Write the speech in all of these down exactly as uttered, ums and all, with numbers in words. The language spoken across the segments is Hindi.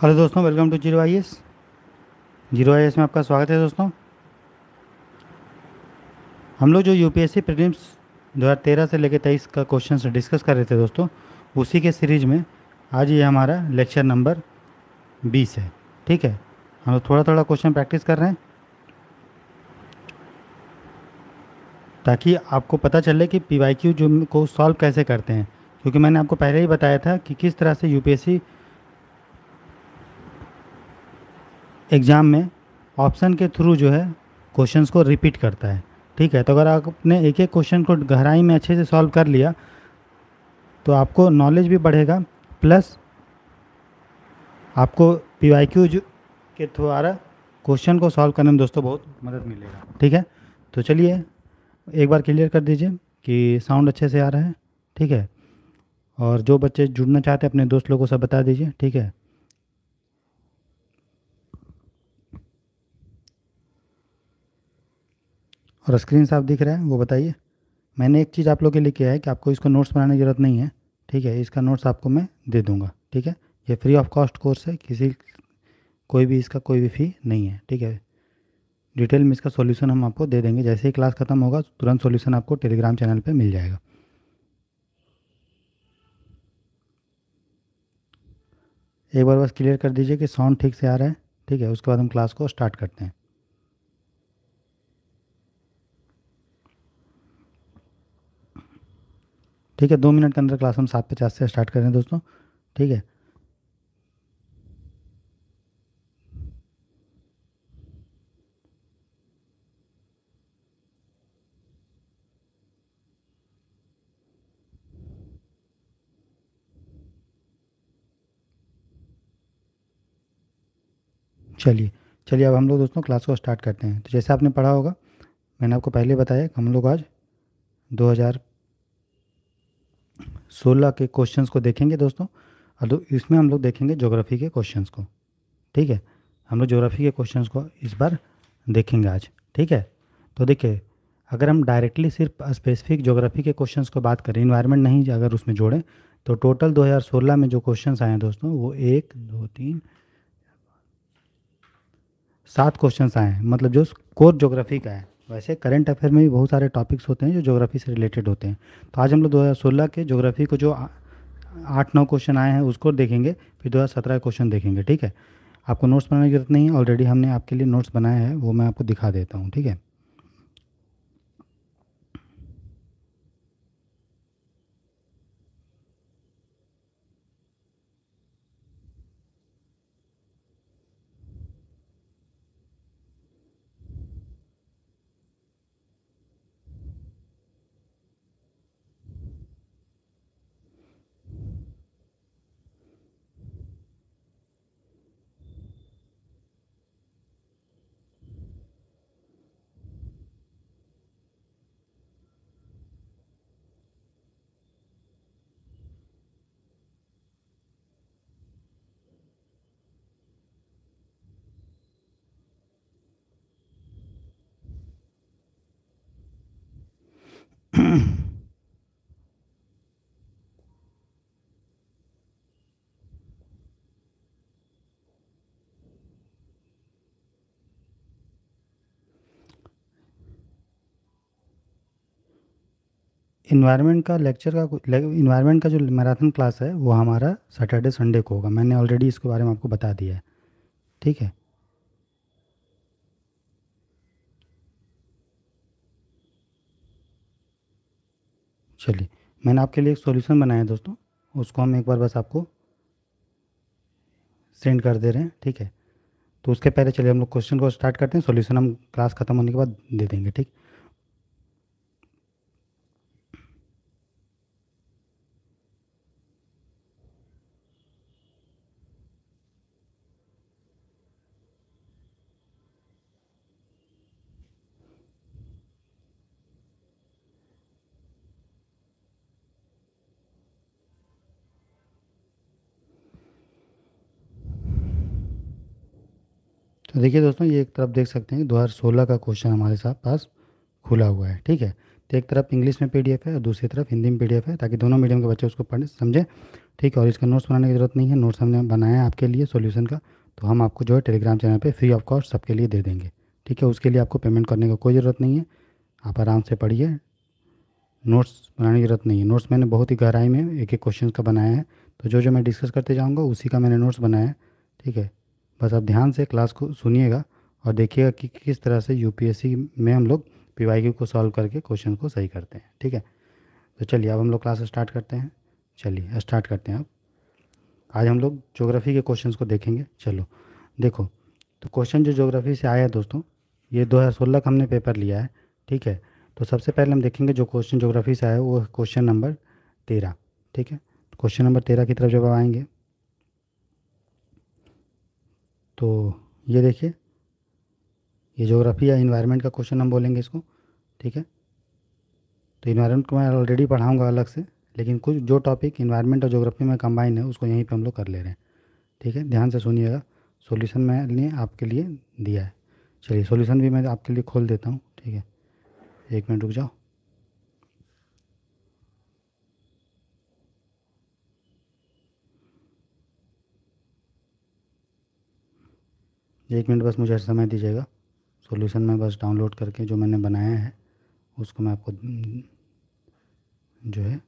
हेलो दोस्तों, welcome to zero I S. Zero I S में आपका स्वागत है दोस्तों। हम लोग जो यूपीएससी प्रीलिम्स दो हज़ार तेरह से लेकर तेईस का क्वेश्चन डिस्कस कर रहे थे दोस्तों, उसी के सीरीज में आज ये हमारा लेक्चर नंबर बीस है। ठीक है, हम लोग थोड़ा थोड़ा क्वेश्चन प्रैक्टिस कर रहे हैं ताकि आपको पता चले कि पीवाईक्यू जो को सॉल्व कैसे करते हैं, क्योंकि मैंने आपको पहले ही बताया था कि किस तरह से यूपीएससी एग्ज़ाम में ऑप्शन के थ्रू जो है क्वेश्चंस को रिपीट करता है। ठीक है, तो अगर आपने एक एक क्वेश्चन को गहराई में अच्छे से सॉल्व कर लिया तो आपको नॉलेज भी बढ़ेगा, प्लस आपको पीवाईक्यू के द्वारा क्वेश्चन को सॉल्व करने में दोस्तों बहुत मदद मिलेगा। ठीक है, तो चलिए एक बार क्लियर कर दीजिए कि साउंड अच्छे से आ रहा है। ठीक है, और जो बच्चे जुड़ना चाहते हैं अपने दोस्त लोगों से बता दीजिए। ठीक है, और स्क्रीन साफ दिख रहा है वो बताइए। मैंने एक चीज़ आप लोग के लिए किया है कि आपको इसको नोट्स बनाने की ज़रूरत नहीं है। ठीक है, इसका नोट्स आपको मैं दे दूंगा। ठीक है, ये फ्री ऑफ कॉस्ट कोर्स है, किसी कोई भी इसका कोई भी फ़ी नहीं है। ठीक है, डिटेल में इसका सॉल्यूशन हम आपको दे देंगे। जैसे ही क्लास ख़त्म होगा तुरंत सॉल्यूशन आपको टेलीग्राम चैनल पे मिल जाएगा। एक बार बस क्लियर कर दीजिए कि साउंड ठीक से आ रहा है। ठीक है, उसके बाद हम क्लास को स्टार्ट करते हैं। ठीक है, दो मिनट के अंदर क्लास हम सात पचास से स्टार्ट कर रहे हैं दोस्तों। ठीक है, चलिए चलिए अब हम लोग दोस्तों क्लास को स्टार्ट करते हैं। तो जैसे आपने पढ़ा होगा, मैंने आपको पहले बताया कि हम लोग आज दो हज़ार सोलह के क्वेश्चंस को देखेंगे दोस्तों, और दो- इसमें हम लोग देखेंगे ज्योग्राफी के क्वेश्चंस को। ठीक है, हम लोग ज्योग्राफी के क्वेश्चंस को इस बार देखेंगे आज। ठीक है, तो देखिए, अगर हम डायरेक्टली सिर्फ स्पेसिफिक ज्योग्राफी के क्वेश्चंस को बात करें, इन्वायरमेंट नहीं अगर उसमें जोड़ें, तो टोटल दो हज़ार सोलह में जो क्वेश्चंस आए हैं दोस्तों वो एक दो तीन सात क्वेश्चंस आए हैं, मतलब जो कोर ज्योग्राफी का है। वैसे करंट अफेयर में भी बहुत सारे टॉपिक्स होते हैं जो ज्योग्राफी से रिलेटेड होते हैं। तो आज हम लोग दो हज़ार सोलह के ज्योग्राफी को जो आ- आठ नौ क्वेश्चन आए हैं उसको देखेंगे, फिर दो हज़ार सत्रह क्वेश्चन देखेंगे। ठीक है, आपको नोट्स बनाने की जरूरत नहीं है, ऑलरेडी हमने आपके लिए नोट्स बनाए हैं, वो मैं आपको दिखा देता हूँ। ठीक है, इन्वायरमेंट का लेक्चर का इन्वायरमेंट का जो मैराथन क्लास है वो हमारा सैटरडे संडे को होगा। मैंने ऑलरेडी इसके बारे में आपको बता दिया है। ठीक है, चलिए मैंने आपके लिए एक सॉल्यूशन बनाया है दोस्तों, उसको हम एक बार बस आपको सेंड कर दे रहे हैं। ठीक है, तो उसके पहले चलिए हम लोग क्वेश्चन को स्टार्ट करते हैं, सॉल्यूशन हम क्लास खत्म होने के बाद दे देंगे। ठीक, तो देखिए दोस्तों, ये एक तरफ देख सकते हैं दो हज़ार सोलह का क्वेश्चन हमारे साथ पास खुला हुआ है। ठीक है, तो एक तरफ इंग्लिश में पीडीएफ है और दूसरी तरफ हिंदी में पीडीएफ है, ताकि दोनों मीडियम के बच्चे उसको पढ़े समझे, ठीक है। और इसका नोट्स बनाने की ज़रूरत नहीं है, नोट्स हमने बनाया है आपके लिए सॉल्यूशन का, तो हम आपको जो है टेलीग्राम चैनल पे फ्री ऑफ कॉस्ट सबके लिए दे देंगे, ठीक है। उसके लिए आपको पेमेंट करने का कोई ज़रूरत नहीं है, आप आराम से पढ़िए, नोट्स बनाने की ज़रूरत नहीं है। नोट्स मैंने बहुत ही गहराई में एक एक क्वेश्चन का बनाया है, तो जो जो मैं डिस्कस करते जाऊँगा उसी का मैंने नोट्स बनाया है, ठीक है। बस आप ध्यान से क्लास को सुनिएगा और देखिएगा कि किस तरह से यूपीएससी में हम लोग पीवाईक्यू को सॉल्व करके क्वेश्चन को सही करते हैं, ठीक है। तो चलिए अब हम लोग क्लास स्टार्ट करते हैं। चलिए स्टार्ट करते हैं। अब आज हम लोग ज्योग्राफी के क्वेश्चंस को देखेंगे। चलो देखो, तो क्वेश्चन जो ज्योग्राफी से आया है दोस्तों, ये दो हज़ार सोलह का हमने पेपर लिया है, ठीक है। तो सबसे पहले हम देखेंगे जो क्वेश्चन ज्योग्राफी से आया है वो क्वेश्चन नंबर तेरह, ठीक है। क्वेश्चन नंबर तेरह की तरफ जब आप आएंगे तो ये देखिए, ये ज्योग्राफी या इन्वायरमेंट का क्वेश्चन हम बोलेंगे इसको, ठीक है। तो इन्वायरमेंट को मैं ऑलरेडी पढ़ाऊँगा अलग से, लेकिन कुछ जो टॉपिक इन्वायरमेंट और ज्योग्राफी में कंबाइन है उसको यहीं पे हम लोग कर ले रहे हैं, ठीक है। ध्यान से सुनिएगा, सॉल्यूशन मैंने आपके लिए दिया है। चलिए सॉल्यूशन भी मैं आपके लिए खोल देता हूँ, ठीक है। एक मिनट रुक जाओ। एक मिनट बस मुझे समय दीजिएगा, सॉल्यूशन में बस डाउनलोड करके जो मैंने बनाया है उसको मैं आपको जो है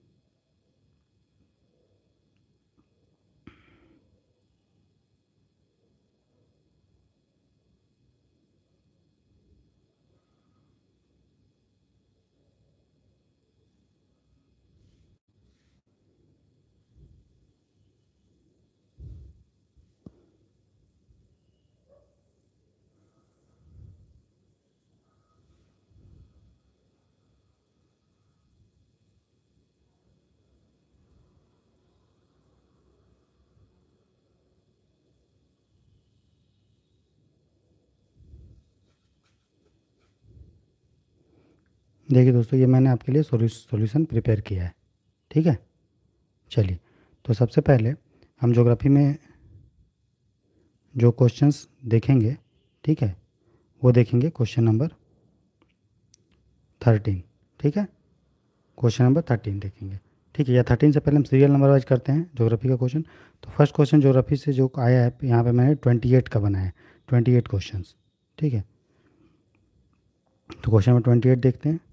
देखिए दोस्तों, ये मैंने आपके लिए सॉल्यूशन प्रिपेयर किया है, ठीक है। चलिए, तो सबसे पहले हम ज्योग्राफी में जो क्वेश्चंस देखेंगे, ठीक है, वो देखेंगे क्वेश्चन नंबर थर्टीन, ठीक है। क्वेश्चन नंबर थर्टीन देखेंगे, ठीक है। या थर्टीन से पहले हम सीरियल नंबर वाइज करते हैं ज्योग्राफी का क्वेश्चन। तो फर्स्ट क्वेश्चन ज्योग्राफी से जो आया है यहाँ पे मैंने ट्वेंटी एट का बनाया है, ट्वेंटी एट क्वेश्चन, ठीक है। तो क्वेश्चन नंबर ट्वेंटी एट देखते हैं।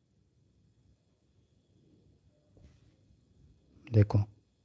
देखो,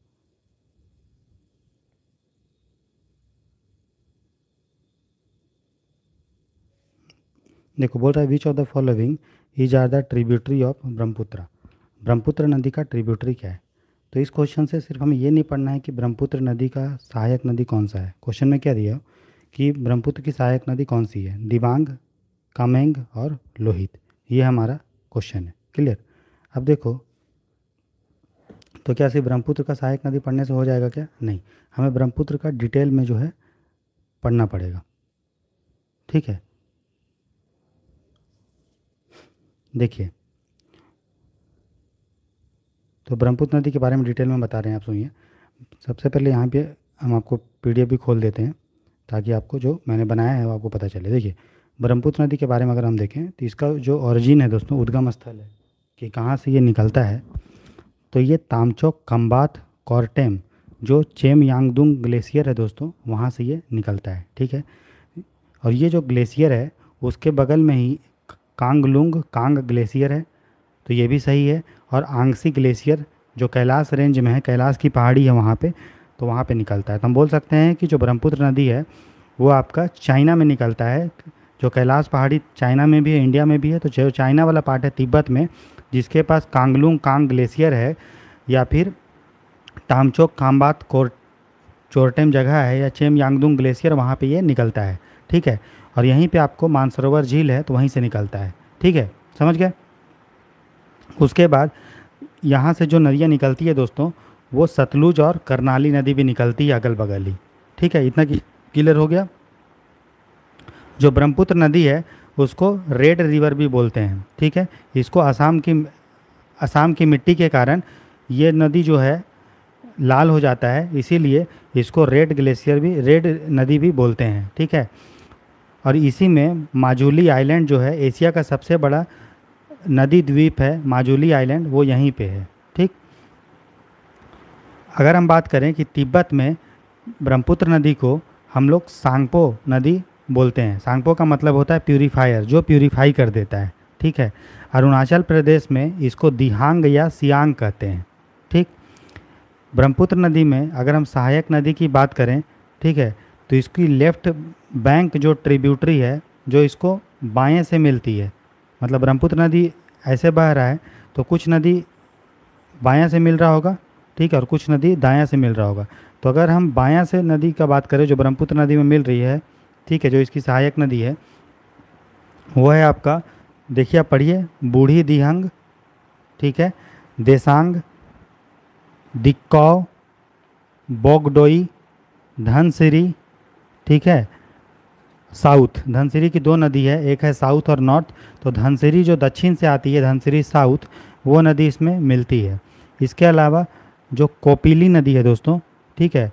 देखो बोल रहा है which of the following is are the tributary of Brahmaputra. Brahmaputra नदी का ट्रिब्यूटरी क्या है? तो इस क्वेश्चन से सिर्फ हमें ये नहीं पढ़ना है कि ब्रह्मपुत्र नदी का सहायक नदी कौन सा है। क्वेश्चन में क्या दिया हो कि ब्रह्मपुत्र की सहायक नदी कौन सी है, दिबांग, कामेंग और लोहित, ये हमारा क्वेश्चन है। क्लियर? अब देखो, तो क्या सिर्फ ब्रह्मपुत्र का सहायक नदी पढ़ने से हो जाएगा क्या? नहीं, हमें ब्रह्मपुत्र का डिटेल में जो है पढ़ना पड़ेगा, ठीक है। देखिए, तो ब्रह्मपुत्र नदी के बारे में डिटेल में बता रहे हैं, आप सुनिए। सबसे पहले यहाँ पे हम आपको पीडीएफ भी खोल देते हैं ताकि आपको जो मैंने बनाया है वो आपको पता चले। देखिए, ब्रह्मपुत्र नदी के बारे में अगर हम देखें तो इसका जो ओरिजिन है दोस्तों, उद्गम स्थल है कि कहाँ से ये निकलता है, तो ये तामचोक खम्बात कॉर्टेम जो चेम यांगदुंग ग्लेशियर है दोस्तों, वहाँ से ये निकलता है, ठीक है। और ये जो ग्लेशियर है उसके बगल में ही कांगलुंग कांग ग्लेशियर है, तो ये भी सही है। और आंगसी ग्लेशियर जो कैलाश रेंज में है, कैलाश की पहाड़ी है वहाँ पे, तो वहाँ पे निकलता है। तो हम बोल सकते हैं कि जो ब्रह्मपुत्र नदी है वो आपका चाइना में निकलता है। जो कैलाश पहाड़ी चाइना में भी है, इंडिया में भी है, तो जो चाइना वाला पार्ट है तिब्बत में, जिसके पास कांगलुंग कांग ग्लेशियर है या फिर तामचोक खाम्बात कोर चोरटेम जगह है या चेम यांगदुंग ग्लेशियर, वहाँ पे ये निकलता है, ठीक है। और यहीं पे आपको मानसरोवर झील है तो वहीं से निकलता है, ठीक है, समझ गए। उसके बाद यहाँ से जो नदियाँ निकलती है दोस्तों, वो सतलुज और करनाली नदी भी निकलती है अगल बगल ही, ठीक है। इतना क्लियर हो गया। जो ब्रह्मपुत्र नदी है उसको रेड रिवर भी बोलते हैं, ठीक है। इसको असम की असम की मिट्टी के कारण ये नदी जो है लाल हो जाता है, इसीलिए इसको रेड ग्लेशियर भी, रेड नदी भी बोलते हैं, ठीक है। और इसी में माजुली आइलैंड जो है एशिया का सबसे बड़ा नदी द्वीप है माजुली आइलैंड, वो यहीं पे है। ठीक। अगर हम बात करें कि तिब्बत में ब्रह्मपुत्र नदी को हम लोग सांगपो नदी बोलते हैं। सांगपो का मतलब होता है प्यूरीफायर, जो प्यूरीफाई कर देता है। ठीक है। अरुणाचल प्रदेश में इसको दिहांग या सियांग कहते हैं। ठीक। ब्रह्मपुत्र नदी में अगर हम सहायक नदी की बात करें, ठीक है, तो इसकी लेफ्ट बैंक जो ट्रिब्यूटरी है, जो इसको बाएं से मिलती है, मतलब ब्रह्मपुत्र नदी ऐसे बह रहा है तो कुछ नदी बायां से मिल रहा होगा, ठीक है, और कुछ नदी दायां से मिल रहा होगा। तो अगर हम बायां से नदी का बात करें जो ब्रह्मपुत्र नदी में मिल रही है, ठीक है, जो इसकी सहायक नदी है, वो है आपका, देखिए आप पढ़िए, बूढ़ी दिहंग, ठीक है, देसांग, दिक्कौ, बोगडोई, धनसिरी, ठीक है, साउथ। धनसिरी की दो नदी है, एक है साउथ और नॉर्थ। तो धनसिरी जो दक्षिण से आती है, धनसिरी साउथ, वो नदी इसमें मिलती है। इसके अलावा जो कोपिली नदी है दोस्तों, ठीक है,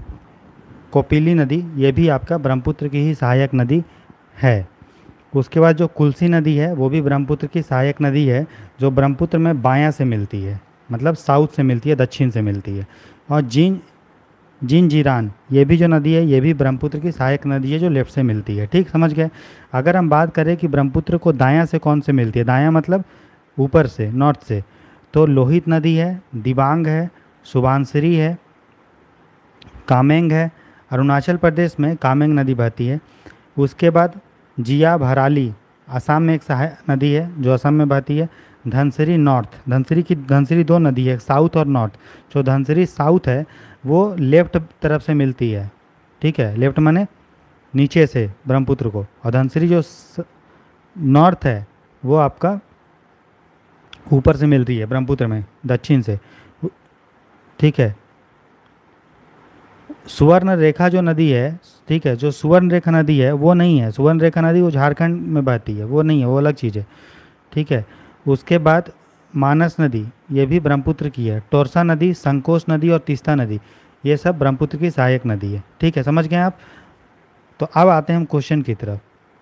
कोपिली नदी, ये भी आपका ब्रह्मपुत्र की ही सहायक नदी है। उसके बाद जो कुल्सी नदी है, वो भी ब्रह्मपुत्र की सहायक नदी है, जो ब्रह्मपुत्र में बायां से मिलती है, मतलब साउथ से मिलती है, दक्षिण से मिलती है। और जिन जिंजीरान, ये भी जो नदी है, ये भी ब्रह्मपुत्र की सहायक नदी है, जो लेफ्ट से मिलती है। ठीक, समझ गए। अगर हम बात करें कि ब्रह्मपुत्र को दायां से कौन से मिलती है, दायां मतलब ऊपर से, नॉर्थ से, तो लोहित नदी है, दिबांग है, सुबानसिरी है, कामेंग है। अरुणाचल प्रदेश में कामेंग नदी बहती है। उसके बाद जिया भराली, असम में एक सहायक नदी है जो असम में बहती है। धनसिरी नॉर्थ, धनसिरी की धनसिरी दो नदी है, साउथ और नॉर्थ। जो धनसिरी साउथ है वो लेफ्ट तरफ से मिलती है, ठीक है, लेफ्ट माने नीचे से ब्रह्मपुत्र को, और धनसिरी जो नॉर्थ है वो आपका ऊपर से मिल रही है ब्रह्मपुत्र में, दक्षिण से। ठीक है। सुवर्ण रेखा जो नदी है, ठीक है, जो सुवर्ण रेखा नदी है वो नहीं है, सुवर्ण रेखा नदी वो झारखंड में बहती है, वो नहीं है, वो अलग चीज़ है। ठीक है। उसके बाद मानस नदी, ये भी ब्रह्मपुत्र की है। टोरसा नदी, संकोश नदी और तीस्ता नदी, ये सब ब्रह्मपुत्र की सहायक नदी है। ठीक है, समझ गए आप। तो अब आते हैं हम क्वेश्चन की तरफ।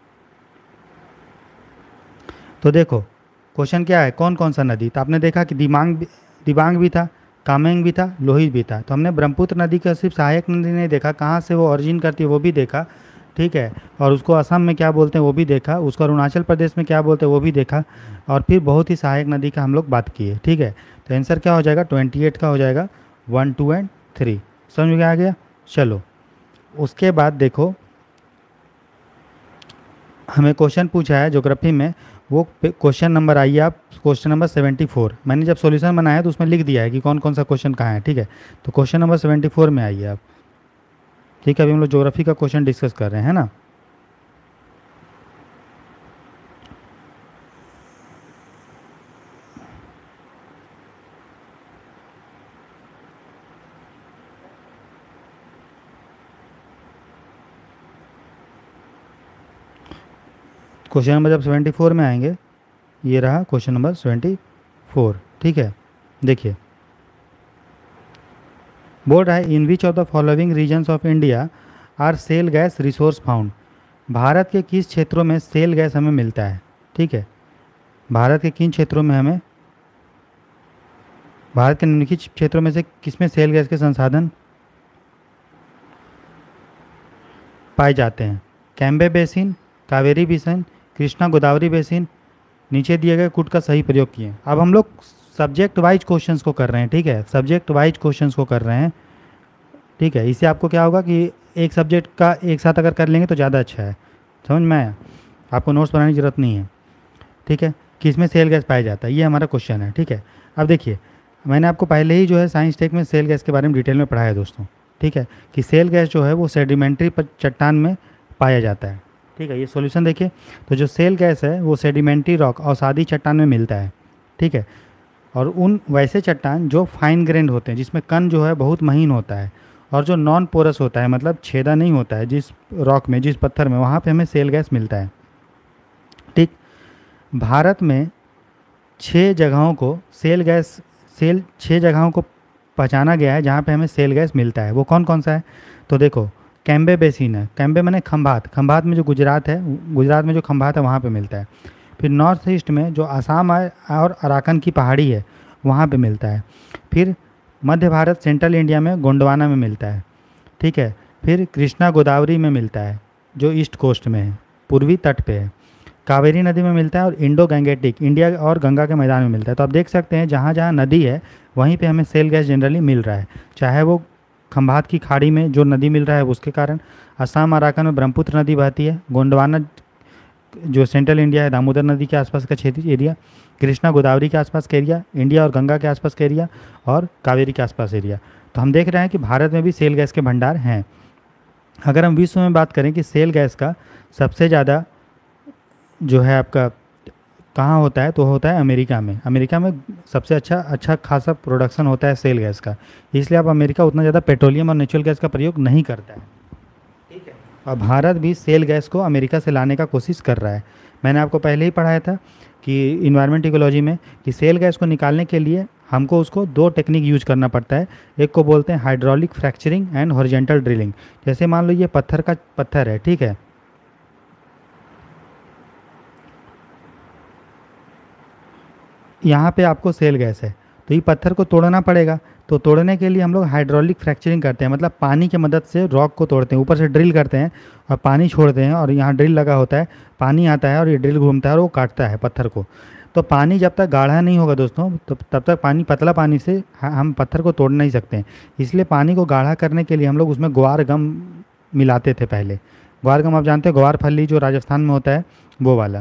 तो देखो क्वेश्चन क्या है, कौन कौन सा नदी, तो आपने देखा कि दिबांग दिबांग भी था, कामेंग भी था, लोहित भी था। तो हमने ब्रह्मपुत्र नदी का सिर्फ सहायक नदी नहीं देखा, कहाँ से वो ऑरिजिन करती है वो भी देखा, ठीक है, और उसको असम में क्या बोलते हैं वो भी देखा, उसको अरुणाचल प्रदेश में क्या बोलते हैं वो भी देखा, और फिर बहुत ही सहायक नदी का हम लोग बात किए। ठीक है। तो आंसर क्या हो जाएगा, अट्ठाईस का हो जाएगा, वन टू एंड थ्री। समझ में आ गया। चलो उसके बाद देखो हमें क्वेश्चन पूछा है ज्योग्राफी में, वो क्वेश्चन नंबर आइए आप, क्वेश्चन नंबर सेवेंटी फोर। मैंने जब सॉल्यूशन बनाया तो उसमें लिख दिया है कि कौन कौन सा क्वेश्चन कहाँ है। ठीक है। तो क्वेश्चन नंबर सेवेंटी फोर में आइए आप। ठीक है, अभी हम लोग ज्योग्राफी का क्वेश्चन डिस्कस कर रहे हैं, है ना। क्वेश्चन नंबर जब सेवेंटी फोर में आएंगे, ये रहा क्वेश्चन नंबर सेवेंटी फोर। ठीक है, देखिए बोल रहा है, in which of the following regions of India are shale gas resource found. भारत के किस क्षेत्रों में सेल गैस हमें मिलता है। ठीक है, भारत के किन क्षेत्रों में हमें, भारत के निम्नलिखित क्षेत्रों में से किसमें सेल गैस के संसाधन पाए जाते हैं। Cambay basin, Kaveri basin, Krishna Godavari basin. नीचे दिए गए कुट का सही प्रयोग किए। अब हम लोग सब्जेक्ट वाइज क्वेश्चंस को कर रहे हैं। ठीक है, सब्जेक्ट वाइज क्वेश्चंस को कर रहे हैं। ठीक है, इससे आपको क्या होगा कि एक सब्जेक्ट का एक साथ अगर कर लेंगे तो ज़्यादा अच्छा है। समझ में आया, आपको नोट्स बनाने की ज़रूरत नहीं है। ठीक है, किसमें सेल गैस पाया जाता है, ये हमारा क्वेश्चन है। ठीक है, अब देखिए मैंने आपको पहले ही जो है साइंस टेक में सेल गैस के बारे में डिटेल में पढ़ाया है दोस्तों। ठीक है, कि सेल गैस जो है वो सेडिमेंट्री चट्टान में पाया जाता है। ठीक है, ये सॉल्यूशन देखिए, तो जो सेल गैस है वो सेडिमेंट्री रॉक और सादी चट्टान में मिलता है। ठीक है, और उन वैसे चट्टान जो फाइन ग्रेन्ड होते हैं, जिसमें कण जो है बहुत महीन होता है, और जो नॉन पोरस होता है, मतलब छेदा नहीं होता है जिस रॉक में, जिस पत्थर में, वहाँ पे हमें सेल गैस मिलता है। ठीक, भारत में छः जगहों को सेल गैस सेल छः जगहों को पहचाना गया है जहाँ पे हमें सेल गैस मिलता है। वो कौन कौन सा है, तो देखो कैम्बे बेसिन है, कैम्बे माने खंभात, खंभात में जो गुजरात है, गुजरात में जो खंभात है वहाँ पे मिलता है। फिर नॉर्थ ईस्ट में जो असम है और अराकन की पहाड़ी है वहाँ पे मिलता है। फिर मध्य भारत सेंट्रल इंडिया में गोंडवाना में मिलता है, ठीक है। फिर कृष्णा गोदावरी में मिलता है जो ईस्ट कोस्ट में है, पूर्वी तट पे है। कावेरी नदी में मिलता है और इंडो गैंगेटिक इंडिया और गंगा के मैदान में मिलता है। तो आप देख सकते हैं जहाँ जहाँ नदी है वहीं पे हमें सेल गैस जनरली मिल रहा है, चाहे वो खंभात की खाड़ी में जो नदी मिल रहा है उसके कारण, असम अराकन में ब्रह्मपुत्र नदी बहती है, गोंडवाना जो सेंट्रल इंडिया है दामोदर नदी के आसपास का क्षेत्र एरिया, कृष्णा गोदावरी के आसपास का एरिया, इंडिया और गंगा के आसपास का एरिया, और कावेरी के आसपास एरिया। तो हम देख रहे हैं कि भारत में भी सेल गैस के भंडार हैं। अगर हम विश्व में बात करें कि सेल गैस का सबसे ज़्यादा जो है आपका कहाँ होता है, तो होता है अमेरिका में। अमेरिका में सबसे अच्छा अच्छा खासा प्रोडक्शन होता है सेल गैस का, इसलिए अब अमेरिका उतना ज़्यादा पेट्रोलियम और नेचुरल गैस का प्रयोग नहीं करता है, ठीक है। और भारत भी सेल गैस को अमेरिका से लाने का कोशिश कर रहा है। मैंने आपको पहले ही पढ़ाया था कि इन्वायरमेंट इकोलॉजी में कि सेल गैस को निकालने के लिए हमको उसको दो टेक्निक यूज करना पड़ता है। एक को बोलते हैं hydraulic fracturing and horizontal drilling. जैसे मान लो ये पत्थर का पत्थर है, ठीक है, यहाँ पे आपको सेल गैस है तो ये पत्थर को तोड़ना पड़ेगा। तो तोड़ने के लिए हम लोग हाइड्रोलिक फ्रैक्चरिंग करते हैं, मतलब पानी की मदद से रॉक को तोड़ते हैं, ऊपर से ड्रिल करते हैं और पानी छोड़ते हैं और यहाँ ड्रिल लगा होता है, पानी आता है और ये ड्रिल घूमता है और वो काटता है पत्थर को। तो पानी जब तक गाढ़ा नहीं होगा दोस्तों, तो तब तक पानी पतला पानी से हम पत्थर को तोड़ नहीं सकते हैं। इसलिए पानी को गाढ़ा करने के लिए हम लोग उसमें ग्वार गम मिलाते थे पहले। ग्वार गम आप जानते हैं, ग्वार फली जो राजस्थान में होता है वो वाला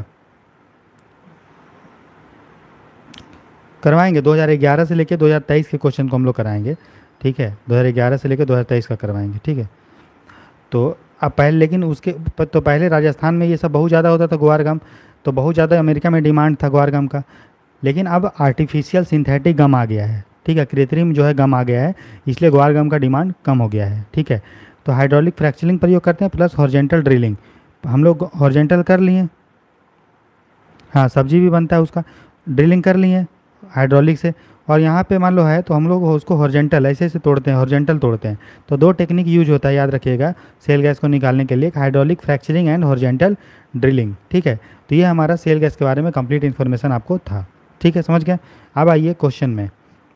करवाएंगे। दो हज़ार ग्यारह से लेकर दो हज़ार तेईस के क्वेश्चन को हम लोग कराएंगे, ठीक है। दो हज़ार ग्यारह से लेकर दो हज़ार तेईस का करवाएंगे, ठीक है। तो अब पहले लेकिन उसके तो पहले राजस्थान में ये सब बहुत ज़्यादा होता था ग्वार गम, तो बहुत ज़्यादा अमेरिका में डिमांड था ग्वार गम का। लेकिन अब आर्टिफिशियल सिंथेटिक गम आ गया है, ठीक है, कृत्रिम जो है गम आ गया है, इसलिए ग्वार गम का डिमांड कम हो गया है, ठीक है। तो हाइड्रोलिक फ्रैक्चरिंग प्रयोग करते हैं प्लस हॉरिजॉन्टल ड्रिलिंग। हम लोग हॉरिजॉन्टल कर लिए, हाँ सब्जी भी बनता है उसका, ड्रिलिंग कर लिए हाइड्रोलिक से। और यहाँ पे मान लो है तो हम लोग उसको हॉरिजॉन्टल ऐसे ऐसे तोड़ते हैं, हॉरिजॉन्टल तोड़ते हैं। तो दो टेक्निक यूज होता है, याद रखिएगा, सेल गैस को निकालने के लिए, hydraulic fracturing and horizontal drilling, ठीक है। तो ये हमारा सेल गैस के बारे में कंप्लीट इन्फॉर्मेशन आपको था, ठीक है, समझ गए। अब आइए क्वेश्चन में।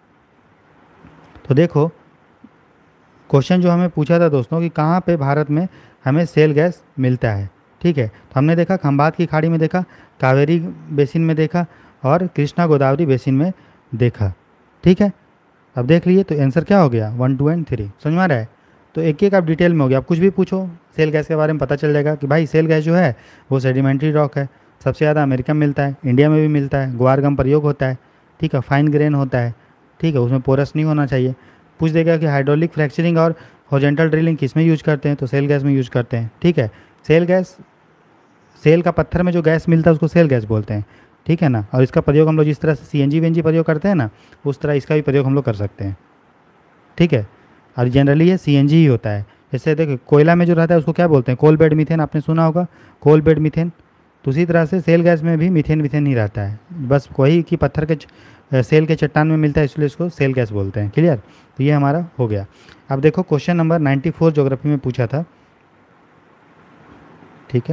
तो देखो क्वेश्चन जो हमें पूछा था दोस्तों कि कहाँ पे भारत में हमें सेल गैस मिलता है, ठीक है। तो हमने देखा खंभात की खाड़ी में देखा, कावेरी बेसिन में देखा और कृष्णा गोदावरी बेसिन में देखा, ठीक है। अब देख लिए तो आंसर क्या हो गया, वन टू एंड थ्री, समझ में आ रहा है। तो एक एक आप डिटेल में हो गया, आप कुछ भी पूछो सेल गैस के बारे में पता चल जाएगा कि भाई सेल गैस जो है वो सेडिमेंट्री रॉक है, सबसे ज़्यादा अमेरिका में मिलता है, इंडिया में भी मिलता है, ग्वार गम प्रयोग होता है, ठीक है, फाइन ग्रेन होता है, ठीक है, उसमें पोरस नहीं होना चाहिए। पूछ देगा कि हाइड्रोलिक फ्रैक्चरिंग और हॉरिजॉन्टल ड्रिलिंग किस में यूज करते हैं, तो सेल गैस में यूज करते हैं, ठीक है। सेल गैस, सेल का पत्थर में जो गैस मिलता है उसको सेल गैस बोलते हैं, ठीक है ना। और इसका प्रयोग हम लोग जिस तरह से C N G V N G प्रयोग करते हैं ना, उस तरह इसका भी प्रयोग हम लोग कर सकते हैं, ठीक है। और जनरली ये सी एन जी ही होता है। जैसे देखो कोयला में जो रहता है उसको क्या बोलते हैं, कोल बेड मीथेन, आपने सुना होगा कोल बेड मीथेन। तो उसी तरह से सेल गैस में भी मीथेन मीथेन ही रहता है, बस वही कि पत्थर के सेल के चट्टान में मिलता है, इसलिए इसको सेल गैस बोलते हैं, क्लियर। तो ये हमारा हो गया। अब देखो question number ninety four geography में पूछा था, ठीक है।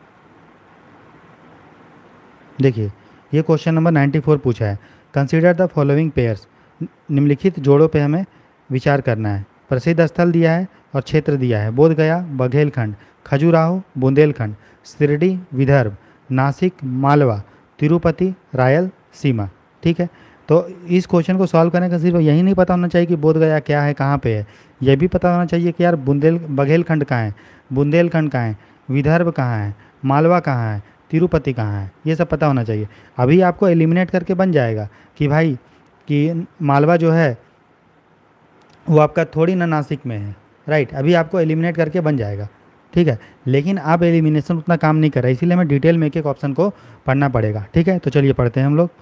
देखिए ये क्वेश्चन नंबर नाइन्टी फोर पूछा है, कंसीडर द फॉलोइंग पेयर्स, निम्नलिखित जोड़ों पे हमें विचार करना है। प्रसिद्ध स्थल दिया है और क्षेत्र दिया है, बोध गया बघेलखंड, खजुराहो बुंदेलखंड, शिरडी विदर्भ, नासिक मालवा, तिरुपति रायल सीमा, ठीक है। तो इस क्वेश्चन को सॉल्व करने का सिर्फ यही नहीं पता होना चाहिए कि बोध गया क्या है, कहाँ पे है, यह भी पता होना चाहिए कि यार बुंदेल बघेलखंड कहाँ है, बुंदेलखंड कहाँ है, विदर्भ कहाँ है, मालवा कहाँ है, तिरुपति कहाँ है, ये सब पता होना चाहिए। अभी आपको एलिमिनेट करके बन जाएगा कि भाई कि मालवा जो है वो आपका थोड़ी ना नासिक में है, राइट। अभी आपको एलिमिनेट करके बन जाएगा, ठीक है। लेकिन आप एलिमिनेशन उतना काम नहीं कर रहा है, इसीलिए हमें डिटेल में एक एक ऑप्शन को पढ़ना पड़ेगा, ठीक है। तो चलिए पढ़ते हैं हम लोग।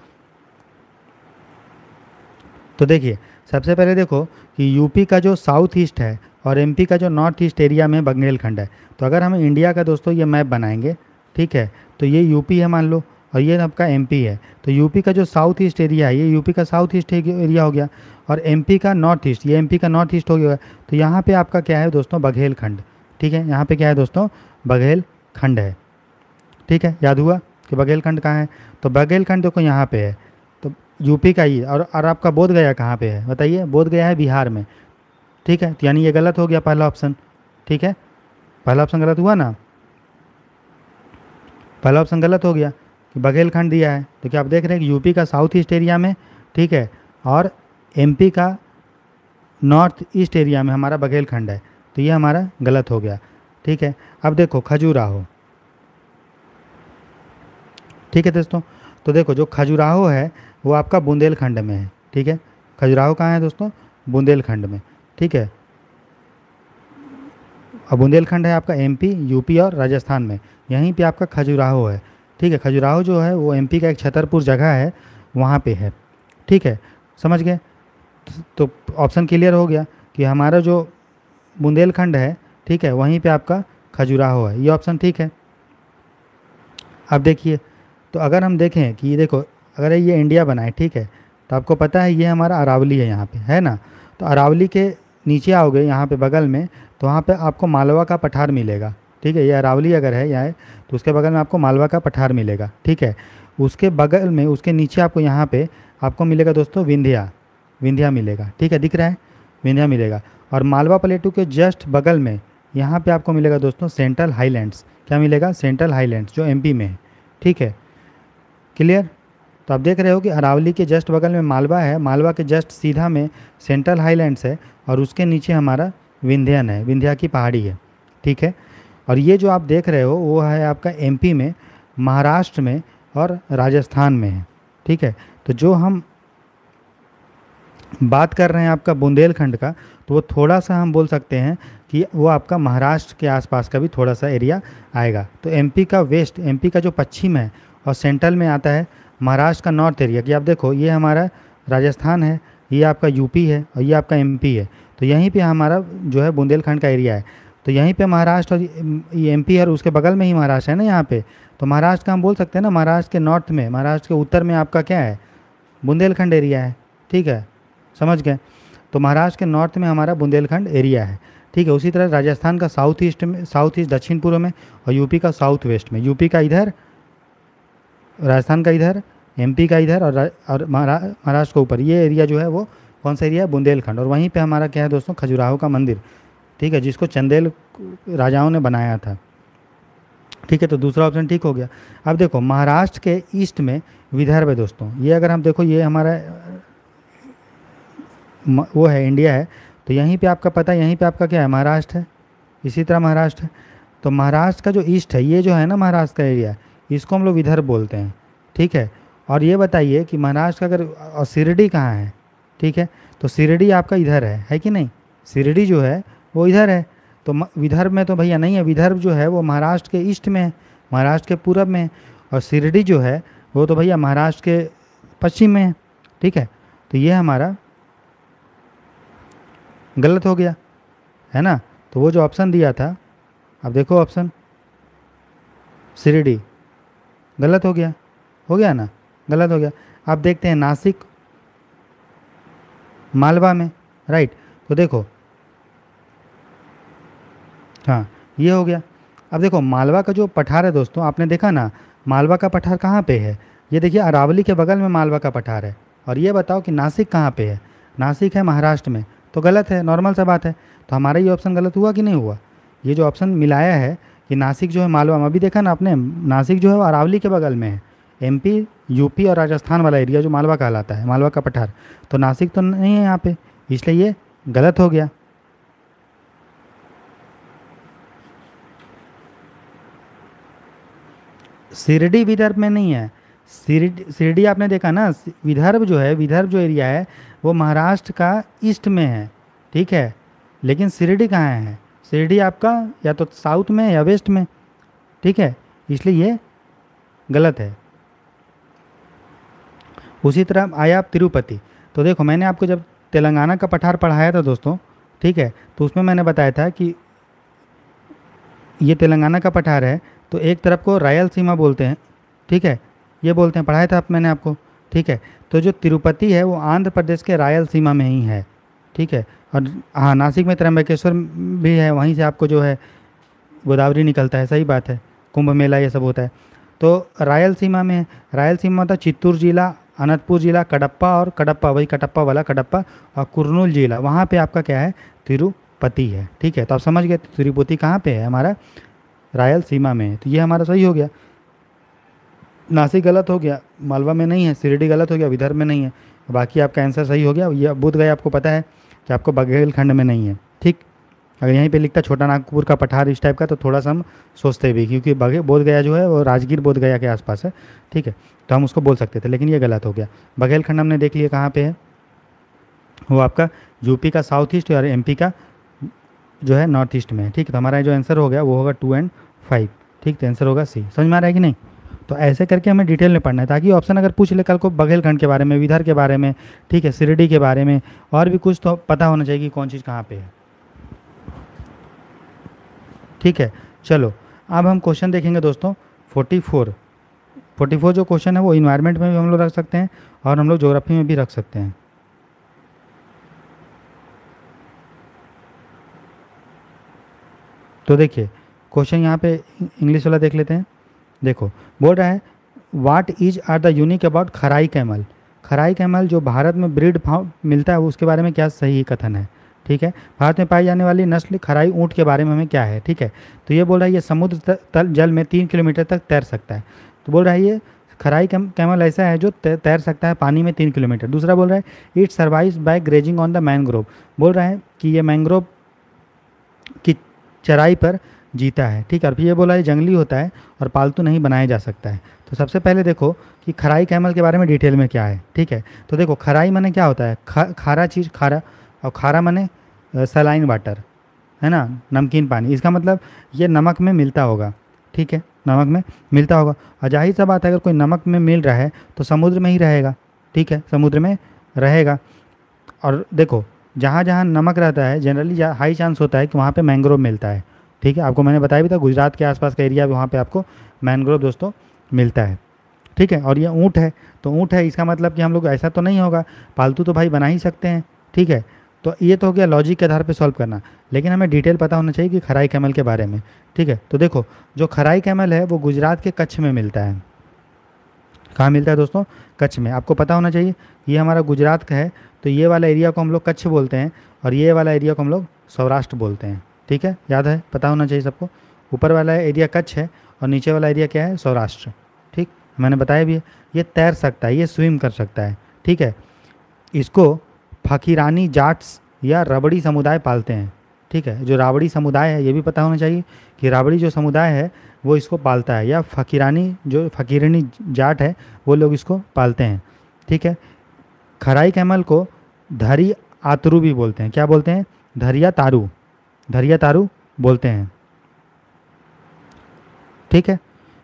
तो देखिए सबसे पहले देखो कि यूपी का जो साउथ ईस्ट है और एमपी का जो नॉर्थ ईस्ट एरिया में बघेलखंड है। तो अगर हम इंडिया का दोस्तों ये मैप बनाएंगे, ठीक है, तो ये यूपी है मान लो और ये आपका एमपी है। तो यूपी का जो साउथ ईस्ट एरिया है ये यूपी का साउथ ईस्ट एरिया हो गया और एमपी का नॉर्थ ईस्ट, ये एमपी का नॉर्थ ईस्ट हो गया। तो यहाँ पे आपका क्या है दोस्तों, बघेलखंड, ठीक है। यहाँ पे क्या है दोस्तों, बघेलखंड है, ठीक है, याद हुआ। कि बघेलखंड कहाँ है, तो बघेलखंड देखो यहाँ पे है, तो यूपी का ही। और और आपका बोध गया कहाँ पे है बताइए, बोध गया है बिहार में, ठीक है। तो यानी ये गलत हो गया पहला ऑप्शन, ठीक है, पहला ऑप्शन गलत हुआ ना, पहला ऑप्शन गलत हो गया कि बघेलखंड दिया है। तो क्या आप देख रहे हैं कि यूपी का साउथ ईस्ट एरिया में, ठीक है, और एमपी का नॉर्थ ईस्ट एरिया में हमारा बघेलखंड है, तो ये हमारा गलत हो गया, ठीक है। अब देखो खजुराहो, ठीक है दोस्तों, तो देखो जो खजुराहो है वो आपका बुंदेलखंड में है, ठीक है। खजुराहो कहाँ है दोस्तों, बुंदेलखंड में, ठीक है। और बुंदेलखंड है आपका एमपी, यूपी और राजस्थान में, यहीं पे आपका खजुराहो है, ठीक है। खजुराहो जो है वो एमपी का एक छतरपुर जगह है, वहाँ पे है, ठीक है, समझ गए। तो ऑप्शन क्लियर हो गया कि हमारा जो बुंदेलखंड है, ठीक है, वहीं पे आपका खजुराहो है, ये ऑप्शन ठीक है। अब देखिए, तो अगर हम देखें कि ये देखो, अगर ये इंडिया बना है, ठीक है, तो आपको पता है ये हमारा अरावली है यहाँ पे, है ना। तो अरावली के नीचे आओगे यहाँ पे बगल में, तो वहाँ पे आपको मालवा का पठार मिलेगा, ठीक है। ये अरावली अगर है यहाँ, तो उसके बगल में आपको मालवा का पठार मिलेगा, ठीक है। उसके बगल में, उसके नीचे आपको यहाँ पे आपको मिलेगा दोस्तों विंध्या, विंध्या मिलेगा, ठीक है, दिख रहा है, विंध्या मिलेगा। और मालवा प्लेटू के जस्ट बगल में यहाँ पे आपको मिलेगा दोस्तों सेंट्रल हाईलैंड्स, क्या मिलेगा, सेंट्रल हाईलैंड्स, जो एमपी में है, ठीक है, क्लियर। तो आप देख रहे हो कि अरावली के जस्ट बगल में मालवा है, मालवा के जस्ट सीधा में सेंट्रल हाईलैंड्स है, और उसके नीचे हमारा विंध्यन है, विंध्या की पहाड़ी है, ठीक है। और ये जो आप देख रहे हो वो है आपका एमपी में, महाराष्ट्र में और राजस्थान में है, ठीक है। तो जो हम बात कर रहे हैं आपका बुंदेलखंड का, तो वो थोड़ा सा हम बोल सकते हैं कि वो आपका महाराष्ट्र के आसपास का भी थोड़ा सा एरिया आएगा। तो एमपी का वेस्ट, एमपी का जो पश्चिम है और सेंट्रल में आता है महाराष्ट्र का नॉर्थ एरिया, कि आप देखो ये हमारा राजस्थान है, ये आपका यूपी है और ये आपका एमपी है। तो यहीं पे हमारा जो है बुंदेलखंड का एरिया है। तो यहीं पे महाराष्ट्र और ये एमपी है और उसके बगल में ही महाराष्ट्र है ना यहाँ पे। तो महाराष्ट्र का हम बोल सकते हैं ना, महाराष्ट्र के नॉर्थ में, महाराष्ट्र के उत्तर में आपका क्या है, बुंदेलखंड एरिया है, ठीक है, समझ गए। तो महाराष्ट्र के नॉर्थ में हमारा बुंदेलखंड एरिया है, ठीक है। उसी तरह राजस्थान का साउथ ईस्ट में, साउथ ईस्ट दक्षिण पूर्व में, और यूपी का साउथ वेस्ट में, यूपी का इधर, राजस्थान का इधर, एमपी का इधर, और और महाराष्ट्र के ऊपर, ये एरिया जो है वो कौन सा एरिया है, बुंदेलखंड। और वहीं पे हमारा क्या है दोस्तों, खजुराहो का मंदिर, ठीक है, जिसको चंदेल राजाओं ने बनाया था, ठीक है। तो दूसरा ऑप्शन ठीक हो गया। अब देखो महाराष्ट्र के ईस्ट में विदर्भ है दोस्तों, ये अगर हम देखो ये हमारा वो है, इंडिया है। तो यहीं पे आपका पता है, यहीं पे आपका क्या है, महाराष्ट्र है, इसी तरह महाराष्ट्र है। तो महाराष्ट्र का जो ईस्ट है, ये जो है ना महाराष्ट्र का एरिया, इसको हम लोग विदर्भ बोलते हैं, ठीक है। और ये बताइए कि महाराष्ट्र का अगर, और शिरडी कहाँ है, ठीक है, तो शिरडी आपका इधर है है कि नहीं, शिरडी जो है वो इधर है। तो विदर्भ में तो भैया नहीं है, विदर्भ जो है वो महाराष्ट्र के ईस्ट में है, महाराष्ट्र के पूरब में है, और शिरडी जो है वो तो भैया महाराष्ट्र के पश्चिम में है, ठीक है। तो ये हमारा गलत हो गया, है ना। तो वो जो ऑप्शन दिया था, अब देखो ऑप्शन शिरडी, गलत हो गया, हो गया ना, गलत हो गया। अब देखते हैं नासिक, मालवा में, राइट। तो देखो, हाँ ये हो गया। अब देखो मालवा का जो पठार है दोस्तों, आपने देखा ना मालवा का पठार कहाँ पे है, ये देखिए अरावली के बगल में मालवा का पठार है। और ये बताओ कि नासिक कहाँ पे है, नासिक है महाराष्ट्र में, तो गलत है, नॉर्मल सा बात है। तो हमारा ये ऑप्शन गलत हुआ कि नहीं हुआ, ये जो ऑप्शन मिलाया है कि नासिक जो है मालवा में, अभी देखा ना आपने, नासिक जो है वो अरावली के बगल में है, एमपी, यूपी और राजस्थान वाला एरिया जो मालवा कहलाता है, मालवा का पठार। तो नासिक तो नहीं है यहाँ पे, इसलिए ये गलत हो गया। शिरडी विदर्भ में नहीं है, शिरडी शिरडी आपने देखा ना, विदर्भ जो है, विदर्भ जो एरिया है वो महाराष्ट्र का ईस्ट में है, ठीक है। लेकिन शिरडी कहाँ है, शिरडी आपका या तो साउथ में या वेस्ट में, ठीक है, इसलिए ये गलत है। उसी तरह आया आप तिरुपति। तो देखो मैंने आपको जब तेलंगाना का पठार पढ़ाया था दोस्तों, ठीक है, तो उसमें मैंने बताया था कि ये तेलंगाना का पठार है, तो एक तरफ को रायलसीमा बोलते हैं, ठीक है, ये बोलते हैं, पढ़ाया था मैंने आपको, ठीक है। तो जो तिरुपति है वो आंध्र प्रदेश के रायलसीमा में ही है, ठीक है। और हाँ, नासिक में त्र्यंबकेश्वर भी है, वहीं से आपको जो है गोदावरी निकलता है, सही बात है, कुंभ मेला ये सब होता है। तो रायलसीमा में, रायलसीमा मतलब चित्तूर जिला, अनंतपुर जिला, कडप्पा और कडप्पा वही कटप्पा वाला कडप्पा, और कुर्नूल जिला, वहाँ पे आपका क्या है, तिरुपति है। ठीक है, तो आप समझ गए तिरुपति कहाँ पे है, हमारा रायलसीमा में है। तो ये हमारा सही हो गया। नासिक गलत हो गया, मालवा में नहीं है, शिरडी गलत हो गया, विदर्भ में नहीं है, बाकी आपका आंसर सही हो गया। ये बोध गया आपको पता है कि आपको बघेलखंड में नहीं है। ठीक, अगर यहीं पे लिखता छोटा नागपुर का पठार इस टाइप का तो थोड़ा सा हम सोचते भी, क्योंकि बघे बोध गया जो है वो राजगीर बोध गया के आसपास है। ठीक है, तो हम उसको बोल सकते थे, लेकिन ये गलत हो गया। बघेलखंड हमने देख लिया कहाँ पे है, वो आपका यूपी का साउथ ईस्ट और एमपी का जो है नॉर्थ ईस्ट में है। ठीक है, तो हमारा जो आंसर हो गया वो होगा टू एंड फाइव। ठीक, तो आंसर होगा सी। समझ में आ रहा है कि नहीं? तो ऐसे करके हमें डिटेल में पढ़ना है, ताकि ऑप्शन अगर पूछ ले कल को बघेलखंड के बारे में, विदर्भ के बारे में, ठीक है, शिरडी के बारे में, और भी कुछ तो पता होना चाहिए कि कौन चीज़ कहाँ पे है। ठीक है, चलो अब हम क्वेश्चन देखेंगे दोस्तों फोर्टी फोर। फोर्टी फोर जो क्वेश्चन है वो इन्वायरमेंट में भी हम लोग रख सकते हैं और हम लोग ज्योग्राफी में भी रख सकते हैं। तो देखिए क्वेश्चन यहाँ पे इंग्लिश वाला देख लेते हैं। देखो बोल रहा है what is are the unique about Kharai camel. Kharai camel जो भारत में ब्रीड मिलता है उसके बारे में क्या सही कथन है। ठीक है, भारत में पाई जाने वाली नस्ल खराई ऊँट के बारे में हमें क्या है। ठीक है, तो ये बोल रहा है ये समुद्र तल जल में तीन किलोमीटर तक तैर सकता है। तो बोल रहा है ये खराई कैमल ऐसा है जो तैर सकता है पानी में तीन किलोमीटर। दूसरा बोल रहा है it survives by grazing on the mangrove. बोल रहा है कि ये मैंग्रोव की चराई पर जीता है। ठीक है, और फिर ये बोला है जंगली होता है और पालतू नहीं बनाया जा सकता है। तो सबसे पहले देखो कि खराई कैमल के बारे में डिटेल में क्या है। ठीक है, तो देखो खराई माने क्या होता है, खा, खारा चीज़ खारा, और खारा माने सलाइन वाटर, है ना, नमकीन पानी। इसका मतलब ये नमक में मिलता होगा। ठीक है, नमक में मिलता होगा, और जाहिर सा बात है अगर कोई नमक में मिल रहा है तो समुद्र में ही रहेगा। ठीक है, समुद्र में रहेगा। और देखो जहाँ जहाँ नमक रहता है जनरली हाई चांस होता है कि वहाँ पे मैंग्रोव मिलता है। ठीक है, आपको मैंने बताया भी था गुजरात के आसपास का एरिया वहाँ पे आपको मैंग्रोव दोस्तों मिलता है। ठीक है, और ये ऊँट है, तो ऊँट है इसका मतलब कि हम लोग ऐसा तो नहीं होगा, पालतू तो भाई बना ही सकते हैं। ठीक है, तो ये तो हो गया लॉजिक के आधार पे सॉल्व करना, लेकिन हमें डिटेल पता होना चाहिए कि खराई कैमल के बारे में। ठीक है, तो देखो जो खराई कैमल है वो गुजरात के कच्छ में मिलता है। कहाँ मिलता है दोस्तों? कच्छ में। आपको पता होना चाहिए ये हमारा गुजरात का है, तो ये वाला एरिया को हम लोग कच्छ बोलते हैं और ये वाला एरिया को हम लोग सौराष्ट्र बोलते हैं। ठीक है, याद है, पता होना चाहिए सबको। ऊपर वाला एरिया कच्छ है और नीचे वाला एरिया क्या है? सौराष्ट्र। ठीक, मैंने बताया भी है। ये तैर सकता है, ये स्विम कर सकता है। ठीक है, इसको फकीरानी जाट्स या रबड़ी समुदाय पालते हैं। ठीक है, जो रावड़ी समुदाय है ये भी पता होना चाहिए कि रावड़ी जो समुदाय है वो इसको पालता है, या फकीरानी जो फकीरानी जाट है वो लोग इसको पालते हैं। ठीक है, खराई कैमल को धरी आतरू भी बोलते हैं। क्या बोलते हैं? धरिया तारू, धरिया तारू बोलते हैं। ठीक है,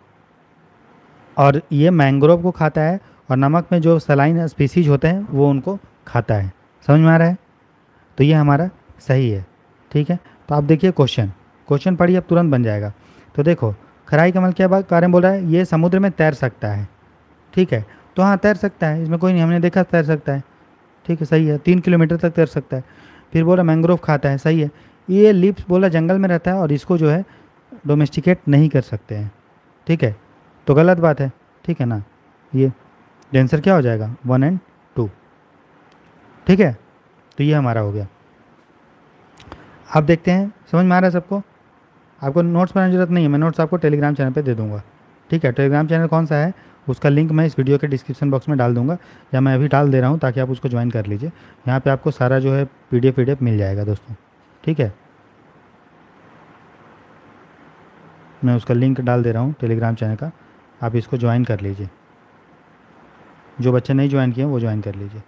और ये मैंग्रोव को खाता है और नमक में जो सलाइन स्पीसीज होते हैं वो उनको खाता है। समझ में आ रहा है? तो ये हमारा सही है। ठीक है, तो आप देखिए क्वेश्चन, क्वेश्चन पढ़िए अब तुरंत बन जाएगा। तो देखो खराई कैमल क्या बारे में बोल रहा है, ये समुद्र में तैर सकता है। ठीक है, तो हाँ तैर सकता है, इसमें कोई नहीं, हमने देखा तैर सकता है। ठीक है, सही है, तीन किलोमीटर तक तैर सकता है। फिर बोला मैंग्रोव खाता है, सही है। ये लिप्स बोला जंगल में रहता है और इसको जो है डोमेस्टिकेट नहीं कर सकते हैं। ठीक है, तो गलत बात है। ठीक है ना, ये आंसर क्या हो जाएगा? One and two. ठीक है, तो ये हमारा हो गया। आप देखते हैं, समझ में आ रहा है सबको? आपको नोट्स बनाने की जरूरत नहीं है, मैं नोट्स आपको टेलीग्राम चैनल पे दे दूंगा। ठीक है, टेलीग्राम चैनल कौन सा है उसका लिंक मैं इस वीडियो के डिस्क्रिप्शन बॉक्स में डाल दूंगा, या मैं अभी डाल दे रहा हूँ ताकि आप उसको ज्वाइन कर लीजिए। यहाँ पे आपको सारा जो है P D F P D F मिल जाएगा दोस्तों। ठीक है, मैं उसका लिंक डाल दे रहा हूँ टेलीग्राम चैनल का, आप इसको ज्वाइन कर लीजिए। जो बच्चे नहीं ज्वाइन किए वो ज्वाइन कर लीजिए।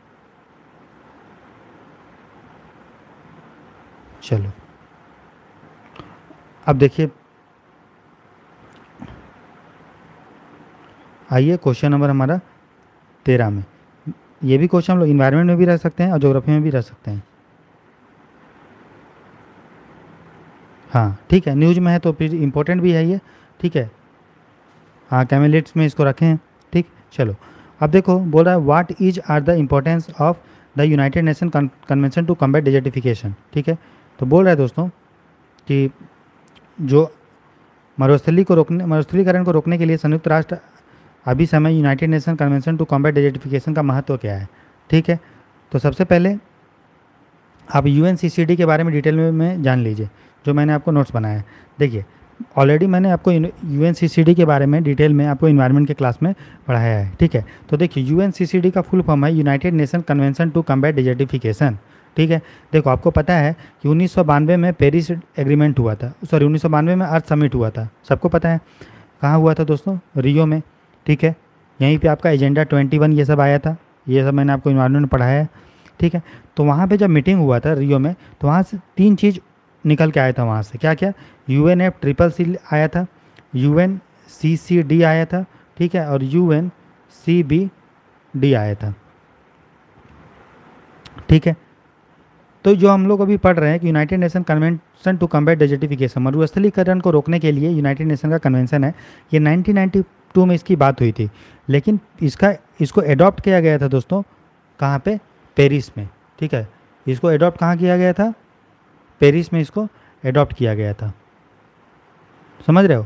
चलो अब देखिए, आइए क्वेश्चन नंबर हमारा तेरह में। ये भी क्वेश्चन हम लोग इन्वायरमेंट में भी रह सकते हैं और ज्योग्राफी में भी रह सकते हैं। हाँ ठीक है, न्यूज में है तो फिर इम्पोर्टेंट भी है ये। ठीक है, हाँ कैमेलिट्स में इसको रखें। ठीक, चलो अब देखो बोल रहा है what is are the importance of the united nation convention to combat desertification. ठीक है, तो बोल रहा है दोस्तों कि जो मरुस्थली को रोकने मरुस्थलीकरण को रोकने के लिए संयुक्त राष्ट्र अभी समय united nation convention to combat desertification का महत्व क्या है। ठीक है, तो सबसे पहले आप यूएनसीसीडी के बारे में डिटेल में, में जान लीजिए, जो मैंने आपको नोट्स बनाया है। देखिए ऑलरेडी मैंने आपको यूएनसीसीडी के बारे में डिटेल में आपको इन्वायरमेंट के क्लास में पढ़ाया है। ठीक है, तो देखिए यूएनसीसीडी का फुल फॉर्म है united nation convention to combat desertification. ठीक है, देखो आपको पता है कि उन्नीस सौ बानवे में पेरिस एग्रीमेंट हुआ था, सॉरी उन्नीस सौ बानवे में अर्थ समिट हुआ था, सबको पता है। कहाँ हुआ था दोस्तों? रियो में। ठीक है, यहीं पे आपका एजेंडा ट्वेंटी वन ये सब आया था, ये सब मैंने आपको इन्वायरमेंट में पढ़ाया है। ठीक है, तो वहाँ पे जब मीटिंग हुआ था रियो में, तो वहाँ से तीन चीज़ निकल के आया था वहाँ से। क्या क्या? U N F triple C आया था, U N C C D आया था, ठीक है, और U N C B D आया था। ठीक है, तो जो हम लोग अभी पढ़ रहे हैं कि united nation convention to combat desertification, मरुस्थलीकरण को रोकने के लिए यूनाइटेड नेशन का कन्वेंशन है, ये नाइनटीन नाइंटी टू में इसकी बात हुई थी, लेकिन इसका इसको एडॉप्ट किया गया था दोस्तों कहाँ पे? पेरिस में। ठीक है, इसको एडॉप्ट कहाँ किया गया था? पेरिस में इसको एडॉप्ट किया गया था। समझ रहे हो?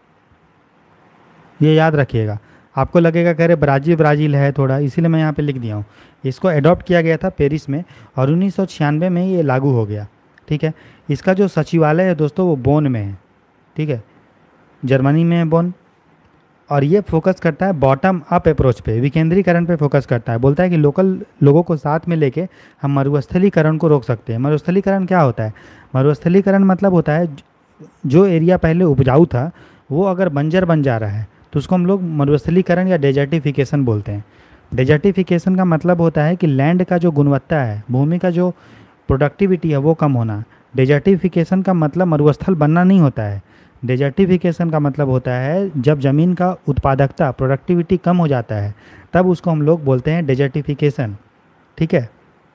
ये याद रखिएगा। आपको लगेगा कह रहे ब्राज़ील ब्राज़ील है थोड़ा, इसीलिए मैं यहाँ पे लिख दिया हूँ। इसको एडॉप्ट किया गया था पेरिस में और उन्नीस सौ छियानवे में ये लागू हो गया। ठीक है, इसका जो सचिवालय है दोस्तों वो बोन में है। ठीक है, जर्मनी में है बोन, और ये फोकस करता है बॉटम अप अप्रोच पे, विकेंद्रीकरण पे फोकस करता है। बोलता है कि लोकल लोगों को साथ में लेके हम मरुस्थलीकरण को रोक सकते हैं। मरुस्थलीकरण क्या होता है? मरुस्थलीकरण मतलब होता है जो एरिया पहले उपजाऊ था वो अगर बंजर बन जा रहा है तो उसको हम लोग मरुस्थलीकरण या डेजर्टिफिकेशन बोलते हैं। डेजर्टिफिकेशन का मतलब होता है कि लैंड का जो गुणवत्ता है, भूमि का जो प्रोडक्टिविटी है वो कम होना। डेजर्टिफिकेशन का मतलब मरुस्थल बनना नहीं होता है। डेजर्टिफिकेशन का मतलब होता है जब ज़मीन का उत्पादकता, प्रोडक्टिविटी कम हो जाता है, तब उसको हम लोग बोलते हैं डेजर्टिफिकेशन। ठीक है,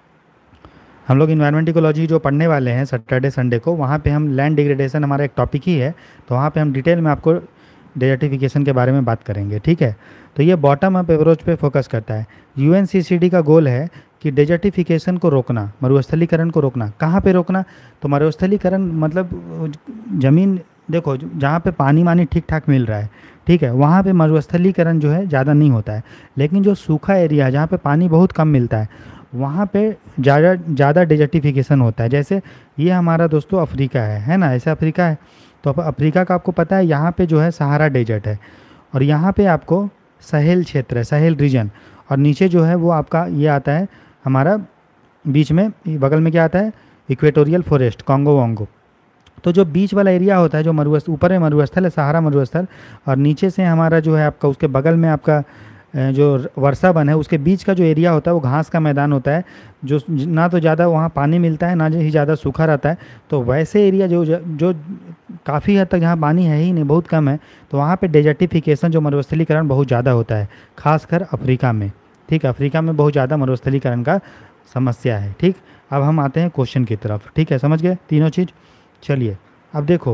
हम लोग इन्वायरमेंट इकोलॉजी जो पढ़ने वाले हैं सैटरडे संडे को, वहाँ पे हम लैंड डिग्रेडेशन हमारा एक टॉपिक ही है, तो वहाँ पे हम डिटेल में आपको डेजर्टिफिकेशन के बारे में बात करेंगे। ठीक है, तो ये बॉटम अप अप्रोच पे फोकस करता है। यूएनसीसीडी का गोल है कि डेजर्टिफिकेशन को रोकना, मरुस्थलीकरण को रोकना। कहाँ पे रोकना? तो मरुस्थलीकरण मतलब ज़मीन, देखो जहाँ पे पानी वानी ठीक ठाक मिल रहा है, ठीक है, वहाँ पे मरुस्थलीकरण जो है ज़्यादा नहीं होता है। लेकिन जो सूखा एरिया है जहाँ पे पानी बहुत कम मिलता है, वहाँ पे ज़्यादा ज़्यादा डेजर्टिफिकेशन होता है। जैसे ये हमारा दोस्तों अफ्रीका है है ना, ऐसे अफ्रीका है, तो अब अफ्रीका का आपको पता है यहाँ पे जो है सहारा डेजर्ट है, और यहाँ पे आपको सहेल क्षेत्र है, सहेल रीजन, और नीचे जो है वो आपका ये आता है हमारा बीच में, बगल में क्या आता है? इक्वेटोरियल फॉरेस्ट, कॉन्गो वोंगो। तो जो बीच वाला एरिया होता है, जो मरुस्थल, ऊपर है मरुस्थल है, सहारा मरुस्थल, और नीचे से हमारा जो है आपका उसके बगल में आपका जो वर्षा वन है, उसके बीच का जो एरिया होता है वो घास का मैदान होता है, जो ना तो ज़्यादा वहाँ पानी मिलता है ना ही ज़्यादा सूखा रहता है। तो वैसे एरिया जो जो काफ़ी हद तक जहाँ पानी है ही नहीं, बहुत कम है, तो वहाँ पे डेजर्टिफिकेशन जो मरुस्थलीकरण बहुत ज़्यादा होता है, खासकर अफ्रीका में। ठीक है, अफ्रीका में बहुत ज़्यादा मरुस्थलीकरण का समस्या है। ठीक, अब हम आते हैं क्वेश्चन की तरफ। ठीक है, समझ गए तीनों चीज़? चलिए अब देखो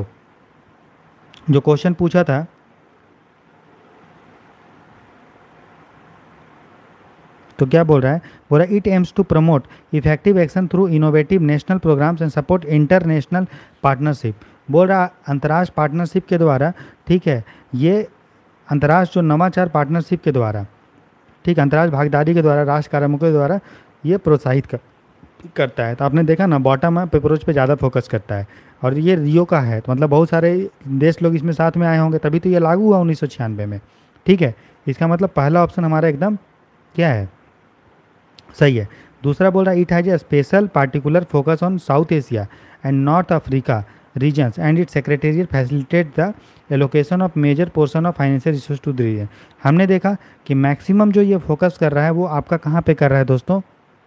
जो क्वेश्चन पूछा था, तो क्या बोल रहा है? बोल रहा है it aims to promote effective action through innovative national programmes and support international partnership. बोल रहा अंतर्राष्ट्रीय पार्टनरशिप के द्वारा, ठीक है, ये अंतर्राष्ट्रीय जो नवाचार पार्टनरशिप के द्वारा, ठीक, अंतर्राष्ट्रीय भागीदारी के द्वारा, राष्ट्र कार्यों के द्वारा ये प्रोत्साहित कर, करता है। तो आपने देखा ना, बॉटम अप अप्रोच पे ज़्यादा फोकस करता है, और ये रियो का है, तो मतलब बहुत सारे देश लोग इसमें साथ में आए होंगे, तभी तो ये लागू हुआ उन्नीस सौ छियानवे में। ठीक है, इसका मतलब पहला ऑप्शन हमारा एकदम क्या है? सही है। दूसरा बोल रहा है it has a special particular focus on south Asia and north Africa regions and it secretariat facilitate the allocation of major portion of financial resource to the region. हमने देखा कि मैक्सिमम जो ये फोकस कर रहा है वो आपका कहाँ पे कर रहा है दोस्तों?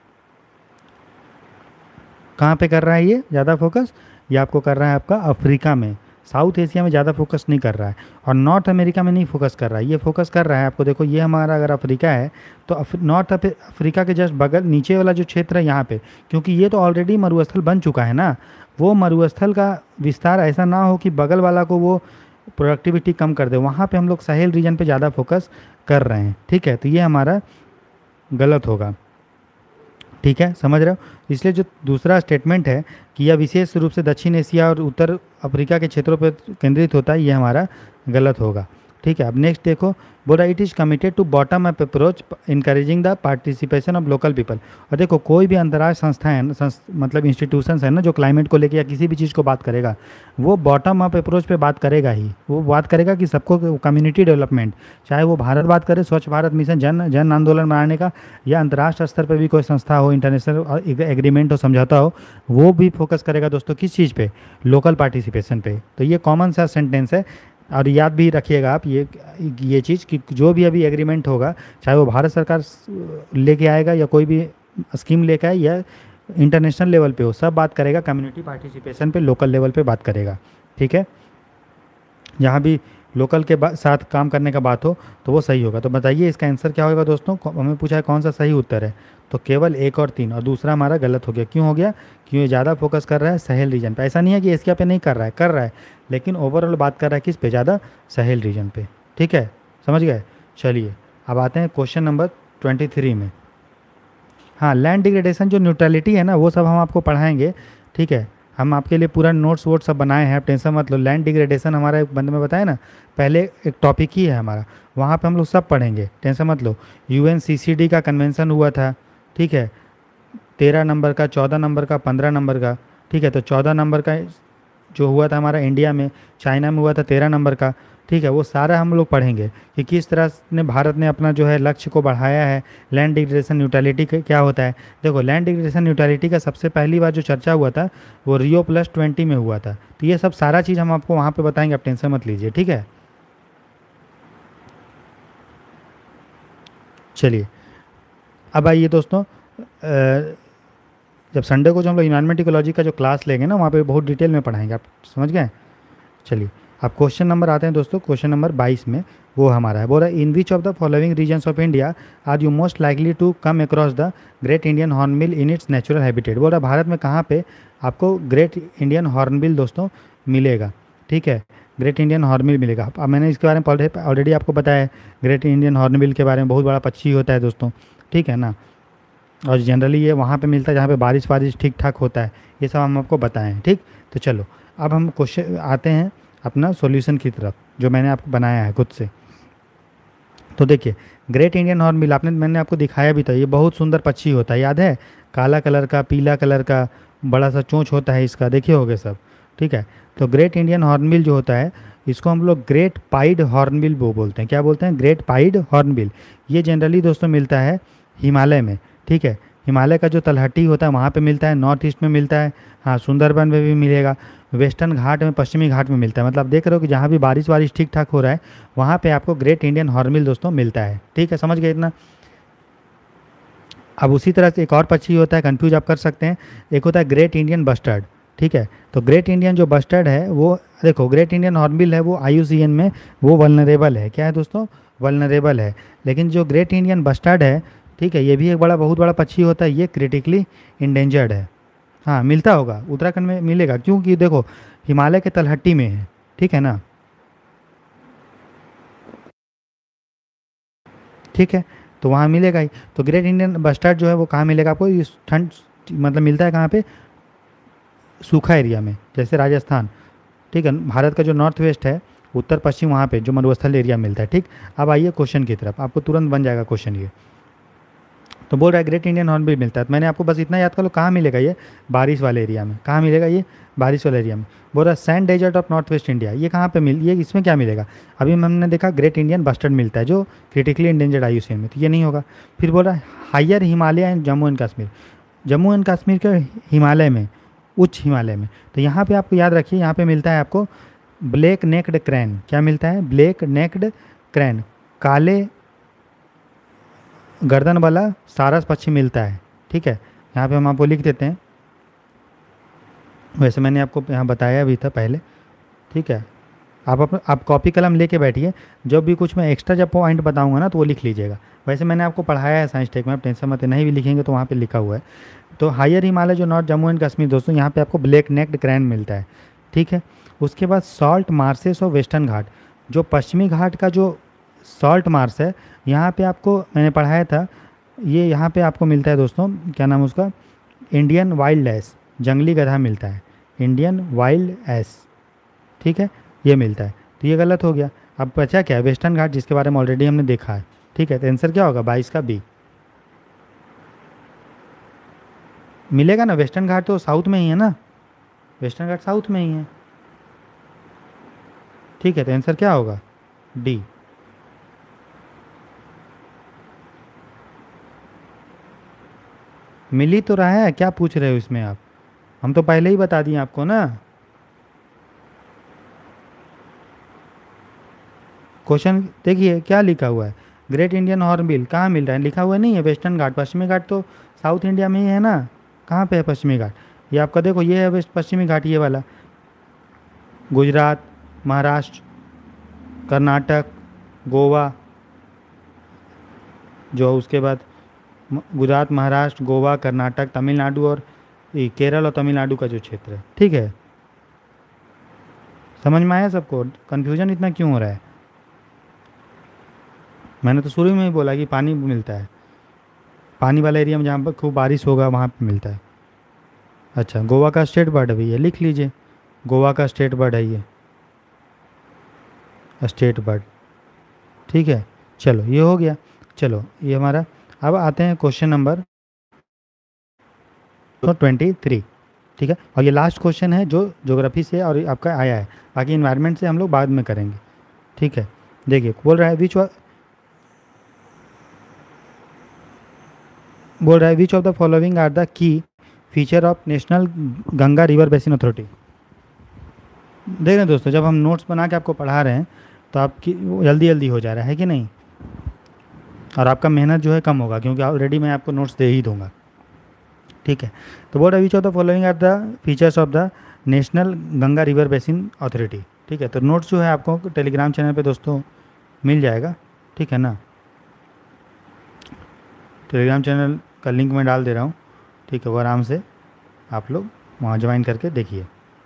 कहाँ पे कर रहा है ये ज़्यादा फोकस? ये आपको कर रहा है आपका अफ्रीका में, साउथ एशिया में ज़्यादा फोकस नहीं कर रहा है, और नॉर्थ अमेरिका में नहीं फोकस कर रहा है। ये फोकस कर रहा है आपको, देखो ये हमारा अगर अफ्रीका है तो अफ, नॉर्थ अफ्रीका के जस्ट बगल नीचे वाला जो क्षेत्र है यहाँ पे, क्योंकि ये तो ऑलरेडी मरुस्थल बन चुका है ना, वो मरुस्थल का विस्तार ऐसा ना हो कि बगल वाला को वो प्रोडक्टिविटी कम कर दे, वहाँ पे हम लोग सहेल रीजन पे ज़्यादा फोकस कर रहे हैं। ठीक है, तो ये हमारा गलत होगा। ठीक है, समझ रहे हो। इसलिए जो दूसरा स्टेटमेंट है कि यह विशेष रूप से दक्षिण एशिया और उत्तर अफ्रीका के क्षेत्रों पर केंद्रित होता है, ये हमारा गलत होगा। ठीक है, अब नेक्स्ट देखो, बोला it is committed to bottom up approach encouraging the participation of local people. और देखो कोई भी अंतर्राष्ट्रीय संस्था है ना, संस, मतलब इंस्टीट्यूशंस है ना, जो क्लाइमेट को लेके या किसी भी चीज़ को बात करेगा, वो बॉटम अप अप्रोच पे बात करेगा ही। वो बात करेगा कि सबको कम्युनिटी डेवलपमेंट, चाहे वो भारत बात करे स्वच्छ भारत मिशन जन जन आंदोलन बनाने का, या अंतर्राष्ट्रीय स्तर पर भी कोई संस्था हो, इंटरनेशनल एग्रीमेंट हो, समझौता हो, वो भी फोकस करेगा दोस्तों किस चीज़ पे, लोकल पार्टिसिपेशन पे। तो ये कॉमन सा सेंटेंस है, और याद भी रखिएगा आप ये ये चीज़ कि जो भी अभी एग्रीमेंट होगा, चाहे वो भारत सरकार लेके आएगा या कोई भी स्कीम लेके आए या इंटरनेशनल लेवल पे हो, सब बात करेगा कम्युनिटी पार्टिसिपेशन पे, लोकल लेवल पे बात करेगा। ठीक है, जहाँ भी लोकल के साथ काम करने का बात हो तो वो सही होगा। तो बताइए इसका आंसर क्या होगा दोस्तों। हमें पूछा है कौन सा सही उत्तर है, तो केवल एक और तीन, और दूसरा हमारा गलत हो गया। क्यों हो गया, क्यों, ज़्यादा फोकस कर रहा है सहेल रीजन पे। ऐसा नहीं है कि एशिया पे नहीं कर रहा है, कर रहा है, लेकिन ओवरऑल बात कर रहा है किस पे, ज़्यादा सहेल रीजन पे। ठीक है, समझ गए। चलिए अब आते हैं क्वेश्चन नंबर ट्वेंटी थ्री में। हाँ, लैंड डिग्रेडेशन जो न्यूट्रलिटी है ना, वो सब हम आपको पढ़ाएंगे। ठीक है, हम आपके लिए पूरा नोट्स वोट सब बनाए हैं, आप टेंशन मत लो। लैंड डिग्रेडेशन हमारा एक बंद में बताया ना, पहले एक टॉपिक ही है हमारा, वहाँ पे हम लोग सब पढ़ेंगे, टेंशन मत लो। यूएनसीसीडी का कन्वेंशन हुआ था, ठीक है, तेरह नंबर का, चौदह नंबर का, पंद्रह नंबर का। ठीक है, तो चौदह नंबर का जो हुआ था हमारा इंडिया में, चाइना में हुआ था तेरह नंबर का। ठीक है, वो सारा हम लोग पढ़ेंगे कि किस तरह ने भारत ने अपना जो है लक्ष्य को बढ़ाया है। लैंड डिग्रेडेशन न्यूट्रलिटी क्या होता है, देखो लैंड डिग्रेडेशन न्यूट्रलिटी का सबसे पहली बार जो चर्चा हुआ था वो रियो प्लस ट्वेंटी में हुआ था। तो ये सब सारा चीज़ हम आपको वहाँ पे बताएंगे, आप टेंशन मत लीजिए। ठीक है, चलिए अब आइए दोस्तों, जब संडे को जो हम लोग इन्वायरमेंट इकोलॉजी का जो क्लास लेंगे ना, वहाँ पे बहुत डिटेल में पढ़ाएंगे, आप समझ गए। चलिए अब क्वेश्चन नंबर आते हैं दोस्तों, क्वेश्चन नंबर बाईस में वो हमारा है, बोल रहा है in which of the following regions of India are you most likely to come across the great Indian hornbill in its natural habitat. बोल रहा है भारत में कहाँ पे आपको ग्रेट इंडियन हॉर्नबिल दोस्तों मिलेगा। ठीक है, ग्रेट इंडियन हॉर्नबिल मिलेगा। अब मैंने इसके बारे में ऑलरेडी आपको बताया है, ग्रेट इंडियन हॉर्नबिल के बारे में, बहुत बड़ा पक्षी होता है दोस्तों। ठीक है ना, और जनरली ये वहाँ पे मिलता है जहाँ पे बारिश वारिश ठीक ठाक होता है, ये सब हम आपको बताएं हैं। ठीक, तो चलो अब हम क्वेश्चन आते हैं अपना सॉल्यूशन की तरफ, जो मैंने आपको बनाया है खुद से। तो देखिए ग्रेट इंडियन हॉर्नबिल, आपने मैंने आपको दिखाया भी था, ये बहुत सुंदर पक्षी होता है, याद है, काला कलर का, पीला कलर का, बड़ा सा चोंच होता है इसका, देखे होगे सब। ठीक है, तो ग्रेट इंडियन हॉर्नबिल जो होता है, इसको हम लोग ग्रेट पाइड हॉर्नबिल वो बोलते हैं। क्या बोलते हैं, ग्रेट पाइड हॉर्नबिल। ये जनरली दोस्तों मिलता है हिमालय में। ठीक है, हिमालय का जो तलहटी होता है वहाँ पे मिलता है, नॉर्थ ईस्ट में मिलता है, हाँ सुंदरबन में भी मिलेगा, वेस्टर्न घाट में, पश्चिमी घाट में मिलता है। मतलब देख रहे हो कि जहाँ भी बारिश वारिश ठीक ठाक हो रहा है वहाँ पे आपको ग्रेट इंडियन हॉर्नबिल दोस्तों मिलता है। ठीक है, समझ गए इतना। अब उसी तरह से एक और पक्षी होता है, कंफ्यूज आप कर सकते हैं, एक होता है ग्रेट इंडियन बस्टर्ड। ठीक है, तो ग्रेट इंडियन जो बस्टर्ड है वो, देखो ग्रेट इंडियन हॉर्नबिल है वो आई यू सी एन में वो वल्नरेबल है। क्या है दोस्तों, वल्नरेबल है। लेकिन जो ग्रेट इंडियन बस्टर्ड है, ठीक है, ये भी एक बड़ा बहुत बड़ा पक्षी होता है, ये क्रिटिकली इंडेंजर्ड है। हाँ मिलता होगा, उत्तराखंड में मिलेगा, क्योंकि देखो हिमालय के तलहटी में है। ठीक है ना, ठीक है, तो वहाँ मिलेगा ही। तो ग्रेट इंडियन बस्टर्ड जो है वो कहाँ मिलेगा आपको, इस ठंड मतलब मिलता है कहाँ पे, सूखा एरिया में, जैसे राजस्थान। ठीक है, भारत का जो नॉर्थ वेस्ट है, उत्तर पश्चिम, वहाँ पे जो मरुस्थल एरिया मिलता है। ठीक, अब आइए क्वेश्चन की तरफ, आपको तुरंत बन जाएगा क्वेश्चन ये। तो बोल रहा है ग्रेट इंडियन हॉर्नबिल मिलता है, तो मैंने आपको बस इतना याद कर लो, कहाँ मिलेगा ये, बारिश वाले एरिया में। कहाँ मिलेगा ये, बारिश वाले एरिया में। बोल रहा है sand desert of north west India, ये कहाँ पे मिल, ये इसमें क्या मिलेगा, अभी हमने देखा ग्रेट इंडियन बस्टर्ड मिलता है जो critically endangered I U C N में, तो ये नहीं होगा। फिर बोल रहा है higher Himalaya and Jammu and Kashmir, Jammu and Kashmir के हिमालय में, उच्च हिमालय में, तो यहाँ पे आपको याद रखिए, यहाँ पे मिलता है आपको ब्लैक नेक्ड क्रैन। क्या मिलता है, ब्लैक नेक्ड क्रैन, काले गर्दन वाला सारस पक्षी मिलता है। ठीक है, यहाँ पे हम आपको लिख देते हैं, वैसे मैंने आपको यहाँ बताया भी था पहले। ठीक है, आप अपना आप कॉपी कलम लेके बैठिए, जब भी कुछ मैं एक्स्ट्रा जब पॉइंट बताऊँगा ना तो वो लिख लीजिएगा। वैसे मैंने आपको पढ़ाया है साइंस टेक में, आप टेंशन मत, नहीं भी लिखेंगे तो वहाँ पे लिखा हुआ है। तो हायर हिमालय जो नॉर्थ जम्मू एंड कश्मीर दोस्तों, यहाँ पे आपको ब्लैक नेक्ड क्रैन मिलता है। ठीक है, उसके बाद सॉल्ट मार्सेस और वेस्टर्न घाट, जो पश्चिमी घाट का जो सॉल्ट मार्स है, यहाँ पे आपको मैंने पढ़ाया था ये यहाँ पे आपको मिलता है दोस्तों, क्या नाम है उसका, इंडियन वाइल्ड एस, जंगली गधा मिलता है, इंडियन वाइल्ड एस, ठीक है, ये मिलता है। तो ये गलत हो गया। अब बचा क्या है, वेस्टर्न घाट, जिसके बारे में ऑलरेडी हमने देखा है, ठीक है। तो आंसर क्या होगा, बाईस का बी मिलेगा ना। वेस्टर्न घाट तो साउथ में ही है ना, वेस्टर्न घाट साउथ में ही है, ठीक है। तो आंसर क्या होगा, डी। मिल ही तो रहा है, क्या पूछ रहे हो इसमें आप, हम तो पहले ही बता दिए आपको ना। क्वेश्चन देखिए क्या लिखा हुआ है, ग्रेट इंडियन हॉर्नबिल कहाँ मिल रहा है, लिखा हुआ नहीं है वेस्टर्न घाट। पश्चिमी घाट तो साउथ इंडिया में ही है ना, कहाँ पे है पश्चिमी घाट, ये आपका देखो, ये है वेस्ट पश्चिमी घाट, ये वाला गुजरात, महाराष्ट्र, कर्नाटक, गोवा, जो उसके बाद म- गुजरात, महाराष्ट्र, गोवा, कर्नाटक, तमिलनाडु और ये केरल और तमिलनाडु का जो क्षेत्र है, ठीक है। समझ में आया सबको, कन्फ्यूजन इतना क्यों हो रहा है। मैंने तो शुरू में ही बोला कि पानी मिलता है, पानी वाला एरिया में जहाँ पर खूब बारिश होगा वहाँ पे मिलता है। अच्छा, गोवा का स्टेट बर्ड भी है, लिख लीजिए, गोवा का स्टेट बर्ड है ये, स्टेट बर्ड, ठीक है। चलो ये हो गया, चलो ये हमारा। अब आते हैं क्वेश्चन नंबर ट्वेंटी थ्री, ठीक है। और ये लास्ट क्वेश्चन है जो ज्योग्राफी से और आपका आया है, बाकी इन्वायरमेंट से हम लोग बाद में करेंगे, ठीक है। देखिए बोल रहा है विच बोल रहा है which of the following are the key feature of national Ganga river basin authority. देख रहे हैं दोस्तों, जब हम नोट्स बना के आपको पढ़ा रहे हैं तो आपकी वो जल्दी जल्दी हो जा रहा है कि नहीं, और आपका मेहनत जो है कम होगा, क्योंकि ऑलरेडी मैं आपको नोट्स दे ही दूंगा, ठीक है। तो बोल रहा है which of the following are the features of the national Ganga river basin authority, ठीक है। तो नोट्स जो है आपको टेलीग्राम चैनल पे दोस्तों मिल जाएगा, ठीक है ना। टेलीग्राम चैनल का लिंक मैं डाल दे रहा हूँ, ठीक है, वो आराम से आप लोग वहाँ ज्वाइन करके देखिए,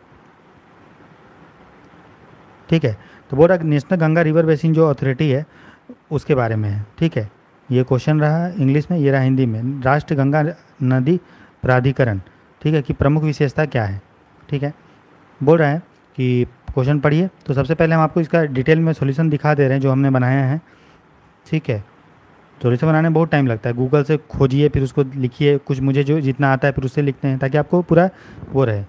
ठीक है। तो बोल रहा है नेशनल गंगा रिवर बेसिन जो अथॉरिटी है उसके बारे में है, ठीक है। ये क्वेश्चन रहा इंग्लिश में, ये रहा हिंदी में, राष्ट्रीय गंगा नदी प्राधिकरण, ठीक है, कि प्रमुख विशेषता क्या है, ठीक है। बोल रहा है कि क्वेश्चन पढ़िए। तो सबसे पहले हम आपको इसका डिटेल में सॉल्यूशन दिखा दे रहे हैं जो हमने बनाया है, ठीक है। सॉल्यूशन बनाने में बहुत टाइम लगता है, गूगल से खोजिए फिर उसको लिखिए, कुछ मुझे जो जितना आता है फिर उससे लिखते हैं, ताकि आपको पूरा वो रहे।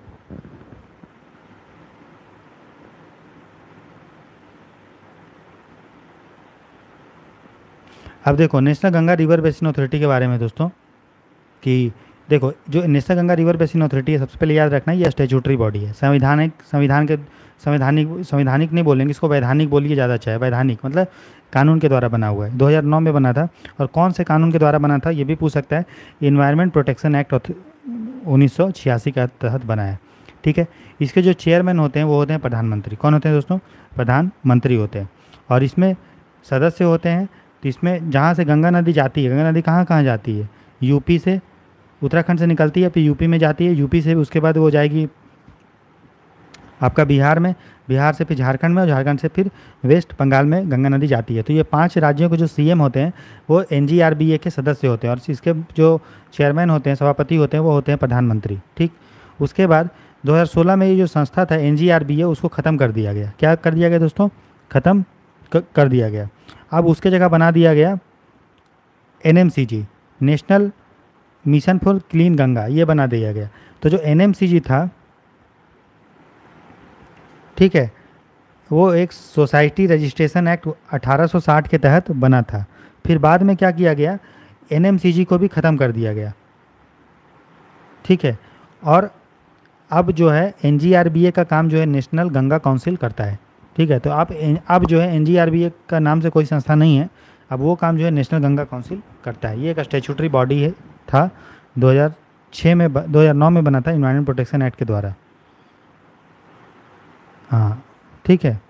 अब देखो national Ganga river basin authority के बारे में दोस्तों, कि देखो जो national Ganga river basin authority है, सबसे पहले याद रखना ये स्टैट्यूटरी बॉडी है, संविधानिक संविधान के संवैधानिक संवैधानिक नहीं बोलेंगे इसको, वैधानिक बोलिए ज़्यादा अच्छा है। वैधानिक मतलब कानून के द्वारा बना हुआ है, दो हज़ार नौ में बना था। और कौन से कानून के द्वारा बना था ये भी पूछ सकता है, इन्वायरमेंट प्रोटेक्शन एक्ट उन्नीस सौ छियासी के तहत बना है, ठीक है। इसके जो चेयरमैन होते हैं वो होते हैं प्रधानमंत्री। कौन होते हैं दोस्तों, प्रधानमंत्री होते हैं। और इसमें सदस्य होते हैं, तो इसमें जहाँ से गंगा नदी जाती है, गंगा नदी कहाँ कहाँ जाती है, यूपी से, उत्तराखंड से निकलती है, फिर यूपी में जाती है, यूपी से उसके बाद वो जाएगी आपका बिहार में, बिहार से फिर झारखंड में, और झारखंड से फिर वेस्ट बंगाल में गंगा नदी जाती है। तो ये पांच राज्यों के जो सीएम होते हैं वो एनजीआरबीए के सदस्य होते हैं, और इसके जो चेयरमैन होते हैं, सभापति होते हैं, वो होते हैं प्रधानमंत्री, ठीक। उसके बाद दो हज़ार सोलह में ये जो संस्था था एनजीआरबीए, उसको ख़त्म कर दिया गया। क्या कर दिया गया दोस्तों, ख़त्म कर दिया गया। अब उसके जगह बना दिया गया NMCG, national mission for clean Ganga, ये बना दिया गया। तो जो एनएमसीजी था, ठीक है, वो एक सोसाइटी रजिस्ट्रेशन एक्ट अठारह सौ साठ के तहत बना था। फिर बाद में क्या किया गया, एनएमसीजी को भी ख़त्म कर दिया गया, ठीक है। और अब जो है एनजीआरबीए का काम जो है नेशनल गंगा काउंसिल करता है, ठीक है। तो आप अब जो है एनजीआरबीए का नाम से कोई संस्था नहीं है, अब वो काम जो है नेशनल गंगा काउंसिल करता है। ये एक स्टैट्यूटरी बॉडी है, था दो हज़ार छह में, दो हज़ार नौ में बना था इन्वायरमेंट प्रोटेक्शन एक्ट के द्वारा, हाँ, ठीक है।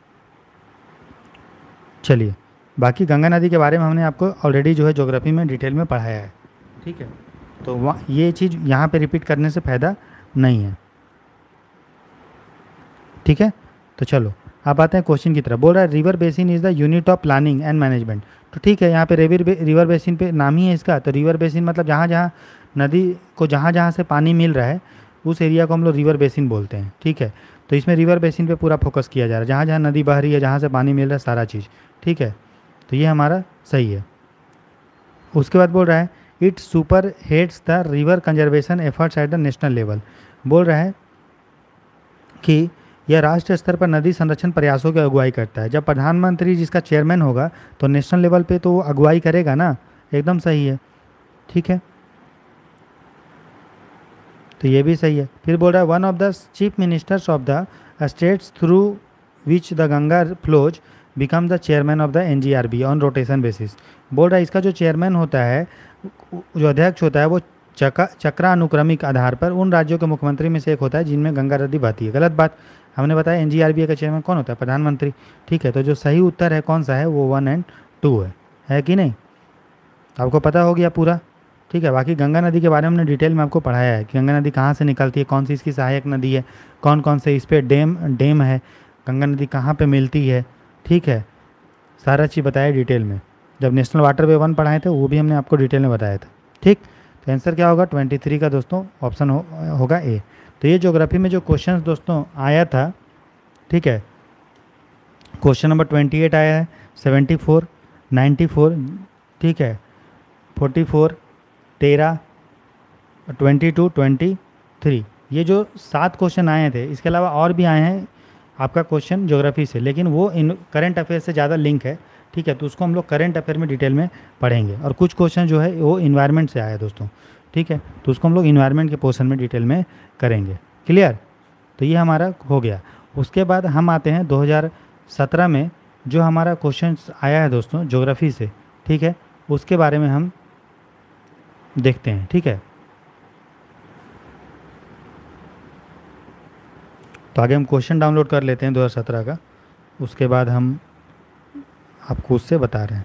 चलिए, बाकी गंगा नदी के बारे में हमने आपको ऑलरेडी जो है ज्योग्राफी में डिटेल में पढ़ाया है, ठीक है। तो वहाँ ये चीज़ यहाँ पे रिपीट करने से फ़ायदा नहीं है, ठीक है। तो चलो अब आते हैं क्वेश्चन की तरफ। बोल रहा है river basin is the unit of planning and management. तो ठीक है, यहाँ पे रिवर रिवर बेसिन पे नाम ही है इसका, तो रिवर बेसिन मतलब जहाँ जहाँ नदी को जहाँ जहाँ से पानी मिल रहा है उस एरिया को हम लोग रिवर बेसिन बोलते हैं। ठीक है, तो इसमें रिवर बेसिन पे पूरा फोकस किया जा रहा है, जहाँ जहाँ नदी बह रही है, जहाँ से पानी मिल रहा है, सारा चीज़। ठीक है, तो ये हमारा सही है। उसके बाद बोल रहा है it spearheads the river conservation efforts at the national level. बोल रहा है कि यह राष्ट्रीय स्तर पर नदी संरक्षण प्रयासों की अगुवाई करता है। जब प्रधानमंत्री जिसका चेयरमैन होगा तो नेशनल लेवल पे तो वो अगुवाई करेगा ना, एकदम सही है। ठीक है, तो ये भी सही है। फिर बोल रहा है one of the chief ministers of the states through which the Ganga flows become the chairman of the N G R B on rotation basis. बोल रहा है इसका जो चेयरमैन होता है, जो अध्यक्ष होता है, वो चक्रा चक्रानुक्रमिक आधार पर उन राज्यों के मुख्यमंत्री में से एक होता है जिनमें गंगा नदी बहती है। गलत बात, हमने बताया एन जी आर बी का चेयरमैन कौन होता है, प्रधानमंत्री। ठीक है, तो जो सही उत्तर है कौन सा है, वो वन एंड टू है है कि नहीं, आपको पता हो गया पूरा। ठीक है, बाकी गंगा नदी के बारे में हमने डिटेल में आपको पढ़ाया है कि गंगा नदी कहाँ से निकलती है, कौन सी इसकी सहायक नदी है, कौन कौन से इस पर डैम डैम है, गंगा नदी कहाँ पे मिलती है। ठीक है, सारा चीज़ बताया डिटेल में। जब नेशनल वाटर वे वन पढ़ाए थे वो भी हमने आपको डिटेल में बताया था। ठीक, तो आंसर क्या होगा, ट्वेंटी थ्री का दोस्तों ऑप्शन हो, होगा ए। तो ये ज्योग्राफी में जो क्वेश्चन दोस्तों आया था, ठीक है, क्वेश्चन नंबर ट्वेंटी एट आया है, सेवेंटी फोर, नाइन्टी फोर, ठीक है, फोर्टी फोर, तेरह, ट्वेंटी टू, ट्वेंटी थ्री, ये जो सात क्वेश्चन आए थे, इसके अलावा और भी आए हैं आपका क्वेश्चन ज्योग्राफी से, लेकिन वो इन करंट अफेयर से ज़्यादा लिंक है। ठीक है, तो उसको हम लोग करंट अफेयर में डिटेल में पढ़ेंगे। और कुछ क्वेश्चन जो है वो इन्वायरमेंट से आया है दोस्तों। ठीक है, तो उसको हम लोग इन्वायरमेंट के पोर्शन में डिटेल में करेंगे। क्लियर, तो ये हमारा हो गया। उसके बाद हम आते हैं दो हज़ार सत्रह में जो हमारा क्वेश्चन आया है दोस्तों ज्योग्राफी से। ठीक है, उसके बारे में हम देखते हैं। ठीक है, तो आगे हम क्वेश्चन डाउनलोड कर लेते हैं दो हज़ार सत्रह का, उसके बाद हम आपको उससे बता रहे हैं।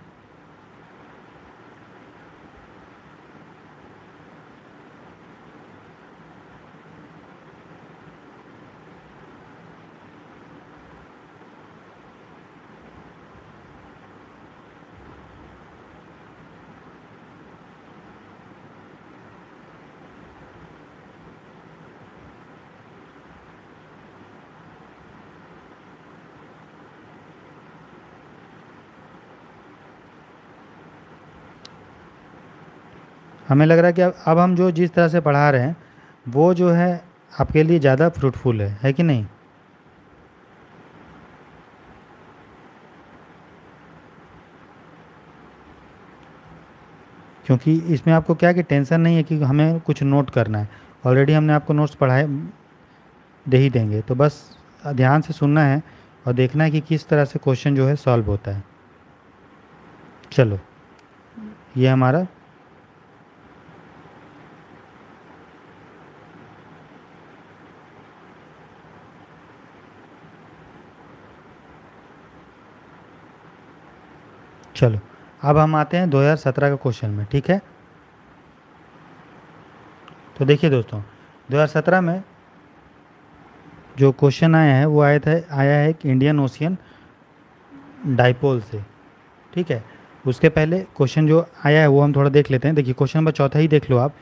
हमें लग रहा है कि अब अब हम जो जिस तरह से पढ़ा रहे हैं वो जो है आपके लिए ज़्यादा फ्रूटफुल है है कि नहीं। क्योंकि इसमें आपको क्या कि टेंशन नहीं है कि हमें कुछ नोट करना है, ऑलरेडी हमने आपको नोट्स पढ़ाए दे ही देंगे, तो बस ध्यान से सुनना है और देखना है कि किस तरह से क्वेश्चन जो है सॉल्व होता है। चलो, ये हमारा चलो अब हम आते हैं दो हज़ार सत्रह का क्वेश्चन में। ठीक है, तो देखिए दोस्तों दो हज़ार सत्रह में जो क्वेश्चन आया है वो आया था आया है कि इंडियन ओशियन डाइपोल से। ठीक है, उसके पहले क्वेश्चन जो आया है वो हम थोड़ा देख लेते हैं। देखिए क्वेश्चन नंबर चौथा ही देख लो आप।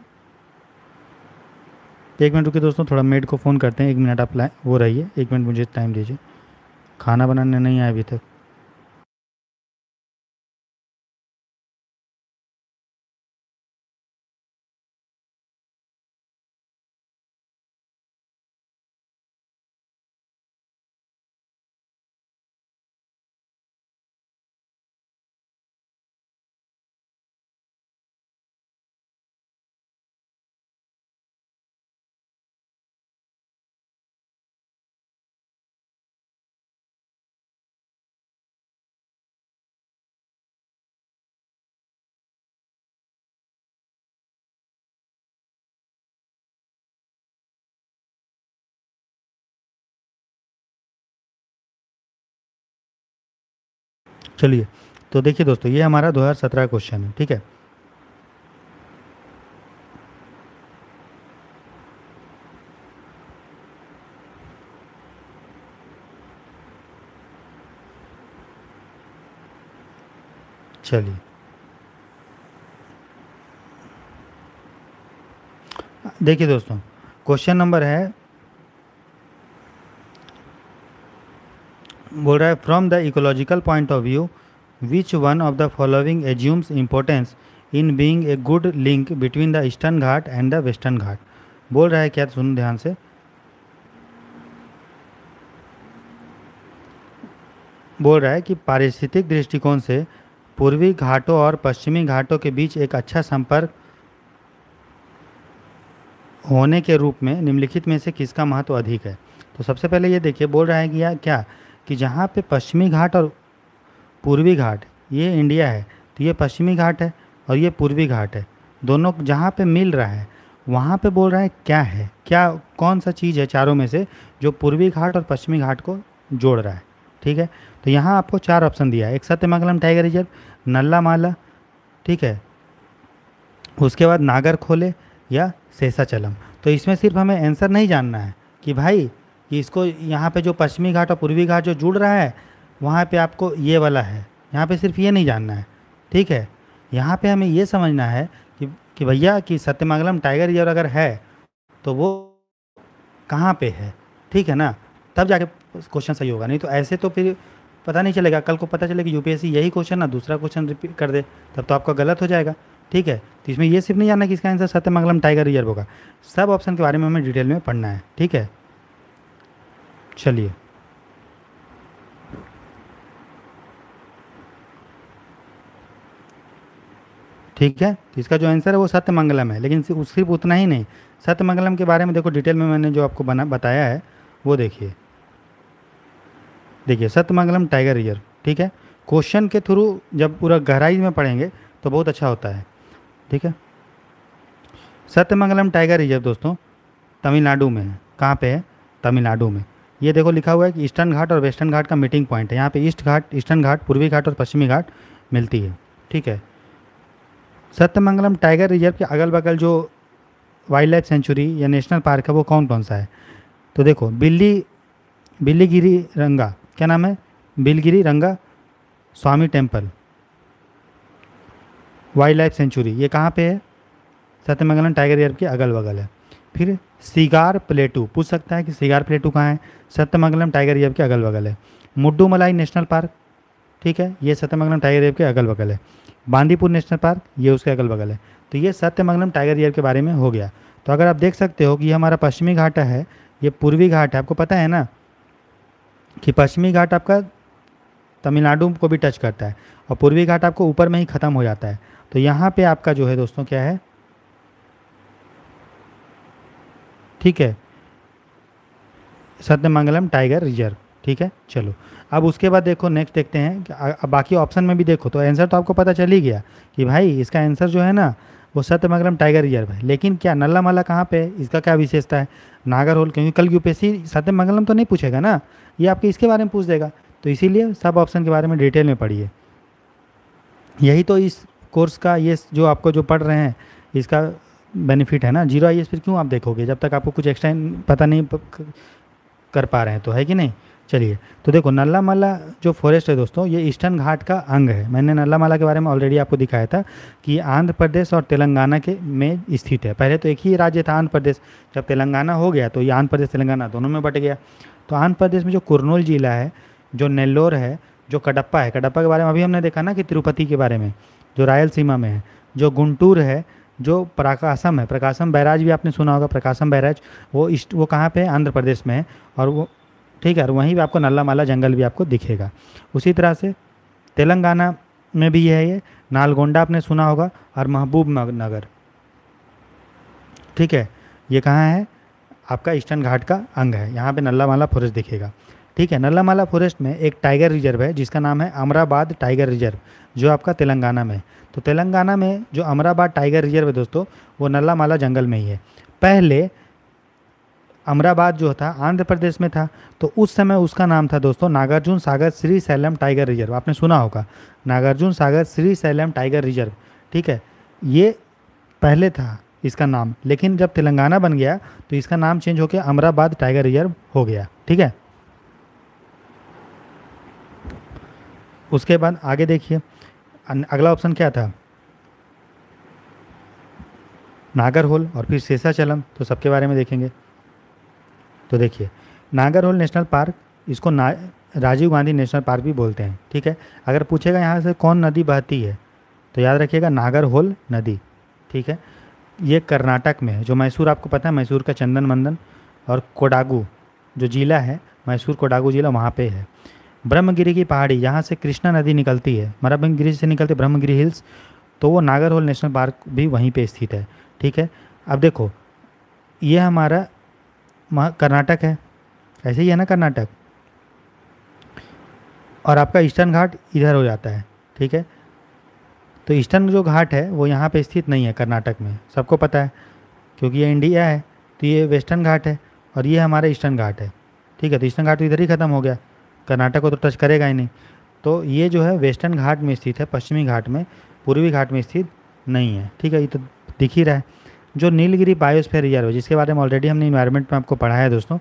एक मिनट रुकिए दोस्तों, थोड़ा मेड को फ़ोन करते हैं, एक मिनट आप लाइन वो रहिए, एक मिनट मुझे टाइम दीजिए, खाना बनाने नहीं आया अभी तक। चलिए, तो देखिए दोस्तों ये हमारा दो हज़ार सत्रह क्वेश्चन है। ठीक है, चलिए देखिए दोस्तों, क्वेश्चन नंबर है, बोल रहा है from the ecological point of view which one of the following assumes importance in being a good link between the eastern Ghat and the western Ghat. बोल रहा है क्या, सुन ध्यान से, बोल रहा है कि पारिस्थितिक दृष्टिकोण से पूर्वी घाटों और पश्चिमी घाटों के बीच एक अच्छा संपर्क होने के रूप में निम्नलिखित में से किसका महत्व अधिक है। तो सबसे पहले ये देखिए, बोल रहा है कि यार क्या, कि जहाँ पे पश्चिमी घाट और पूर्वी घाट, ये इंडिया है, तो ये पश्चिमी घाट है और ये पूर्वी घाट है, दोनों जहाँ पे मिल रहा है वहाँ पे बोल रहा है क्या है, क्या कौन सा चीज़ है चारों में से जो पूर्वी घाट और पश्चिमी घाट को जोड़ रहा है। ठीक है, तो यहाँ आपको चार ऑप्शन दिया है, एक सत्यमंगलम टाइगर रिजर्व, नल्ला माला, ठीक है, उसके बाद नागरखोले या शेषाचलम। तो इसमें सिर्फ हमें आंसर नहीं जानना है कि भाई कि इसको यहाँ पे जो पश्चिमी घाट और पूर्वी घाट जो जुड़ रहा है वहाँ पे आपको ये वाला है, यहाँ पे सिर्फ ये नहीं जानना है। ठीक है, यहाँ पे हमें ये समझना है कि कि भैया कि सत्यमंगलम टाइगर रिजर्व अगर है तो वो कहाँ पे है। ठीक है ना, तब जाके क्वेश्चन सही होगा, नहीं तो ऐसे तो फिर पता नहीं चलेगा, कल को पता चले कि यूपीएससी यही क्वेश्चन ना दूसरा क्वेश्चन रिपीट कर दे, तब तो आपका गलत हो जाएगा। ठीक है, तो इसमें ये सिर्फ नहीं जानना कि इसका आंसर सत्यमंगलम टाइगर रिजर्व होगा, सब ऑप्शन के बारे में हमें डिटेल में पढ़ना है। ठीक है, चलिए ठीक है, तो इसका जो आंसर है वो सत्यमंगलम है, लेकिन सिर्फ सिर्फ उतना ही नहीं, सत्यमंगलम के बारे में देखो डिटेल में मैंने जो आपको बना बताया है वो देखिए। देखिए सत्यमंगलम टाइगर रिजर्व, ठीक है, क्वेश्चन के थ्रू जब पूरा गहराई में पढ़ेंगे तो बहुत अच्छा होता है। ठीक है, सत्यमंगलम टाइगर रिजर्व दोस्तों तमिलनाडु में है। कहाँ पे है? तमिलनाडु में। ये देखो लिखा हुआ है कि ईस्टर्न घाट और वेस्टर्न घाट का मीटिंग पॉइंट है। यहाँ पे ईस्ट घाट, ईस्टर्न घाट, पूर्वी घाट और पश्चिमी घाट मिलती है। ठीक है, सत्यमंगलम टाइगर रिजर्व के अगल बगल जो वाइल्ड लाइफ सेंचुरी या नेशनल पार्क है वो कौन कौन सा है? तो देखो बिल्ली बिल्लीगिरी रंगा, क्या नाम है? Biligiri Rangaswamy temple wildlife sanctuary, ये कहाँ पे है? सत्यमंगलम टाइगर रिजर्व के अगल बगल है। फिर सिगार प्लेटू, पूछ सकता है कि सिगार प्लेटू कहाँ है? सत्यमंगलम टाइगर रिजर्व के अगल बगल है। मुड्डूमलाई नेशनल पार्क, ठीक है, ये सत्यमंगलम टाइगर रिजर्व के अगल बगल है। बांदीपुर नेशनल पार्क, ये उसके अगल बगल है। तो ये सत्यमंगलम टाइगर रिजर्व के बारे में हो गया। तो अगर आप देख सकते हो कि ये हमारा पश्चिमी घाट है, ये पूर्वी घाट है। आपको पता है ना कि पश्चिमी घाट आपका तमिलनाडु को भी टच करता है और पूर्वी घाट आपको ऊपर में ही ख़त्म हो जाता है। तो यहाँ पे आपका जो है दोस्तों क्या है, ठीक है, सत्यमंगलम टाइगर रिजर्व। ठीक है, चलो अब उसके बाद देखो नेक्स्ट देखते हैं कि अब बाकी ऑप्शन में भी देखो तो आंसर तो आपको पता चल ही गया कि भाई इसका आंसर जो है ना वो सत्यमंगलम टाइगर रिजर्व है। लेकिन क्या नल्ला माला कहाँ पे है, इसका क्या विशेषता है? नागरहोल, क्योंकि कल यूपीएससी सत्यमंगलम तो नहीं पूछेगा ना, ये आपके इसके बारे में पूछ देगा। तो इसीलिए सब ऑप्शन के बारे में डिटेल में पढ़िए। यही तो इस कोर्स का ये जो आपको जो पढ़ रहे हैं इसका बेनिफिट है ना। जीरो आई एस फिर क्यों आप देखोगे जब तक आपको कुछ एक्स्ट्रा पता नहीं कर पा रहे हैं, तो है कि नहीं। चलिए तो देखो नल्ला माला जो फॉरेस्ट है दोस्तों ये ईस्टर्न घाट का अंग है। मैंने नल्ला माला के बारे में ऑलरेडी आपको दिखाया था कि आंध्र प्रदेश और तेलंगाना के में स्थित है। पहले तो एक ही राज्य था आंध्र प्रदेश, जब तेलंगाना हो गया तो ये आंध्र प्रदेश तेलंगाना दोनों में बट गया। तो आंध्र प्रदेश में जो कुर्नूल जिला है, जो नेल्लोर है, जो कडप्पा है, कडप्पा के बारे में अभी हमने देखा ना कि तिरुपति के बारे में, जो रायलसीमा में है, जो गुंटूर है, जो प्रकाशम है, प्रकाशम बैराज भी आपने सुना होगा, प्रकाशम बैराज वो इस्ट वो कहाँ पे है? आंध्र प्रदेश में है। और वो ठीक है, और वहीं पे आपको नल्ला माला जंगल भी आपको दिखेगा। उसी तरह से तेलंगाना में भी है ये नालगोंडा आपने सुना होगा, और महबूब नगर, ठीक है, ये कहाँ है? आपका ईस्टर्न घाट का अंग है। यहाँ पे नल्ला माला फॉरेस्ट दिखेगा। ठीक है, नल्ला माला फॉरेस्ट में एक टाइगर रिजर्व है जिसका नाम है अमराबाद टाइगर रिजर्व, जो आपका तेलंगाना में। तो तेलंगाना में जो अमराबाद टाइगर रिजर्व है दोस्तों वो नल्ला माला जंगल में ही है। पहले अमराबाद जो था आंध्र प्रदेश में था, तो उस समय उसका नाम था दोस्तों Nagarjuna Sagar Srisailam tiger reserve. आपने सुना होगा Nagarjuna Sagar Srisailam tiger reserve. ठीक है, ये पहले था इसका नाम, लेकिन जब तेलंगाना बन गया तो इसका नाम चेंज होकर अमराबाद टाइगर रिजर्व हो गया। ठीक है, उसके बाद आगे देखिए अन- अगला ऑप्शन क्या था, नागरहोल और फिर शेषाचलम, तो सबके बारे में देखेंगे। तो देखिए, नागरहोल नेशनल पार्क, इसको ना राजीव गांधी नेशनल पार्क भी बोलते हैं, ठीक है। अगर पूछेगा यहाँ से कौन नदी बहती है, तो याद रखिएगा नागरहोल नदी, ठीक है। ये कर्नाटक में है, जो मैसूर आपको पता है, मैसूर का चंदन मंदन और कोडागू जो जिला है, मैसूर कोडागू जिला, वहाँ पे है। ब्रह्मगिरी की पहाड़ी, यहाँ से कृष्णा नदी निकलती है, ब्रह्मगिरी से निकलते ब्रह्मगिरी हिल्स, तो वो नागरहोल नेशनल पार्क भी वहीं पे स्थित है, ठीक है। अब देखो, ये हमारा महा- कर्नाटक है, ऐसे ही है ना कर्नाटक, और आपका ईस्टर्न घाट इधर हो जाता है, ठीक है। तो ईस्टर्न जो घाट है वो यहाँ पे स्थित नहीं है कर्नाटक में, सबको पता है, क्योंकि ये इंडिया है, तो ये वेस्टर्न घाट है और ये हमारा ईस्टर्न घाट है, ठीक है। तो ईस्टर्न घाट तो इधर ही ख़त्म हो गया, कर्नाटक को तो टच करेगा ही नहीं। तो ये जो है वेस्टर्न घाट में स्थित है, पश्चिमी घाट में, पूर्वी घाट में स्थित नहीं है, ठीक है। ये तो दिख ही रहा है। जो नीलगिरी बायोस्फीयर रिजर्व है, जिसके बारे में ऑलरेडी हमने इन्वायरमेंट में आपको पढ़ाया है दोस्तों,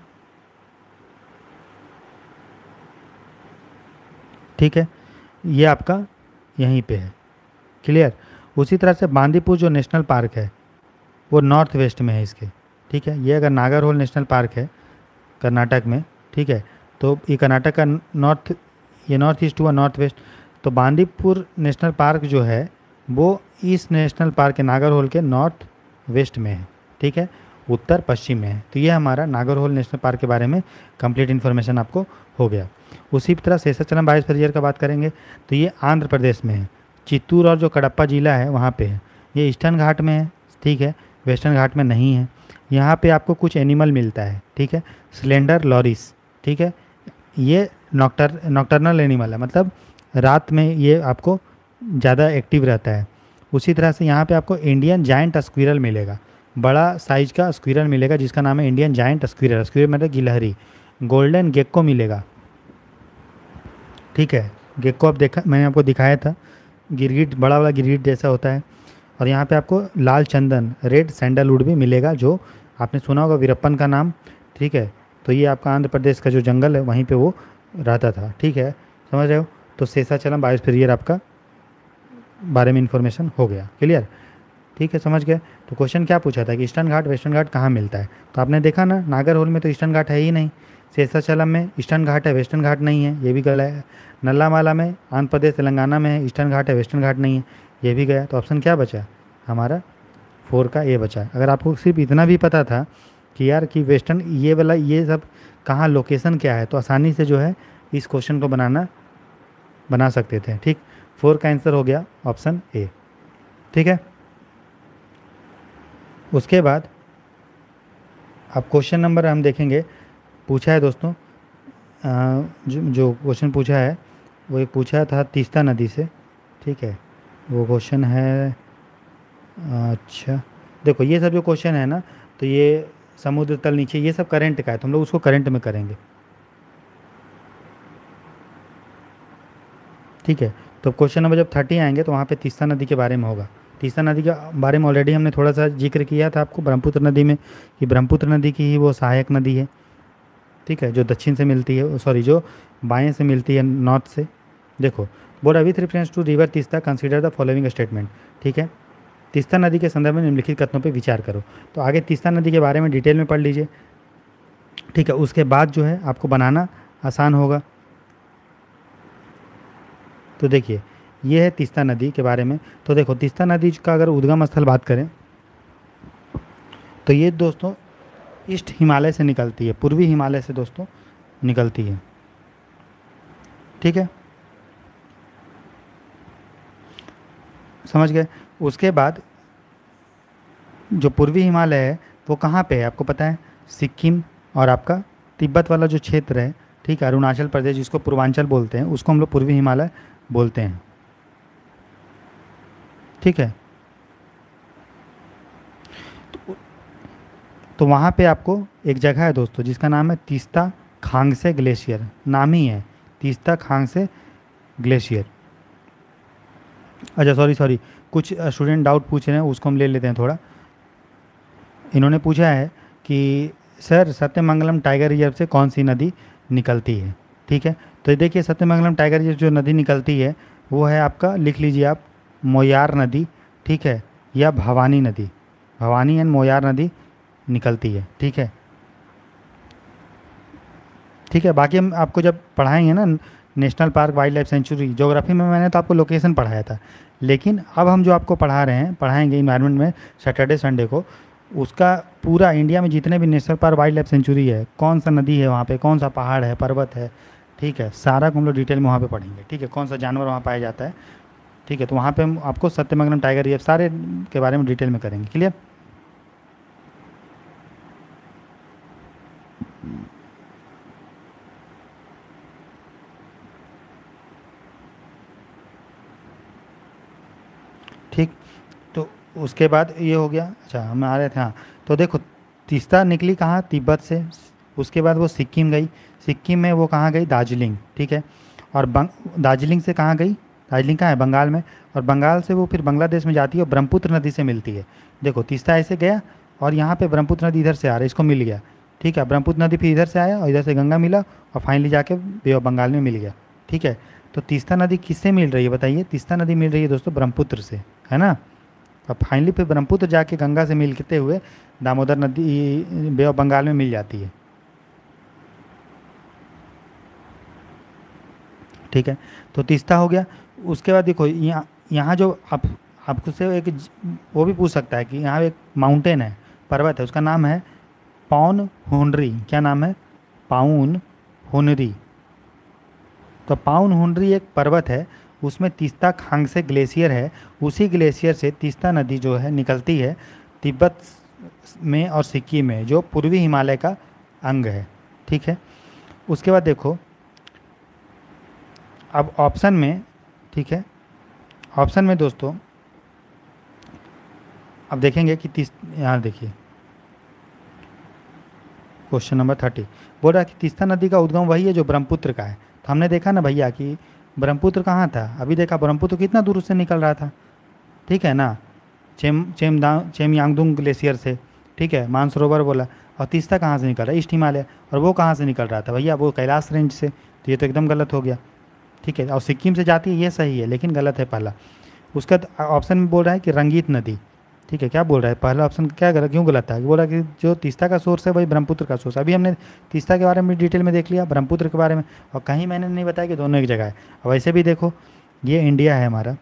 ठीक है, ये आपका यहीं पे है, क्लियर। उसी तरह से बांदीपुर जो नेशनल पार्क है वो नॉर्थ वेस्ट में है इसके, ठीक है। ये अगर नागरहोल नेशनल पार्क है कर्नाटक में, ठीक है, तो ये कर्नाटक का नॉर्थ, ये नॉर्थ ईस्ट हुआ, नॉर्थ वेस्ट। तो बांदीपुर नेशनल पार्क जो है वो इस नेशनल पार्क के नागरहोल के नॉर्थ वेस्ट में है, ठीक है, उत्तर पश्चिम में है। तो ये हमारा नागरहोल नेशनल पार्क के बारे में कंप्लीट इन्फॉर्मेशन आपको हो गया। उसी तरह शेषाचलम बायोस्फीयर रिजर्व का बात करेंगे, तो ये आंध्र प्रदेश में है, चित्तूर और जो कडप्पा जिला है वहाँ पे है। ये ईस्टर्न घाट में है, ठीक है, वेस्टर्न घाट में नहीं है। यहाँ पे आपको कुछ एनिमल मिलता है, ठीक है, स्लेंडर लॉरिस, ठीक है। ये नॉक्टर नॉक्टर्नल एनिमल है, मतलब रात में ये आपको ज़्यादा एक्टिव रहता है। उसी तरह से यहाँ पे आपको इंडियन जायंट स्क्विरल मिलेगा, बड़ा साइज का स्क्विरल मिलेगा जिसका नाम है इंडियन जायंट स्क्विरल, स्क्विरल मतलब गिलहरी। गोल्डन गेक्को मिलेगा, ठीक है, गेक्को आप देखा, मैंने आपको दिखाया था, गिरगिट, बड़ा वाला गिरगिट जैसा होता है। और यहाँ पे आपको लाल चंदन, रेड सैंडलवुड भी मिलेगा, जो आपने सुना होगा वीरप्पन का नाम, ठीक है। तो ये आपका आंध्र प्रदेश का जो जंगल है वहीं पे वो रहता था, ठीक है, समझ रहे हो। तो शेषाचलम बायोस्फीयर आपका बारे में इंफॉर्मेशन हो गया, क्लियर, ठीक है, समझ गए। तो क्वेश्चन क्या पूछा था कि ईस्टर्न घाट वेस्टर्न घाट कहाँ मिलता है, तो आपने देखा ना, नागरहोल में तो ईस्टर्न घाट है ही नहीं, शेषाचलम में ईस्टर्न घाट है वेस्टर्न घाट नहीं है, ये भी गलत है। नल्लामाला में आंध्र प्रदेश तेलंगाना में है, ईस्टर्न घाट है वेस्टर्न घाट नहीं है, ये भी गया। तो ऑप्शन क्या बचा हमारा, फोर का ए बचा। अगर आपको सिर्फ इतना भी पता था कि यार कि वेस्टर्न ये वाला ये सब कहाँ लोकेशन क्या है, तो आसानी से जो है इस क्वेश्चन को बनाना बना सकते थे, ठीक। फोर का आंसर हो गया ऑप्शन ए, ठीक है। उसके बाद अब क्वेश्चन नंबर हम देखेंगे, पूछा है दोस्तों, अ, जो जो क्वेश्चन पूछा है वो एक पूछा था तीस्ता नदी से, ठीक है। वो क्वेश्चन है, अच्छा देखो ये सब जो क्वेश्चन है ना, तो ये समुद्र तल नीचे, ये सब करंट का है, तो हम लोग उसको करंट में करेंगे, ठीक है। तो क्वेश्चन नंबर जब थर्टी आएंगे तो वहाँ पे तीस्ता नदी के बारे में होगा। तीस्ता नदी के बारे में ऑलरेडी हमने थोड़ा सा जिक्र किया था आपको ब्रह्मपुत्र नदी में, कि ब्रह्मपुत्र नदी की ही वो सहायक नदी है, ठीक है, जो दक्षिण से मिलती है, सॉरी जो बाएं से मिलती है नॉर्थ से। देखो, बोर्ड with reference to river Teesta consider the following statement, ठीक है। तीस्ता नदी के संदर्भ में निम्नलिखित कथनों पर विचार करो। तो आगे तीस्ता नदी के बारे में डिटेल में पढ़ लीजिए, ठीक है। उसके बाद जो है आपको बनाना आसान होगा। तो देखिए, ये है तीस्ता नदी के बारे में। तो देखो, तीस्ता नदी का अगर उद्गम स्थल बात करें तो ये दोस्तों ईस्ट हिमालय से निकलती है, पूर्वी हिमालय से दोस्तों निकलती है, ठीक है, समझ गए। उसके बाद जो पूर्वी हिमालय है वो कहाँ पे है आपको पता है, सिक्किम और आपका तिब्बत वाला जो क्षेत्र है, ठीक है, अरुणाचल प्रदेश जिसको पूर्वांचल बोलते हैं, उसको हम लोग पूर्वी हिमालय बोलते हैं, ठीक है। तो, तो वहाँ पे आपको एक जगह है दोस्तों जिसका नाम है तीस्ता खांगसे ग्लेशियर, नाम ही है तीस्ता खांगसे ग्लेशियर। अच्छा सॉरी सॉरी कुछ स्टूडेंट डाउट पूछ रहे हैं, उसको हम ले लेते हैं थोड़ा। इन्होंने पूछा है कि सर सत्यमंगलम टाइगर रिजर्व से कौन सी नदी निकलती है, ठीक है। तो ये देखिए, सत्यमंगलम टाइगर रिजर्व जो नदी निकलती है वो है आपका, लिख लीजिए आप, मोयार नदी, ठीक है, या भवानी नदी। भवानी एंड मोयार नदी निकलती है, ठीक है। ठीक है, बाकी हम आपको जब पढ़ाएंगे ना national park wildlife sanctuary, geography में मैंने तो आपको लोकेशन पढ़ाया था, लेकिन अब हम जो आपको पढ़ा रहे हैं, पढ़ाएंगे इन्वायरमेंट में सैटरडे संडे को, उसका पूरा इंडिया में जितने भी national park wildlife sanctuary है, कौन सा नदी है वहाँ पे, कौन सा पहाड़ है, पर्वत है, ठीक है, सारा को हम लोग डिटेल में वहाँ पे पढ़ेंगे, ठीक है, कौन सा जानवर वहाँ पाया जाता है, ठीक है। तो वहाँ पे हम आपको सत्यमंगलम टाइगर ये सारे के बारे में डिटेल में करेंगे, क्लियर। ठीक। तो उसके बाद ये हो गया, अच्छा हम आ रहे थे, हाँ। तो देखो, तीस्ता निकली कहाँ, तिब्बत से। उसके बाद वो सिक्किम गई, सिक्किम में वो कहाँ गई, दार्जिलिंग, ठीक है। और बंग दार्जिलिंग से कहाँ गई, दार्जिलिंग कहाँ है, बंगाल में। और बंगाल से वो फिर बांग्लादेश में जाती है और ब्रह्मपुत्र नदी से मिलती है। देखो, तीस्ता ऐसे गया और यहाँ पे ब्रह्मपुत्र नदी इधर से आ रहा है, इसको मिल गया, ठीक है। ब्रह्मपुत्र नदी फिर इधर से आया और इधर से गंगा मिला और फाइनली जाके बे ऑफ बंगाल में मिल गया, ठीक है। तो तीस्ता नदी किससे मिल रही है बताइए, तीस्ता नदी मिल रही है दोस्तों ब्रह्मपुत्र से, है ना। अब फाइनली फिर ब्रह्मपुत्र जाके गंगा से मिलते हुए दामोदर नदी बे ऑफ बंगाल में मिल जाती है, ठीक है। तो तीस्ता हो गया। उसके बाद देखो, यहाँ यहाँ जो आप आपको से एक ज- वो भी पूछ सकता है कि यहाँ एक माउंटेन है, पर्वत है, उसका नाम है पौन हुनरी। क्या नाम है, पाउन हुनरी। तो पाउन हुनरी एक पर्वत है, उसमें तीस्ता खांगसे ग्लेशियर है, उसी ग्लेशियर से तीस्ता नदी जो है निकलती है तिब्बत में और सिक्किम में, जो पूर्वी हिमालय का अंग है, ठीक है। उसके बाद देखो, अब ऑप्शन में, ठीक है, ऑप्शन में दोस्तों अब देखेंगे कि तीस, यहाँ देखिए क्वेश्चन नंबर थर्टी, बोल रहा है कि तीस्ता नदी का उद्गम वही है जो ब्रह्मपुत्र का है। तो हमने देखा ना भैया कि ब्रह्मपुत्र कहाँ था, अभी देखा ब्रह्मपुत्र कितना दूर से निकल रहा था, ठीक है ना, चेम चेमदा चेमयांगदुंग ग्लेशियर से, ठीक है, मानसरोवर बोला। और तीस्ता कहाँ से निकल रहा है, ईस्ट हिमालय। और वो कहाँ से निकल रहा था भैया, वो कैलाश रेंज से। तो ये तो एकदम गलत हो गया, ठीक है। और सिक्किम से जाती है, ये सही है, लेकिन गलत है पहला। उसका ऑप्शन में बोल रहा है कि रंगीत नदी, ठीक है। क्या बोल रहा है, पहला ऑप्शन क्या गलत, क्यों गलत था, बोल रहा है कि जो तीस्ता का सोर्स है वही ब्रह्मपुत्र का सोर्स है। अभी हमने तीस्ता के बारे में डिटेल में देख लिया, ब्रह्मपुत्र के बारे में, और कहीं मैंने नहीं बताया कि दोनों एक जगह है। और वैसे भी देखो, ये इंडिया है हमारा,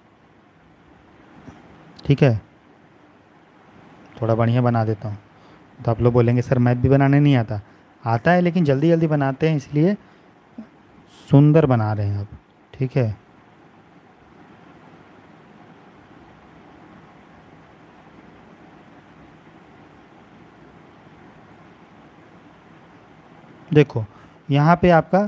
ठीक है। थोड़ा बढ़िया बना देता हूँ, तो आप लोग बोलेंगे सर मैप भी बनाने नहीं आता। आता है, लेकिन जल्दी जल्दी बनाते हैं, इसलिए सुंदर बना रहे हैं अब, ठीक है। देखो, यहाँ पे आपका,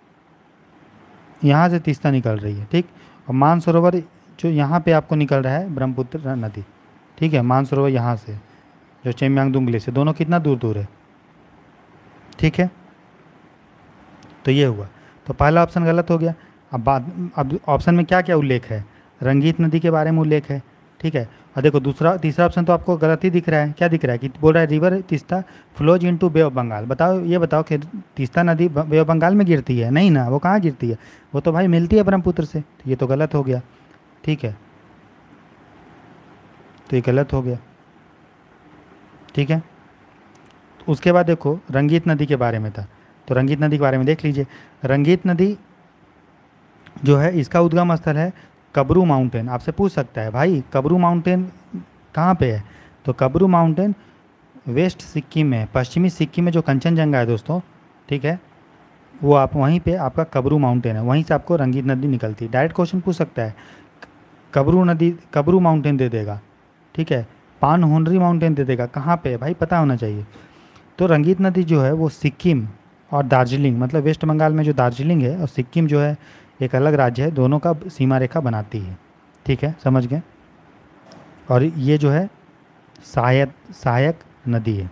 यहाँ से तीस्ता निकल रही है, ठीक। और मानसरोवर जो यहाँ पे आपको निकल रहा है ब्रह्मपुत्र नदी, ठीक है। मानसरोवर यहाँ से, जो चेमयांगदुंग ग्लेशियर से, दोनों कितना दूर दूर है, ठीक है। तो ये हुआ, तो पहला ऑप्शन गलत हो गया। अब बाद, अब ऑप्शन में क्या क्या उल्लेख है, रंगीत नदी के बारे में उल्लेख है, ठीक है। और देखो दूसरा तीसरा ऑप्शन तो आपको गलत ही दिख रहा है, क्या दिख रहा है कि बोल रहा है river Teesta flows into bay of Bengal. बताओ, ये बताओ कि तीस्ता नदी बे ऑफ बंगाल में गिरती है, नहीं ना, वो कहाँ गिरती है, वो तो भाई मिलती है ब्रह्मपुत्र से। तो ये तो गलत हो गया, ठीक है। तो ये गलत हो गया, ठीक है। उसके बाद देखो, रंगीत नदी के बारे में था, तो रंगीत नदी के बारे में देख लीजिए। रंगीत नदी जो है, इसका उद्गम स्थल है कबरू माउंटेन। आपसे पूछ सकता है भाई कबरू माउंटेन कहाँ पे है, तो कबरू माउंटेन वेस्ट सिक्किम में है, पश्चिमी सिक्किम में जो कंचनजंगा है दोस्तों, ठीक है, वो आप वहीं पे आपका कबरू माउंटेन है, वहीं से आपको रंगीत नदी निकलती है। डायरेक्ट क्वेश्चन पूछ सकता है, कबरू नदी, कबरू माउंटेन दे देगा, ठीक है, पान हुनरी माउंटेन दे देगा, कहाँ पे है भाई, पता होना चाहिए। तो रंगीत नदी जो है वो सिक्किम और दार्जिलिंग, मतलब वेस्ट बंगाल में जो दार्जिलिंग है और सिक्किम जो है एक अलग राज्य है, दोनों का सीमा रेखा बनाती है, ठीक है, समझ गए। और ये जो है सहायक सहायक नदी है।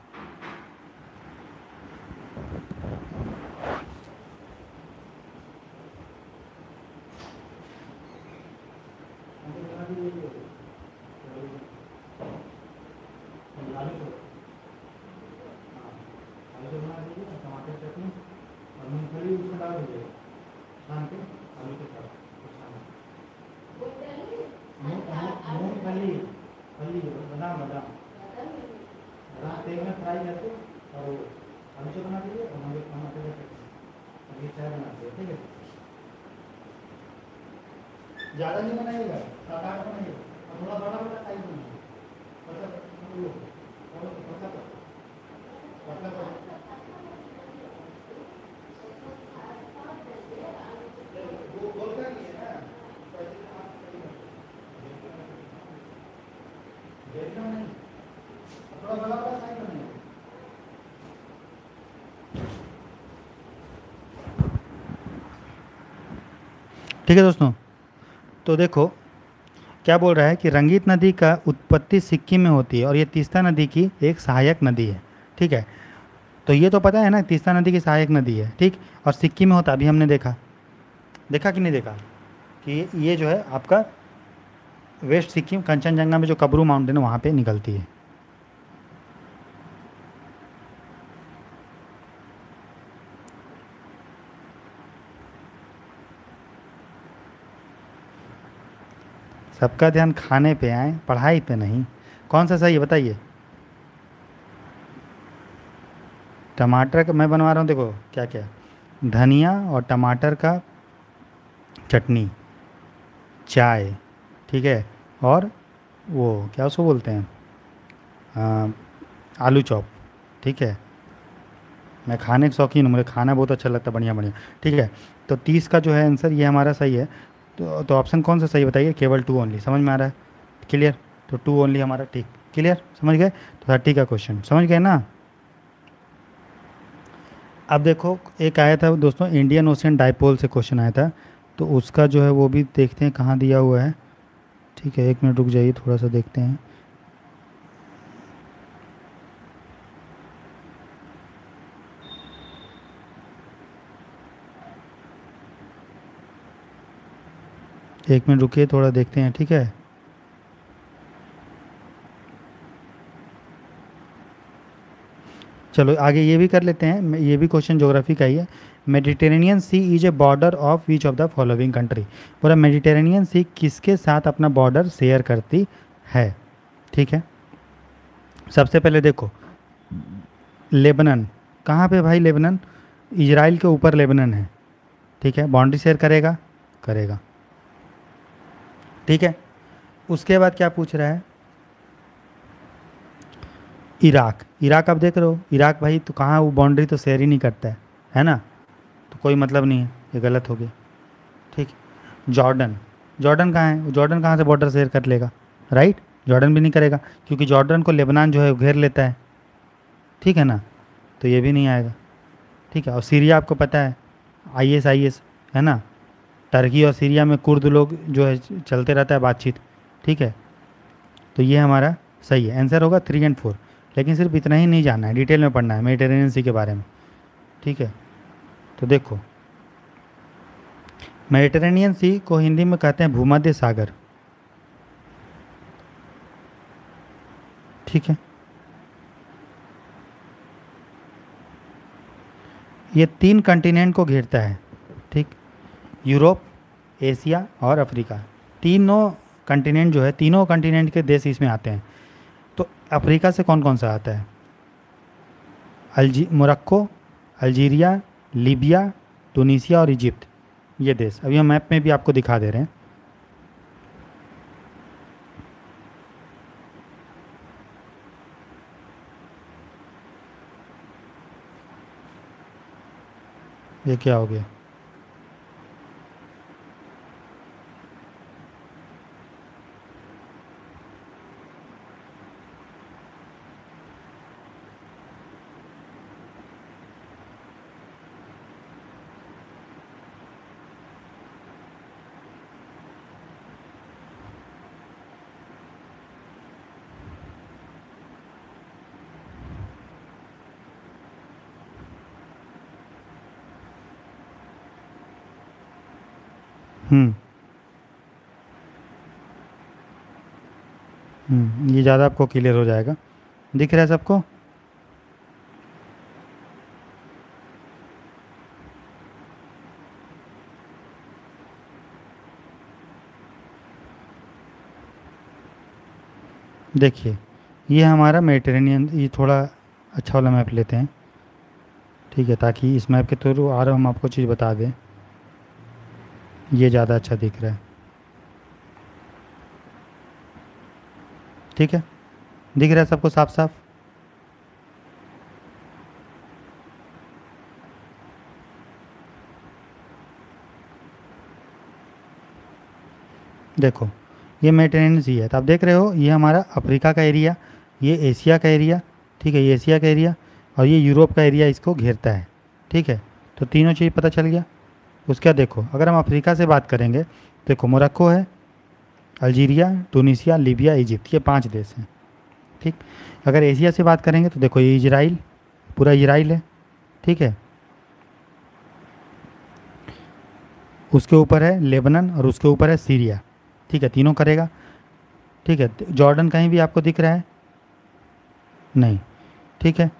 बादाम बादाम तेल में फ्राई करके और आलू बना दीजिए और हम लोग टमाटर का चटनी ये चाय बनाते हैं। ठीक है, ज़्यादा नहीं बनाइएगा, सात आठ बनाइएगा और थोड़ा बड़ा बड़ा साइज बनाइए, मतलब वो और मतलब मतलब वो गोल कर लिए ना, बेलना नहीं, थोड़ा बड़ा बड़ा साइज बनाइए। ठीक है दोस्तों, तो देखो क्या बोल रहा है कि रंगीत नदी का उत्पत्ति सिक्किम में होती है और ये तीस्ता नदी की एक सहायक नदी है। ठीक है, तो ये तो पता है ना, तीस्ता नदी की सहायक नदी है। ठीक, और सिक्किम में होता, अभी हमने देखा देखा कि नहीं देखा कि ये जो है आपका वेस्ट सिक्किम कंचनजंगा में जो कबरू माउंटेन है वहाँ पे निकलती है। सबका ध्यान खाने पे आए, पढ़ाई पे नहीं। कौन सा सही है बताइए? टमाटर का मैं बनवा रहा हूँ, देखो क्या क्या, धनिया और टमाटर का चटनी, चाय, ठीक है, और वो क्या उसको बोलते हैं, आ, आलू चॉप। ठीक है, मैं खाने का शौकीन हूँ, मुझे खाना बहुत अच्छा लगता है, बढ़िया बढ़िया। ठीक है, तो तीस का जो है आंसर ये हमारा सही है। तो तो ऑप्शन कौन सा सही बताइए? केवल टू ओनली, समझ में आ रहा है? क्लियर, तो टू ओनली हमारा ठीक। क्लियर, समझ गए? तो थर्टी का क्वेश्चन समझ गए ना? अब देखो एक आया था दोस्तों, इंडियन ओशियन डाइपोल से क्वेश्चन आया था, तो उसका जो है वो भी देखते हैं कहाँ दिया हुआ है। ठीक है, एक मिनट रुक जाइए, थोड़ा सा देखते हैं। एक मिनट रुकिए, थोड़ा देखते हैं। ठीक है, चलो आगे ये भी कर लेते हैं, मैं- ये भी क्वेश्चन ज्योग्राफी का ही है। Mediterranean sea is a border of which of the following country. पूरा मेडिटेरेनियन सी किसके साथ अपना बॉर्डर शेयर करती है? ठीक है, सबसे पहले देखो लेबनन, कहाँ पे भाई लेबनन? इजराइल के ऊपर लेबनन है। ठीक है, बाउंड्री शेयर करेगा, करेगा। ठीक है, उसके बाद क्या पूछ रहा है? इराक, इराक आप देख रहे हो, इराक भाई तो कहाँ, वो बाउंड्री तो शेयर ही नहीं करता है, है ना? तो कोई मतलब नहीं है, ये गलत हो गया। ठीक, जॉर्डन, जॉर्डन कहाँ है? जॉर्डन कहाँ से बॉर्डर शेयर कर लेगा? राइट, जॉर्डन भी नहीं करेगा, क्योंकि जॉर्डन को लेबनान जो है वो घेर लेता है। ठीक है ना, तो ये भी नहीं आएगा। ठीक है, और सीरिया आपको पता है, आई एस आई एस, है ना? टर्की और सीरिया में कुर्द लोग जो है चलते रहता है बातचीत। ठीक है, तो ये हमारा सही है, आंसर होगा थ्री एंड फोर। लेकिन सिर्फ इतना ही नहीं जानना है, डिटेल में पढ़ना है मेडिटेरेनियन सी के बारे में। ठीक है, तो देखो मेडिटेरेनियन सी को हिंदी में कहते हैं भूमध्य सागर। ठीक है, ये तीन कंटिनेंट को घेरता है। ठीक, यूरोप, एशिया और अफ्रीका, तीनों कंटिनेंट जो है, तीनों कंटिनेंट के देश इसमें आते हैं। तो अफ्रीका से कौन कौन सा आता है? अल्जी मोरक्को, अल्जीरिया, लीबिया, टूनीसिया और इजिप्ट, ये देश अभी हम मैप में भी आपको दिखा दे रहे हैं। ये क्या हो गया? हम्म हम्म ये ज़्यादा आपको क्लियर हो जाएगा। दिख रहा है सबको? देखिए ये हमारा मेडिटेरेनियन, ये थोड़ा अच्छा वाला मैप लेते हैं, ठीक है, ताकि इस मैप के थ्रू और हम आपको चीज़ बता दें। ये ज़्यादा अच्छा दिख रहा है, ठीक है, दिख रहा है सबको साफ साफ। देखो ये मेडिटेरेनियन सी है, तो आप देख रहे हो ये हमारा अफ्रीका का एरिया, ये एशिया का एरिया, ठीक है, ये एशिया का एरिया, और ये यूरोप का एरिया इसको घेरता है, ठीक है। तो तीनों चीज़ पता चल गया। उसके बाद देखो अगर हम अफ्रीका से बात करेंगे, देखो मोरक्को है, अल्जीरिया, टूनिसिया, लीबिया, इजिप्ट, ये पांच देश हैं, ठीक। अगर एशिया से बात करेंगे तो देखो ये इजराइल, पूरा इजराइल है, ठीक है। उसके ऊपर है लेबनन और उसके ऊपर है सीरिया, ठीक है, तीनों करेगा, ठीक है। जॉर्डन कहीं भी आपको दिख रहा है? नहीं, ठीक है।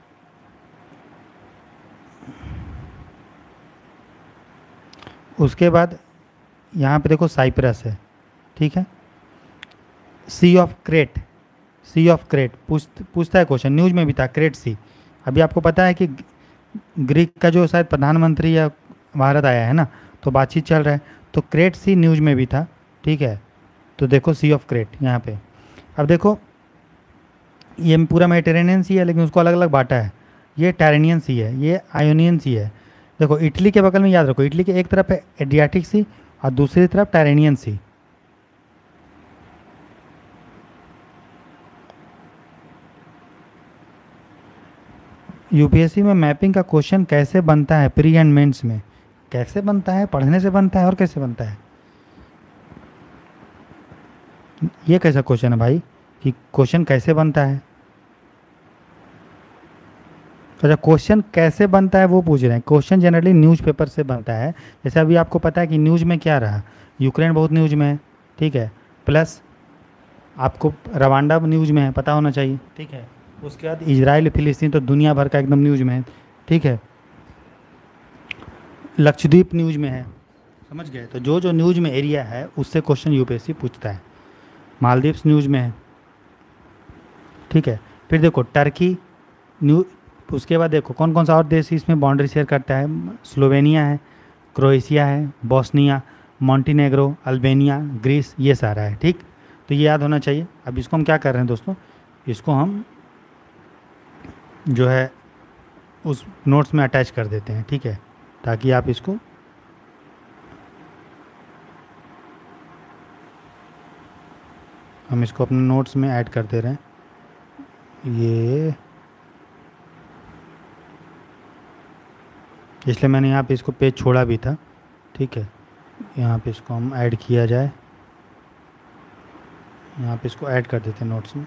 उसके बाद यहाँ पे देखो साइप्रस है, ठीक है। Sea of Crete, sea of Crete पूछ पूछता है क्वेश्चन, न्यूज में भी था क्रेट सी। अभी आपको पता है कि ग्रीक का जो शायद प्रधानमंत्री या भारत आया है ना, तो बातचीत चल रहा है, तो क्रेट सी न्यूज में भी था, ठीक है। तो देखो सी ऑफ क्रेट यहाँ पे। अब देखो ये पूरा मेडिटेरेनियन सी है, लेकिन उसको अलग अलग बांटा है। ये टैरेनियन सी है, ये आयोनियन सी है। देखो इटली के बगल में याद रखो, इटली के एक तरफ है एड्रियाटिक सी और दूसरी तरफ टैरेनियन सी। यूपीएससी में मैपिंग का क्वेश्चन कैसे बनता है प्री एंड मेंस में? कैसे बनता है? पढ़ने से बनता है और कैसे बनता है? ये कैसा क्वेश्चन है भाई कि क्वेश्चन कैसे बनता है? तो अच्छा, क्वेश्चन कैसे बनता है वो पूछ रहे हैं। क्वेश्चन जनरली न्यूज़पेपर से बनता है। जैसे अभी आपको पता है कि न्यूज़ में क्या रहा, यूक्रेन बहुत न्यूज़ में है, ठीक है, प्लस आपको रवांडा न्यूज़ में है, पता होना चाहिए, ठीक है। उसके बाद इजराइल फिलिस्तीन तो दुनिया भर का एकदम न्यूज़ में है, ठीक है। लक्षद्वीप न्यूज़ में है, समझ गए? तो जो जो न्यूज़ में एरिया है उससे क्वेश्चन यूपीएससी पूछता है। मालदीव्स न्यूज़ में है, ठीक है। फिर देखो टर्की न्यू, उसके बाद देखो कौन कौन सा और देश इसमें बाउंड्री शेयर करता है। स्लोवेनिया है, क्रोएशिया है, बोस्निया, मॉन्टीनेग्रो, अल्बेनिया, ग्रीस, ये सारा है, ठीक। तो ये याद होना चाहिए। अब इसको हम क्या कर रहे हैं दोस्तों, इसको हम जो है उस नोट्स में अटैच कर देते हैं, ठीक है, ताकि आप इसको, हम इसको अपने नोट्स में ऐड कर दे रहे हैं। ये इसलिए मैंने यहाँ पे इसको पेज छोड़ा भी था, ठीक है। यहाँ पे इसको हम ऐड किया जाए, यहाँ पे इसको ऐड कर देते हैं नोट्स में।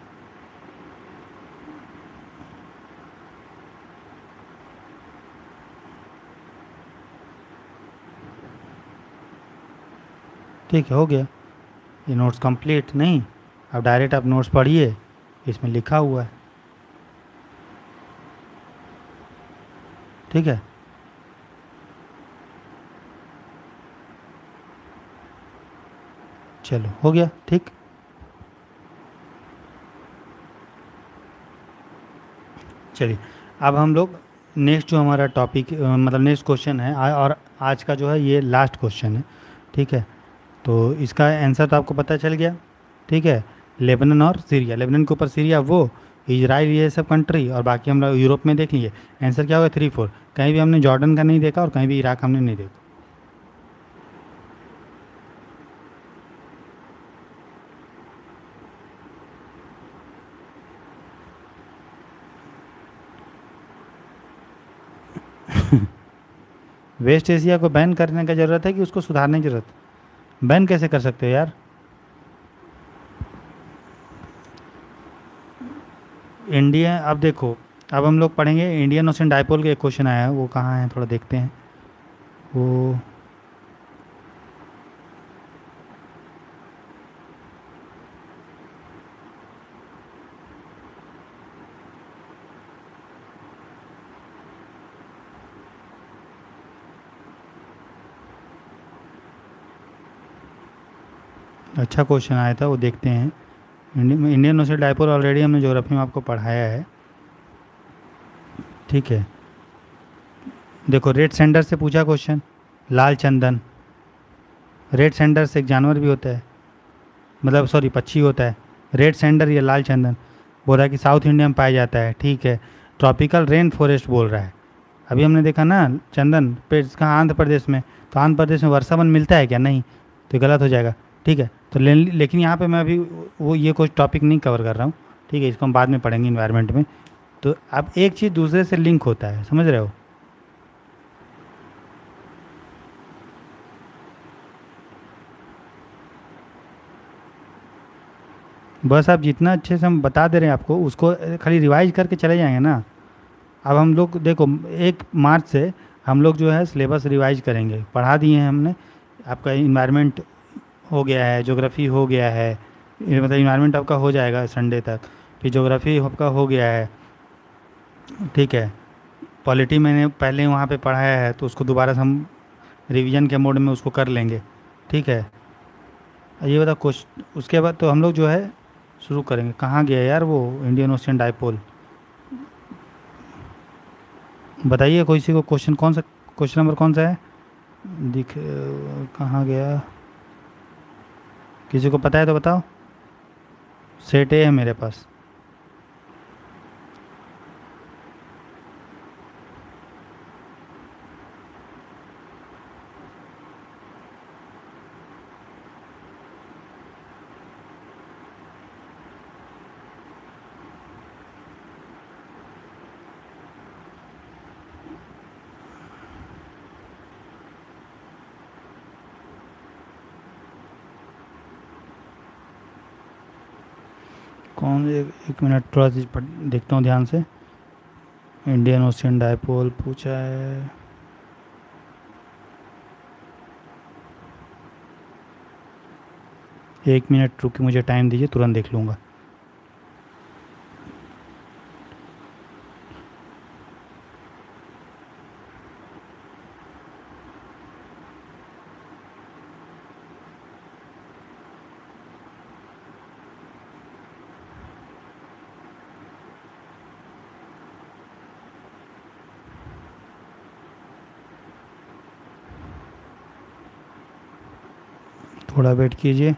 ठीक है, हो गया ये नोट्स कंप्लीट। नहीं, अब डायरेक्ट आप नोट्स पढ़िए, इसमें लिखा हुआ है, ठीक है। चलो हो गया, ठीक। चलिए अब हम लोग नेक्स्ट जो हमारा टॉपिक मतलब नेक्स्ट क्वेश्चन है आ, और आज का जो है ये लास्ट क्वेश्चन है, ठीक है। तो इसका आंसर तो आपको पता चल गया, ठीक है। लेबनान और सीरिया, लेबनान के ऊपर सीरिया वो, इजराइल, ये सब कंट्री, और बाकी हम लोग यूरोप में देख लिए। आंसर क्या होगा? Three four. कहीं भी हमने जॉर्डन का नहीं देखा और कहीं भी इराक हमने नहीं देखा। वेस्ट एशिया को बैन करने का ज़रूरत है कि उसको सुधारने की ज़रूरत? बैन कैसे कर सकते हो यार? इंडिया, अब देखो, अब हम लोग पढ़ेंगे इंडियन ओशन डायपोल के एक क्वेश्चन आया है, वो कहाँ है थोड़ा देखते हैं वो। अच्छा क्वेश्चन आया था, वो देखते हैं। इंडियन ओशियन डायपोल ऑलरेडी हमने ज्योग्राफी में आपको पढ़ाया है, ठीक है। देखो रेड सेंडर से पूछा क्वेश्चन, लाल चंदन। रेड सेंडर से एक जानवर भी होता है, मतलब सॉरी पक्षी होता है, रेड सेंडर या लाल चंदन। बोल रहा है कि साउथ इंडिया में पाया जाता है, ठीक है। ट्रॉपिकल रेन फॉरेस्ट बोल रहा है। अभी हमने देखा ना चंदन पेड़ कहाँ, आंध्र प्रदेश में। तो आंध्र प्रदेश में वर्षावन मिलता है क्या? नहीं, तो गलत हो जाएगा, ठीक है। तो ले, लेकिन यहाँ पे मैं अभी वो ये कुछ टॉपिक नहीं कवर कर रहा हूँ, ठीक है। इसको हम बाद में पढ़ेंगे इन्वायरमेंट में। तो अब एक चीज़ दूसरे से लिंक होता है, समझ रहे हो। बस आप जितना अच्छे से हम बता दे रहे हैं आपको, उसको खाली रिवाइज करके चले जाएंगे ना। अब हम लोग देखो, एक मार्च से हम लोग जो है सिलेबस रिवाइज करेंगे, पढ़ा दिए हैं हमने। आपका इन्वायरमेंट हो गया है, ज्योग्राफी हो गया है, ये मतलब इन्वायरमेंट आपका हो जाएगा संडे तक। फिर ज्योग्राफी आपका हो गया है, ठीक है। पॉलिटी मैंने पहले वहाँ पे पढ़ाया है, तो उसको दोबारा से हम रिवीजन के मोड में उसको कर लेंगे, ठीक है। ये बता कुछ, उसके बाद तो हम लोग जो है शुरू करेंगे। कहाँ गया यार वो इंडियन ओशियन डाइपोल? बताइए कोई सी को क्वेश्चन, कौन सा क्वेश्चन नंबर कौन सा है? दिख कहाँ गया? किसी को पता है तो बताओ। सेट ए है मेरे पास। कौन, एक, एक मिनट थोड़ा सी पढ़ देखता हूँ ध्यान से। इंडियन ओशियन डाइपोल पूछा है। एक मिनट रुकिए, मुझे टाइम दीजिए, तुरंत देख लूँगा। थोड़ा वेट कीजिए।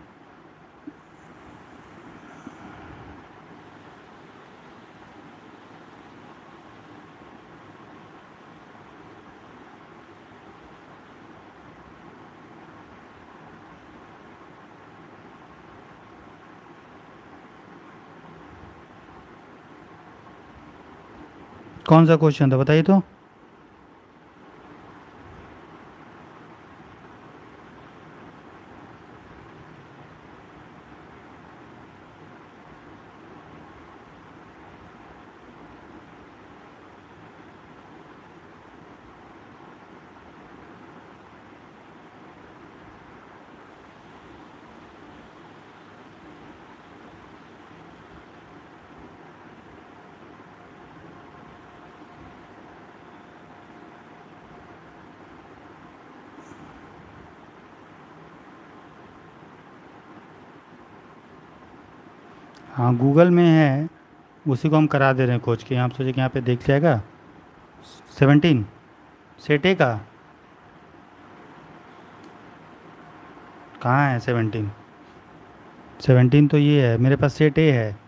कौन सा क्वेश्चन था बताइए तो। हाँ गूगल में है, उसी को हम करा दे रहे हैं खोज के। आप सोचे कि यहाँ पे देख जाएगा। सेवनटीन सेट ए का कहाँ है? सेवनटीन सेवनटीन तो ये है मेरे पास, सेट ए है।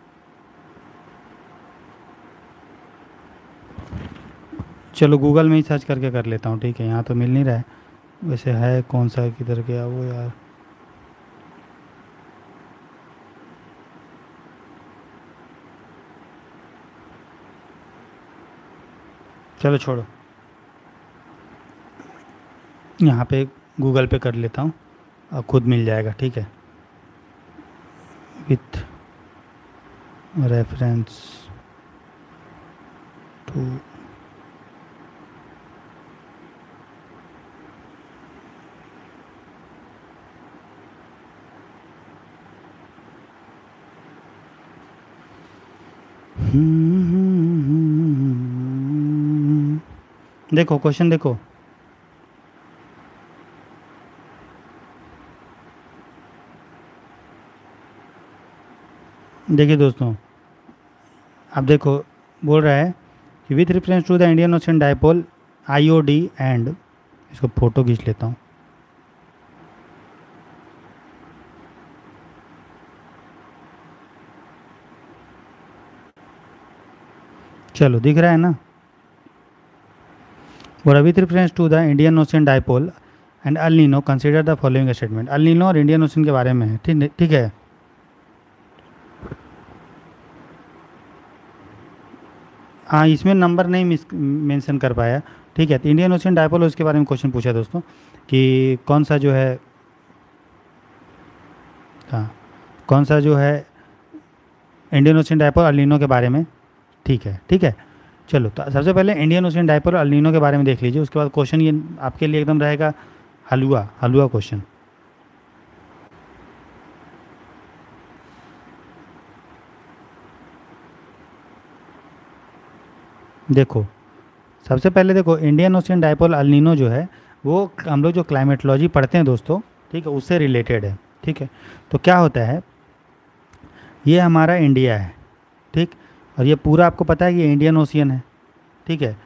चलो गूगल में ही सर्च करके कर लेता हूँ, ठीक है। यहाँ तो मिल नहीं रहा है। वैसे है कौन सा, किधर गया वो यार। चलो छोड़ो, यहाँ पे गूगल पे कर लेता हूँ, अब खुद मिल जाएगा, ठीक है। विथ रेफरेंस टू, देखो क्वेश्चन देखो। देखिए दोस्तों, अब देखो बोल रहा है कि with reference to the Indian ocean dipole I O D and, इसको फोटो खींच लेता हूँ। चलो दिख रहा है ना। और with reference to the Indian ocean dipole and El Nino consider the following statement. El Nino और इंडियन ओशन के बारे में है, ठीक ठीक है। हाँ, इसमें नंबर नहीं मिस मेंशन कर पाया, ठीक है। तो इंडियन ओशन डायपोल उसके बारे में क्वेश्चन पूछा दोस्तों कि कौन सा जो है, हाँ कौन सा जो है Indian ocean dipole El Nino के बारे में, ठीक है ठीक है। चलो तो सबसे पहले इंडियन ओशन डायपोल और अल नीनो के बारे में देख लीजिए, उसके बाद क्वेश्चन ये आपके लिए एकदम रहेगा हलवा हलवा क्वेश्चन। देखो सबसे पहले देखो, Indian ocean dipole El Nino जो है वो हम लोग जो क्लाइमेटोलॉजी पढ़ते हैं दोस्तों, ठीक है, उससे रिलेटेड है, ठीक है। तो क्या होता है, ये हमारा इंडिया है, ठीक, और ये पूरा आपको पता है कि ये इंडियन ओशियन है, ठीक है।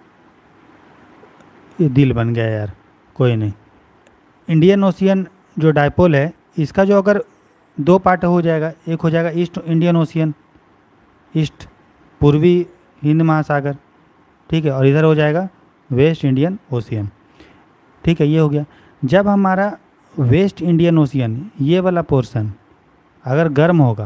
ये दिल बन गया यार, कोई नहीं। इंडियन ओशियन जो डायपोल है, इसका जो अगर दो पार्ट हो जाएगा, एक हो जाएगा ईस्ट इंडियन ओशियन, ईस्ट पूर्वी हिंद महासागर, ठीक है, और इधर हो जाएगा वेस्ट इंडियन ओशियन, ठीक है, ये हो गया। जब हमारा वेस्ट इंडियन ओशियन ये वाला पोर्शन अगर गर्म होगा,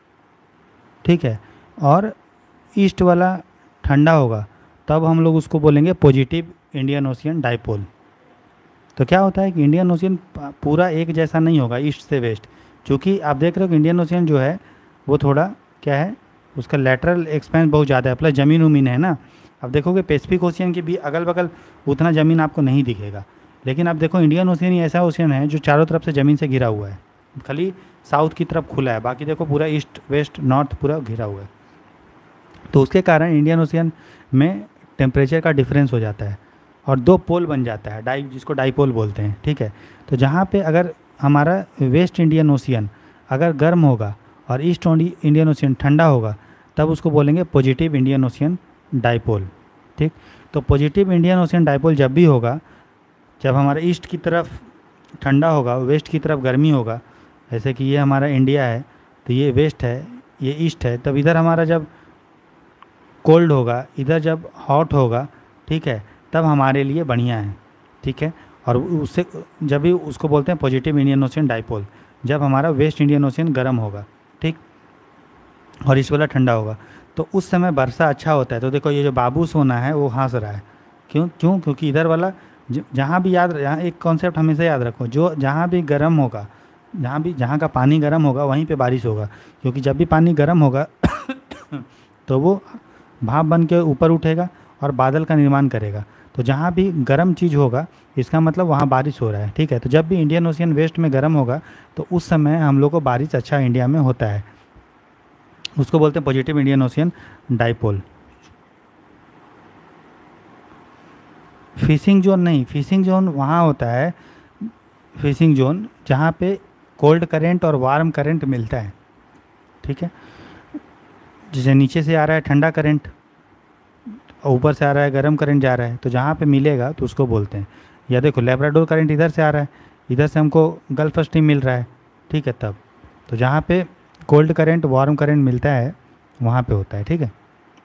ठीक है, और ईस्ट वाला ठंडा होगा, तब हम लोग उसको बोलेंगे पॉजिटिव इंडियन ओशियन डायपोल। तो क्या होता है कि इंडियन ओशियन पूरा एक जैसा नहीं होगा ईस्ट से वेस्ट, क्योंकि आप देख रहे हो कि इंडियन ओशियन जो है वो थोड़ा क्या है, उसका लेटरल एक्सपेंस बहुत ज़्यादा है, प्लस ज़मीन उमीन है ना। अब देखोगे पैसिफिक ओशियन के भी अगल बगल उतना ज़मीन आपको नहीं दिखेगा, लेकिन अब देखो इंडियन ओशियन ही ऐसा ओशियन है जो चारों तरफ से ज़मीन से घिरा हुआ है, खाली साउथ की तरफ खुला है, बाकी देखो पूरा ईस्ट वेस्ट नॉर्थ पूरा घिरा हुआ है। तो उसके कारण इंडियन ओशियन में टेम्परेचर का डिफरेंस हो जाता है और दो पोल बन जाता है, डाई जिसको डाईपोल बोलते हैं, ठीक है। तो जहाँ पे अगर हमारा वेस्ट इंडियन ओशियन अगर गर्म होगा और ईस्ट इंडियन ओशियन ठंडा होगा, तब उसको बोलेंगे पॉजिटिव इंडियन ओशियन डायपोल, ठीक। तो पॉजिटिव इंडियन ओशियन डायपोल जब भी होगा, जब हमारा ईस्ट की तरफ ठंडा होगा, वेस्ट की तरफ गर्मी होगा, जैसे कि ये हमारा इंडिया है तो ये वेस्ट है, ये ईस्ट है, तब इधर हमारा जब कोल्ड होगा, इधर जब हॉट होगा, ठीक है, तब हमारे लिए बढ़िया है, ठीक है। और उससे जब भी उसको बोलते हैं पॉजिटिव इंडियन ओशियन डायपोल, जब हमारा वेस्ट इंडियन ओशियन गर्म होगा, ठीक, और इस वाला ठंडा होगा, तो उस समय वर्षा अच्छा होता है। तो देखो ये जो बाबू सोना है वो हंस रहा है, क्यों क्यों क्योंकि इधर वाला जहाँ भी याद, यहाँ एक कॉन्सेप्ट हमेशा याद रखो, जो जहाँ भी गर्म होगा, जहाँ भी जहाँ का पानी गर्म होगा वहीं पे बारिश होगा, क्योंकि जब भी पानी गर्म होगा तो वो भाप बन के ऊपर उठेगा और बादल का निर्माण करेगा। तो जहाँ भी गर्म चीज़ होगा इसका मतलब वहाँ बारिश हो रहा है, ठीक है। तो जब भी इंडियन ओशियन वेस्ट में गर्म होगा तो उस समय हम लोग को बारिश अच्छा इंडिया में होता है, उसको बोलते हैं positive Indian ocean dipole. Fishing zone नहीं, फिशिंग जोन वहाँ होता है, फिशिंग जोन जहाँ पे कोल्ड करंट और वार्म करंट मिलता है, ठीक है। जैसे नीचे से आ रहा है ठंडा करंट, ऊपर से आ रहा है गर्म करंट जा रहा है, तो जहाँ पे मिलेगा तो उसको बोलते हैं। या देखो लेब्राडोर करंट इधर से आ रहा है, इधर से हमको गल्फ स्ट्रीम मिल रहा है, ठीक है, तब तो जहाँ पे कोल्ड करंट वार्म करंट मिलता है वहाँ पे होता है, ठीक है।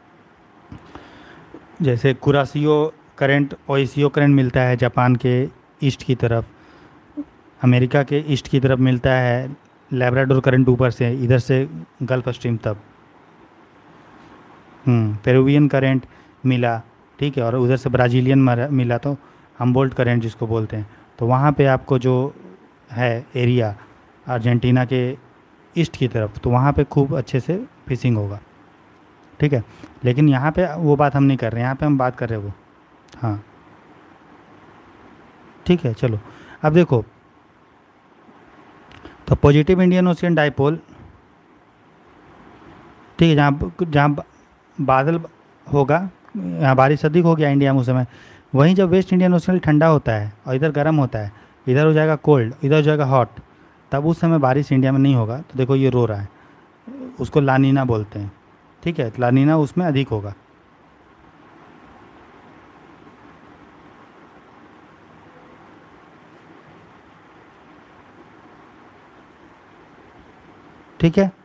जैसे कुरासियो करंट ओएसियो करंट मिलता है जापान के ईस्ट की तरफ, अमेरिका के ईस्ट की तरफ मिलता है लेब्राडोर करंट ऊपर से, इधर से गल्फ स्ट्रीम तब हम्म पेरुवियन करंट मिला, ठीक है, और उधर से ब्राज़ीलियन मिला तो हम्बोल्ट करंट जिसको बोलते हैं। तो वहाँ पे आपको जो है एरिया अर्जेंटीना के ईस्ट की तरफ, तो वहाँ पे खूब अच्छे से फिशिंग होगा, ठीक है। लेकिन यहाँ पे वो बात हम नहीं कर रहे हैं, यहाँ पे हम बात कर रहे हैं वो, हाँ ठीक है। चलो अब देखो, तो पॉजिटिव इंडियन ओशियन डायपोल, ठीक है, जहाँ जहाँ बादल होगा, यहाँ बारिश अधिक हो गया इंडिया में उस समय, वहीं जब वेस्ट इंडियन ओशियन ठंडा होता है और इधर गर्म होता है, इधर हो जाएगा कोल्ड, इधर हो जाएगा हॉट, तब उस समय बारिश इंडिया में नहीं होगा। तो देखो ये रो रहा है, उसको लानीना बोलते हैं। ठीक है, लानीना उसमें अधिक होगा। ठीक है,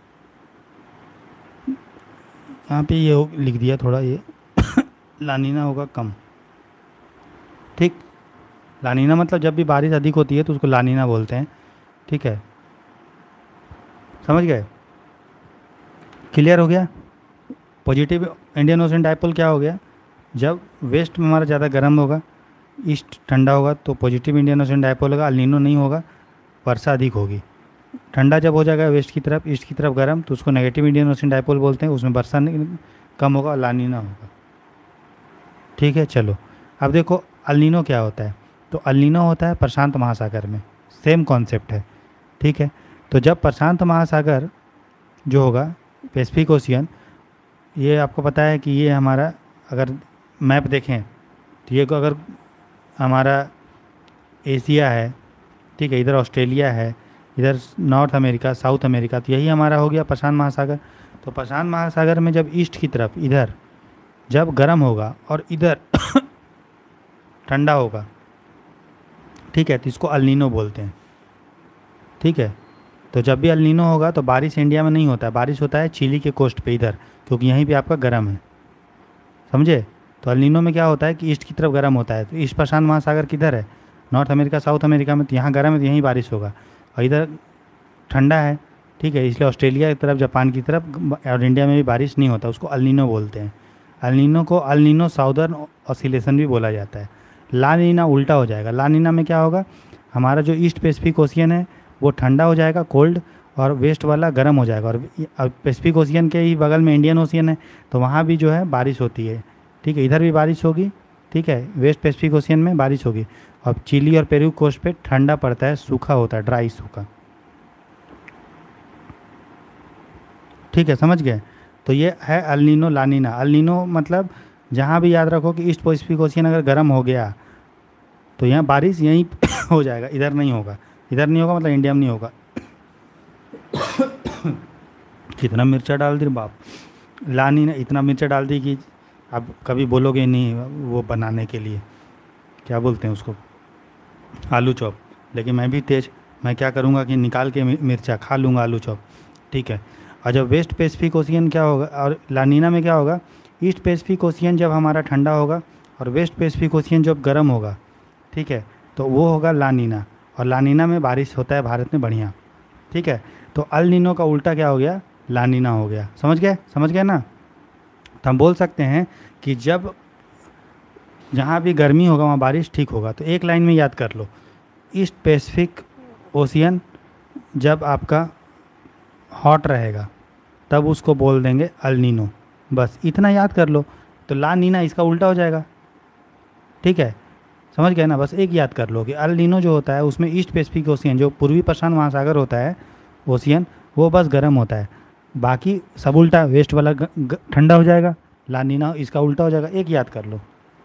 यहाँ पे ये हो- लिख दिया थोड़ा ये लानीना होगा कम। ठीक, लानीना मतलब जब भी बारिश अधिक होती है तो उसको लानीना बोलते हैं। ठीक है, समझ गए? क्लियर हो गया? पॉजिटिव इंडियन ओशन डाइपोल क्या हो गया, जब वेस्ट में हमारा ज़्यादा गर्म होगा, ईस्ट ठंडा होगा, तो पॉजिटिव इंडियन ओशन डाइपोल होगा, अल नीनो नहीं होगा, वर्षा अधिक होगी। ठंडा जब हो जाएगा वेस्ट की तरफ, ईस्ट की तरफ गर्म, तो उसको नेगेटिव इंडियन ओशन डाइपोल बोलते हैं, उसमें वर्षा नहीं- कम होगा और लानीना होगा। ठीक है, चलो अब देखो अल नीनो क्या होता है। तो अल नीनो होता है प्रशांत महासागर में, सेम कॉन्सेप्ट है। ठीक है, तो जब प्रशांत महासागर जो होगा, पैसिफिक ओशियन, ये आपको पता है कि ये हमारा, अगर मैप देखें तो ये अगर हमारा एशिया है, ठीक है, इधर ऑस्ट्रेलिया है, इधर नॉर्थ अमेरिका, साउथ अमेरिका, तो यही हमारा हो गया प्रशांत महासागर। तो प्रशांत महासागर में जब ईस्ट की तरफ इधर जब गर्म होगा और इधर ठंडा होगा, ठीक है, तो इसको अल नीनो बोलते हैं। ठीक है, तो जब भी अल नीनो होगा तो बारिश इंडिया में नहीं होता है, बारिश होता है चिली के कोस्ट पे इधर, क्योंकि यहीं पे आपका गर्म है। समझे? तो अल नीनो में क्या होता है कि ईस्ट की तरफ गर्म होता है, तो ईस्ट प्रशांत महासागर किधर है, नॉर्थ अमेरिका साउथ अमेरिका में, तो यहाँ गर्म है तो यहीं बारिश होगा, और इधर ठंडा है। ठीक है, इसलिए ऑस्ट्रेलिया की तरफ, जापान की तरफ और इंडिया में भी बारिश नहीं होता, उसको अल नीनो बोलते हैं। अल नीनो को अल नीनो साउदर्न ऑसिलेशन भी बोला जाता है। ला नीना उल्टा हो जाएगा। ला नीना में क्या होगा, हमारा जो ईस्ट पैसिफिक ओशियन है वो ठंडा हो जाएगा, कोल्ड, और वेस्ट वाला गर्म हो जाएगा, और पैसिफिक ओशियन के ही बगल में इंडियन ओशियन है, तो वहाँ भी जो है बारिश होती है। ठीक है, इधर भी बारिश होगी। ठीक है, वेस्ट पैसिफिक ओशियन में बारिश होगी, और चिली और पेरू कोस्ट पे ठंडा पड़ता है, सूखा होता है, ड्राई सूखा। ठीक है, समझ गए? तो ये है अल नीनो लानीना। अल नीनो मतलब जहाँ भी याद रखो कि ईस्ट पैसिफिक ओशियन अगर गर्म हो गया तो यहाँ बारिश यहीं हो जाएगा, इधर नहीं होगा। इधर नहीं होगा मतलब इंडिया में नहीं होगा। कितना मिर्चा डाल दी रे बाप, लानीना इतना मिर्चा डाल दी कि अब कभी बोलोगे नहीं वो बनाने के लिए, क्या बोलते हैं उसको, आलू चॉप। लेकिन मैं भी तेज, मैं क्या करूँगा कि निकाल के मि- मिर्चा खा लूँगा आलू चॉप। ठीक है, और जब वेस्ट पैसिफिक ओशियन क्या होगा और लानीना में क्या होगा, ईस्ट पैसिफिक ओशियन जब हमारा ठंडा होगा और वेस्ट पैसिफिक ओशियन जब गर्म होगा, ठीक है, तो वो होगा लानीना, और लानीना में बारिश होता है भारत में बढ़िया। ठीक है, तो अल नीनो का उल्टा क्या हो गया, लानीना हो गया। समझ गए? समझ गए ना? तो हम बोल सकते हैं कि जब जहाँ भी गर्मी होगा वहाँ बारिश ठीक होगा। तो एक लाइन में याद कर लो, ईस्ट पैसिफिक ओशियन जब आपका हॉट रहेगा तब उसको बोल देंगे अल नीनो। बस इतना याद कर लो, तो ला नीना इसका उल्टा हो जाएगा। ठीक है, समझ गए ना? बस एक याद कर लो कि अल नीनो जो होता है उसमें ईस्ट पैसिफिक ओशियन जो पूर्वी प्रशांत महासागर होता है ओशियन, वो बस गर्म होता है, बाकी सब उल्टा, वेस्ट वाला ग- ग- ठंडा हो जाएगा, ला नीना इसका उल्टा हो जाएगा। एक याद कर लो।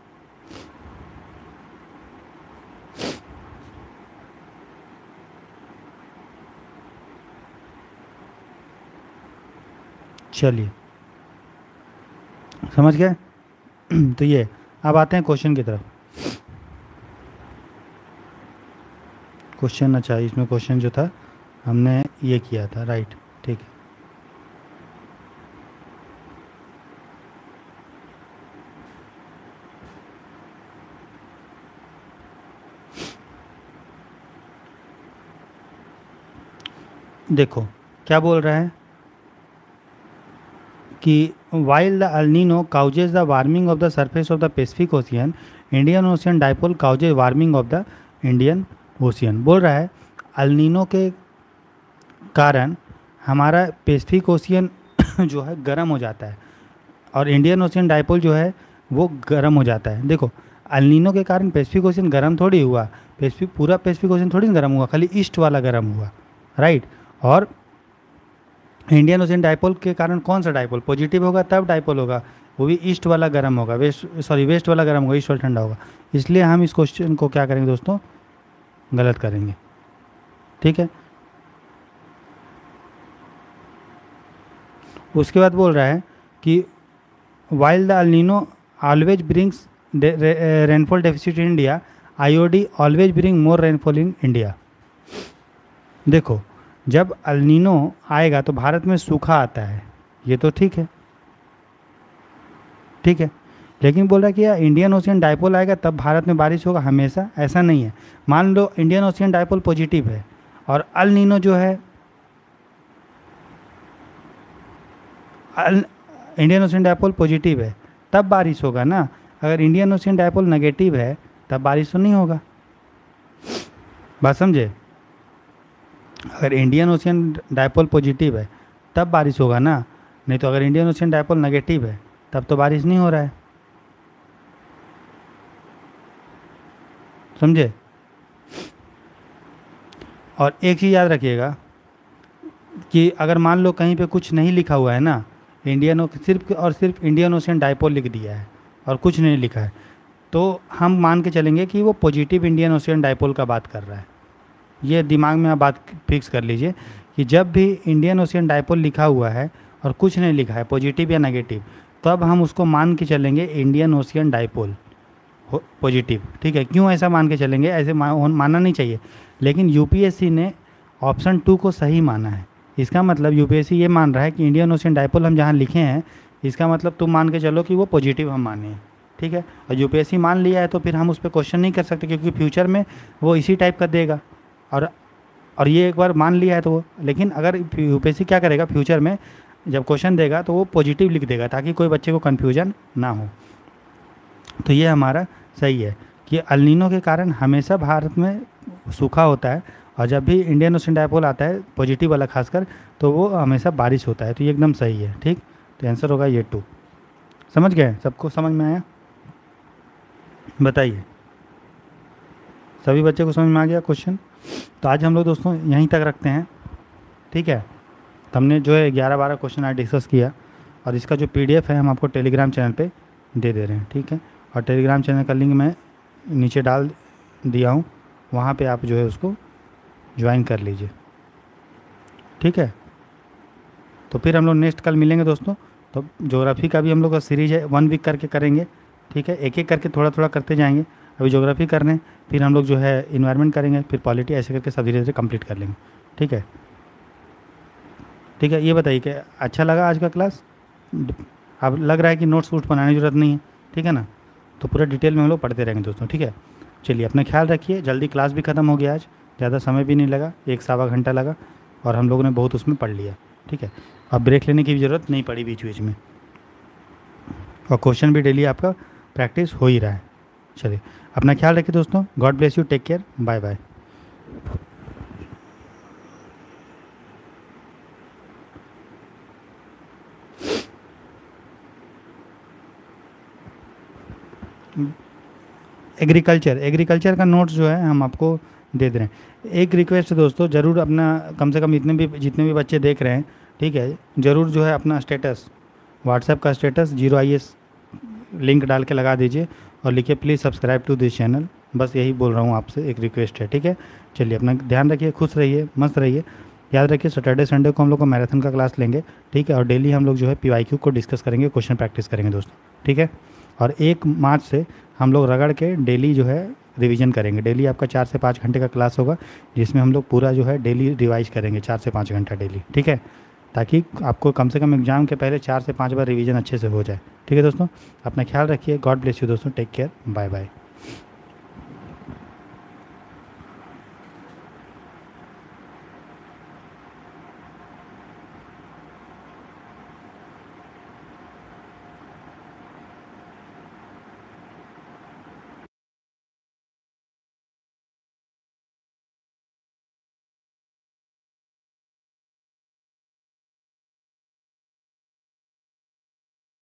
चलिए, समझ गए? तो ये अब आते हैं क्वेश्चन की तरफ। क्वेश्चन, अच्छा इसमें क्वेश्चन जो था हमने ये किया था, राइट, ठीक है। देखो क्या बोल रहा है कि while the El Nino causes the warming of the surface of the Pacific Ocean, Indian ocean dipole causes warming of the Indian Ocean. बोल रहा है अल नीनो के कारण हमारा पैसिफिक ओशियन जो है गर्म हो जाता है, और इंडियन ओशियन डाइपोल जो है वो गर्म हो जाता है। देखो अल नीनो के कारण पैसिफिक ओशियन गर्म थोड़ी हुआ, पैसिफिक पूरा पैसिफिक ओशियन थोड़ी ना गर्म हुआ, खाली ईस्ट वाला गर्म हुआ, राइट। और इंडियन ओशियन डाइपोल के कारण कौन सा डाइपोल पॉजिटिव होगा तब डाइपोल होगा, वो भी ईस्ट वाला गर्म होगा, वेस्ट सॉरी वेस्ट वाला गर्म होगा, ईस्ट वाला ठंडा होगा। इसलिए हम इस क्वेश्चन को क्या करेंगे दोस्तों, गलत करेंगे। ठीक है, उसके बाद बोल रहा है कि while the El Nino always brings rainfall deficit in India, IOD always bring more rainfall in India. देखो, जब अल्नीनो आएगा तो भारत में सूखा आता है, ये तो ठीक है, ठीक है, लेकिन बोल रहा है कि यार इंडियन ओशियन डाइपोल आएगा तब भारत में बारिश होगा, हमेशा ऐसा नहीं है। मान लो इंडियन ओशियन डाइपोल पॉजिटिव है और अल नीनो जो है, El Indian ocean dipole positive है तब बारिश होगा ना। अगर इंडियन ओशियन डाइपोल नेगेटिव है तब बारिश तो नहीं होगा। बात समझे? अगर इंडियन ओशियन डाइपोल पॉजिटिव है तब बारिश होगा ना, नहीं तो अगर इंडियन ओशियन डाइपोल नेगेटिव है तब तो बारिश नहीं हो रहा है। समझे? और एक चीज़ याद रखिएगा कि अगर मान लो कहीं पे कुछ नहीं लिखा हुआ है ना, इंडियन सिर्फ और सिर्फ इंडियन ओशियन डाइपोल लिख दिया है और कुछ नहीं लिखा है, तो हम मान के चलेंगे कि वो पॉजिटिव इंडियन ओशियन डाइपोल का बात कर रहा है। ये दिमाग में आप बात फिक्स कर लीजिए कि जब भी इंडियन ओशियन डाइपोल लिखा हुआ है और कुछ नहीं लिखा है, पॉजिटिव या नेगेटिव, तब हम उसको मान के चलेंगे इंडियन ओशियन डाइपोल पॉजिटिव। ठीक है? क्यों ऐसा मान के चलेंगे? ऐसे मा, मानना नहीं चाहिए, लेकिन यूपीएससी ने ऑप्शन टू को सही माना है। इसका मतलब यूपीएससी ये मान रहा है कि इंडियन ओशियन डाइपोल हम जहाँ लिखे हैं, इसका मतलब तुम मान के चलो कि वो पॉजिटिव हम माने हैं। ठीक है? और यूपीएससी मान लिया है तो फिर हम उस पर क्वेश्चन नहीं कर सकते, क्योंकि फ्यूचर में वो इसी टाइप का देगा। और और ये एक बार मान लिया है तो वो, लेकिन अगर यूपीएससी क्या करेगा, फ्यूचर में जब क्वेश्चन देगा तो वो पॉजिटिव लिख देगा ताकि कोई बच्चे को कन्फ्यूजन ना हो। तो ये हमारा सही है कि अल नीनो के कारण हमेशा भारत में सूखा होता है, और जब भी इंडियन ओशियन डाइपोल आता है पॉजिटिव वाला खासकर, तो वो हमेशा बारिश होता है। तो ये एकदम सही है। ठीक? तो आंसर होगा ये टू। समझ गए? सबको समझ में आया? बताइए, सभी बच्चे को समझ में आ गया क्वेश्चन? तो आज हम लोग दोस्तों यहीं तक रखते हैं। ठीक है? तो हमने जो है ग्यारह बारह क्वेश्चन आज डिस्कस किया, और इसका जो पीडीएफ है हम आपको टेलीग्राम चैनल पे दे दे रहे हैं। ठीक है? और टेलीग्राम चैनल का लिंक मैं नीचे डाल दिया हूँ, वहाँ पे आप जो है उसको ज्वाइन कर लीजिए। ठीक है? तो फिर हम लोग नेक्स्ट कल मिलेंगे दोस्तों। तो ज्योग्राफी का भी हम लोग का सीरीज है, वन वीक करके करेंगे। ठीक है? एक एक करके थोड़ा थोड़ा करते जाएंगे। अभी ज्योग्राफी कर रहे हैं, फिर हम लोग जो है इन्वायरमेंट करेंगे, फिर पॉलिटी, ऐसे करके सब धीरे धीरे कंप्लीट कर लेंगे। ठीक है? ठीक है? ये बताइए कि अच्छा लगा आज का क्लास? अब लग रहा है कि नोट्स वोट्स बनाने की ज़रूरत नहीं है। ठीक है ना? तो पूरा डिटेल में हम लोग पढ़ते रहेंगे दोस्तों। ठीक है? चलिए, अपना ख्याल रखिए। जल्दी क्लास भी ख़त्म हो गया आज, ज़्यादा समय भी नहीं लगा, एक सवा घंटा लगा, और हम लोगों ने बहुत उसमें पढ़ लिया। ठीक है? अब ब्रेक लेने की भी ज़रूरत नहीं पड़ी बीच बीच में, और क्वेश्चन भी डेली आपका प्रैक्टिस हो ही रहा है। चलिए, अपना ख्याल रखिए दोस्तों। God bless you, take care, bye bye. Agriculture agriculture का नोट्स जो है हम आपको दे दे रहे हैं। एक रिक्वेस्ट है दोस्तों, ज़रूर अपना, कम से कम इतने भी जितने भी बच्चे देख रहे हैं, ठीक है, ज़रूर जो है अपना स्टेटस, व्हाट्सएप का status zero I S link डाल के लगा दीजिए और लिखिए please subscribe to this channel. बस यही बोल रहा हूँ आपसे, एक रिक्वेस्ट है। ठीक है? चलिए, अपना ध्यान रखिए, खुश रहिए, मस्त रहिए। याद रखिए सैटरडे संडे को हम लोग को मैराथन का क्लास लेंगे। ठीक है? और डेली हम लोग जो है पी वाई क्यू को डिस्कस करेंगे, क्वेश्चन प्रैक्टिस करेंगे दोस्तों। ठीक है? और एक मार्च से हम लोग रगड़ के डेली जो है रिवीजन करेंगे। डेली आपका चार से पाँच घंटे का क्लास होगा, जिसमें हम लोग पूरा जो है डेली रिवाइज करेंगे, चार से पाँच घंटा डेली। ठीक है? ताकि आपको कम से कम एग्जाम के पहले चार से पाँच बार रिवीजन अच्छे से हो जाए। ठीक है दोस्तों? अपना ख्याल रखिए। गॉड ब्लेस यू दोस्तों, टेक केयर, बाय बाय।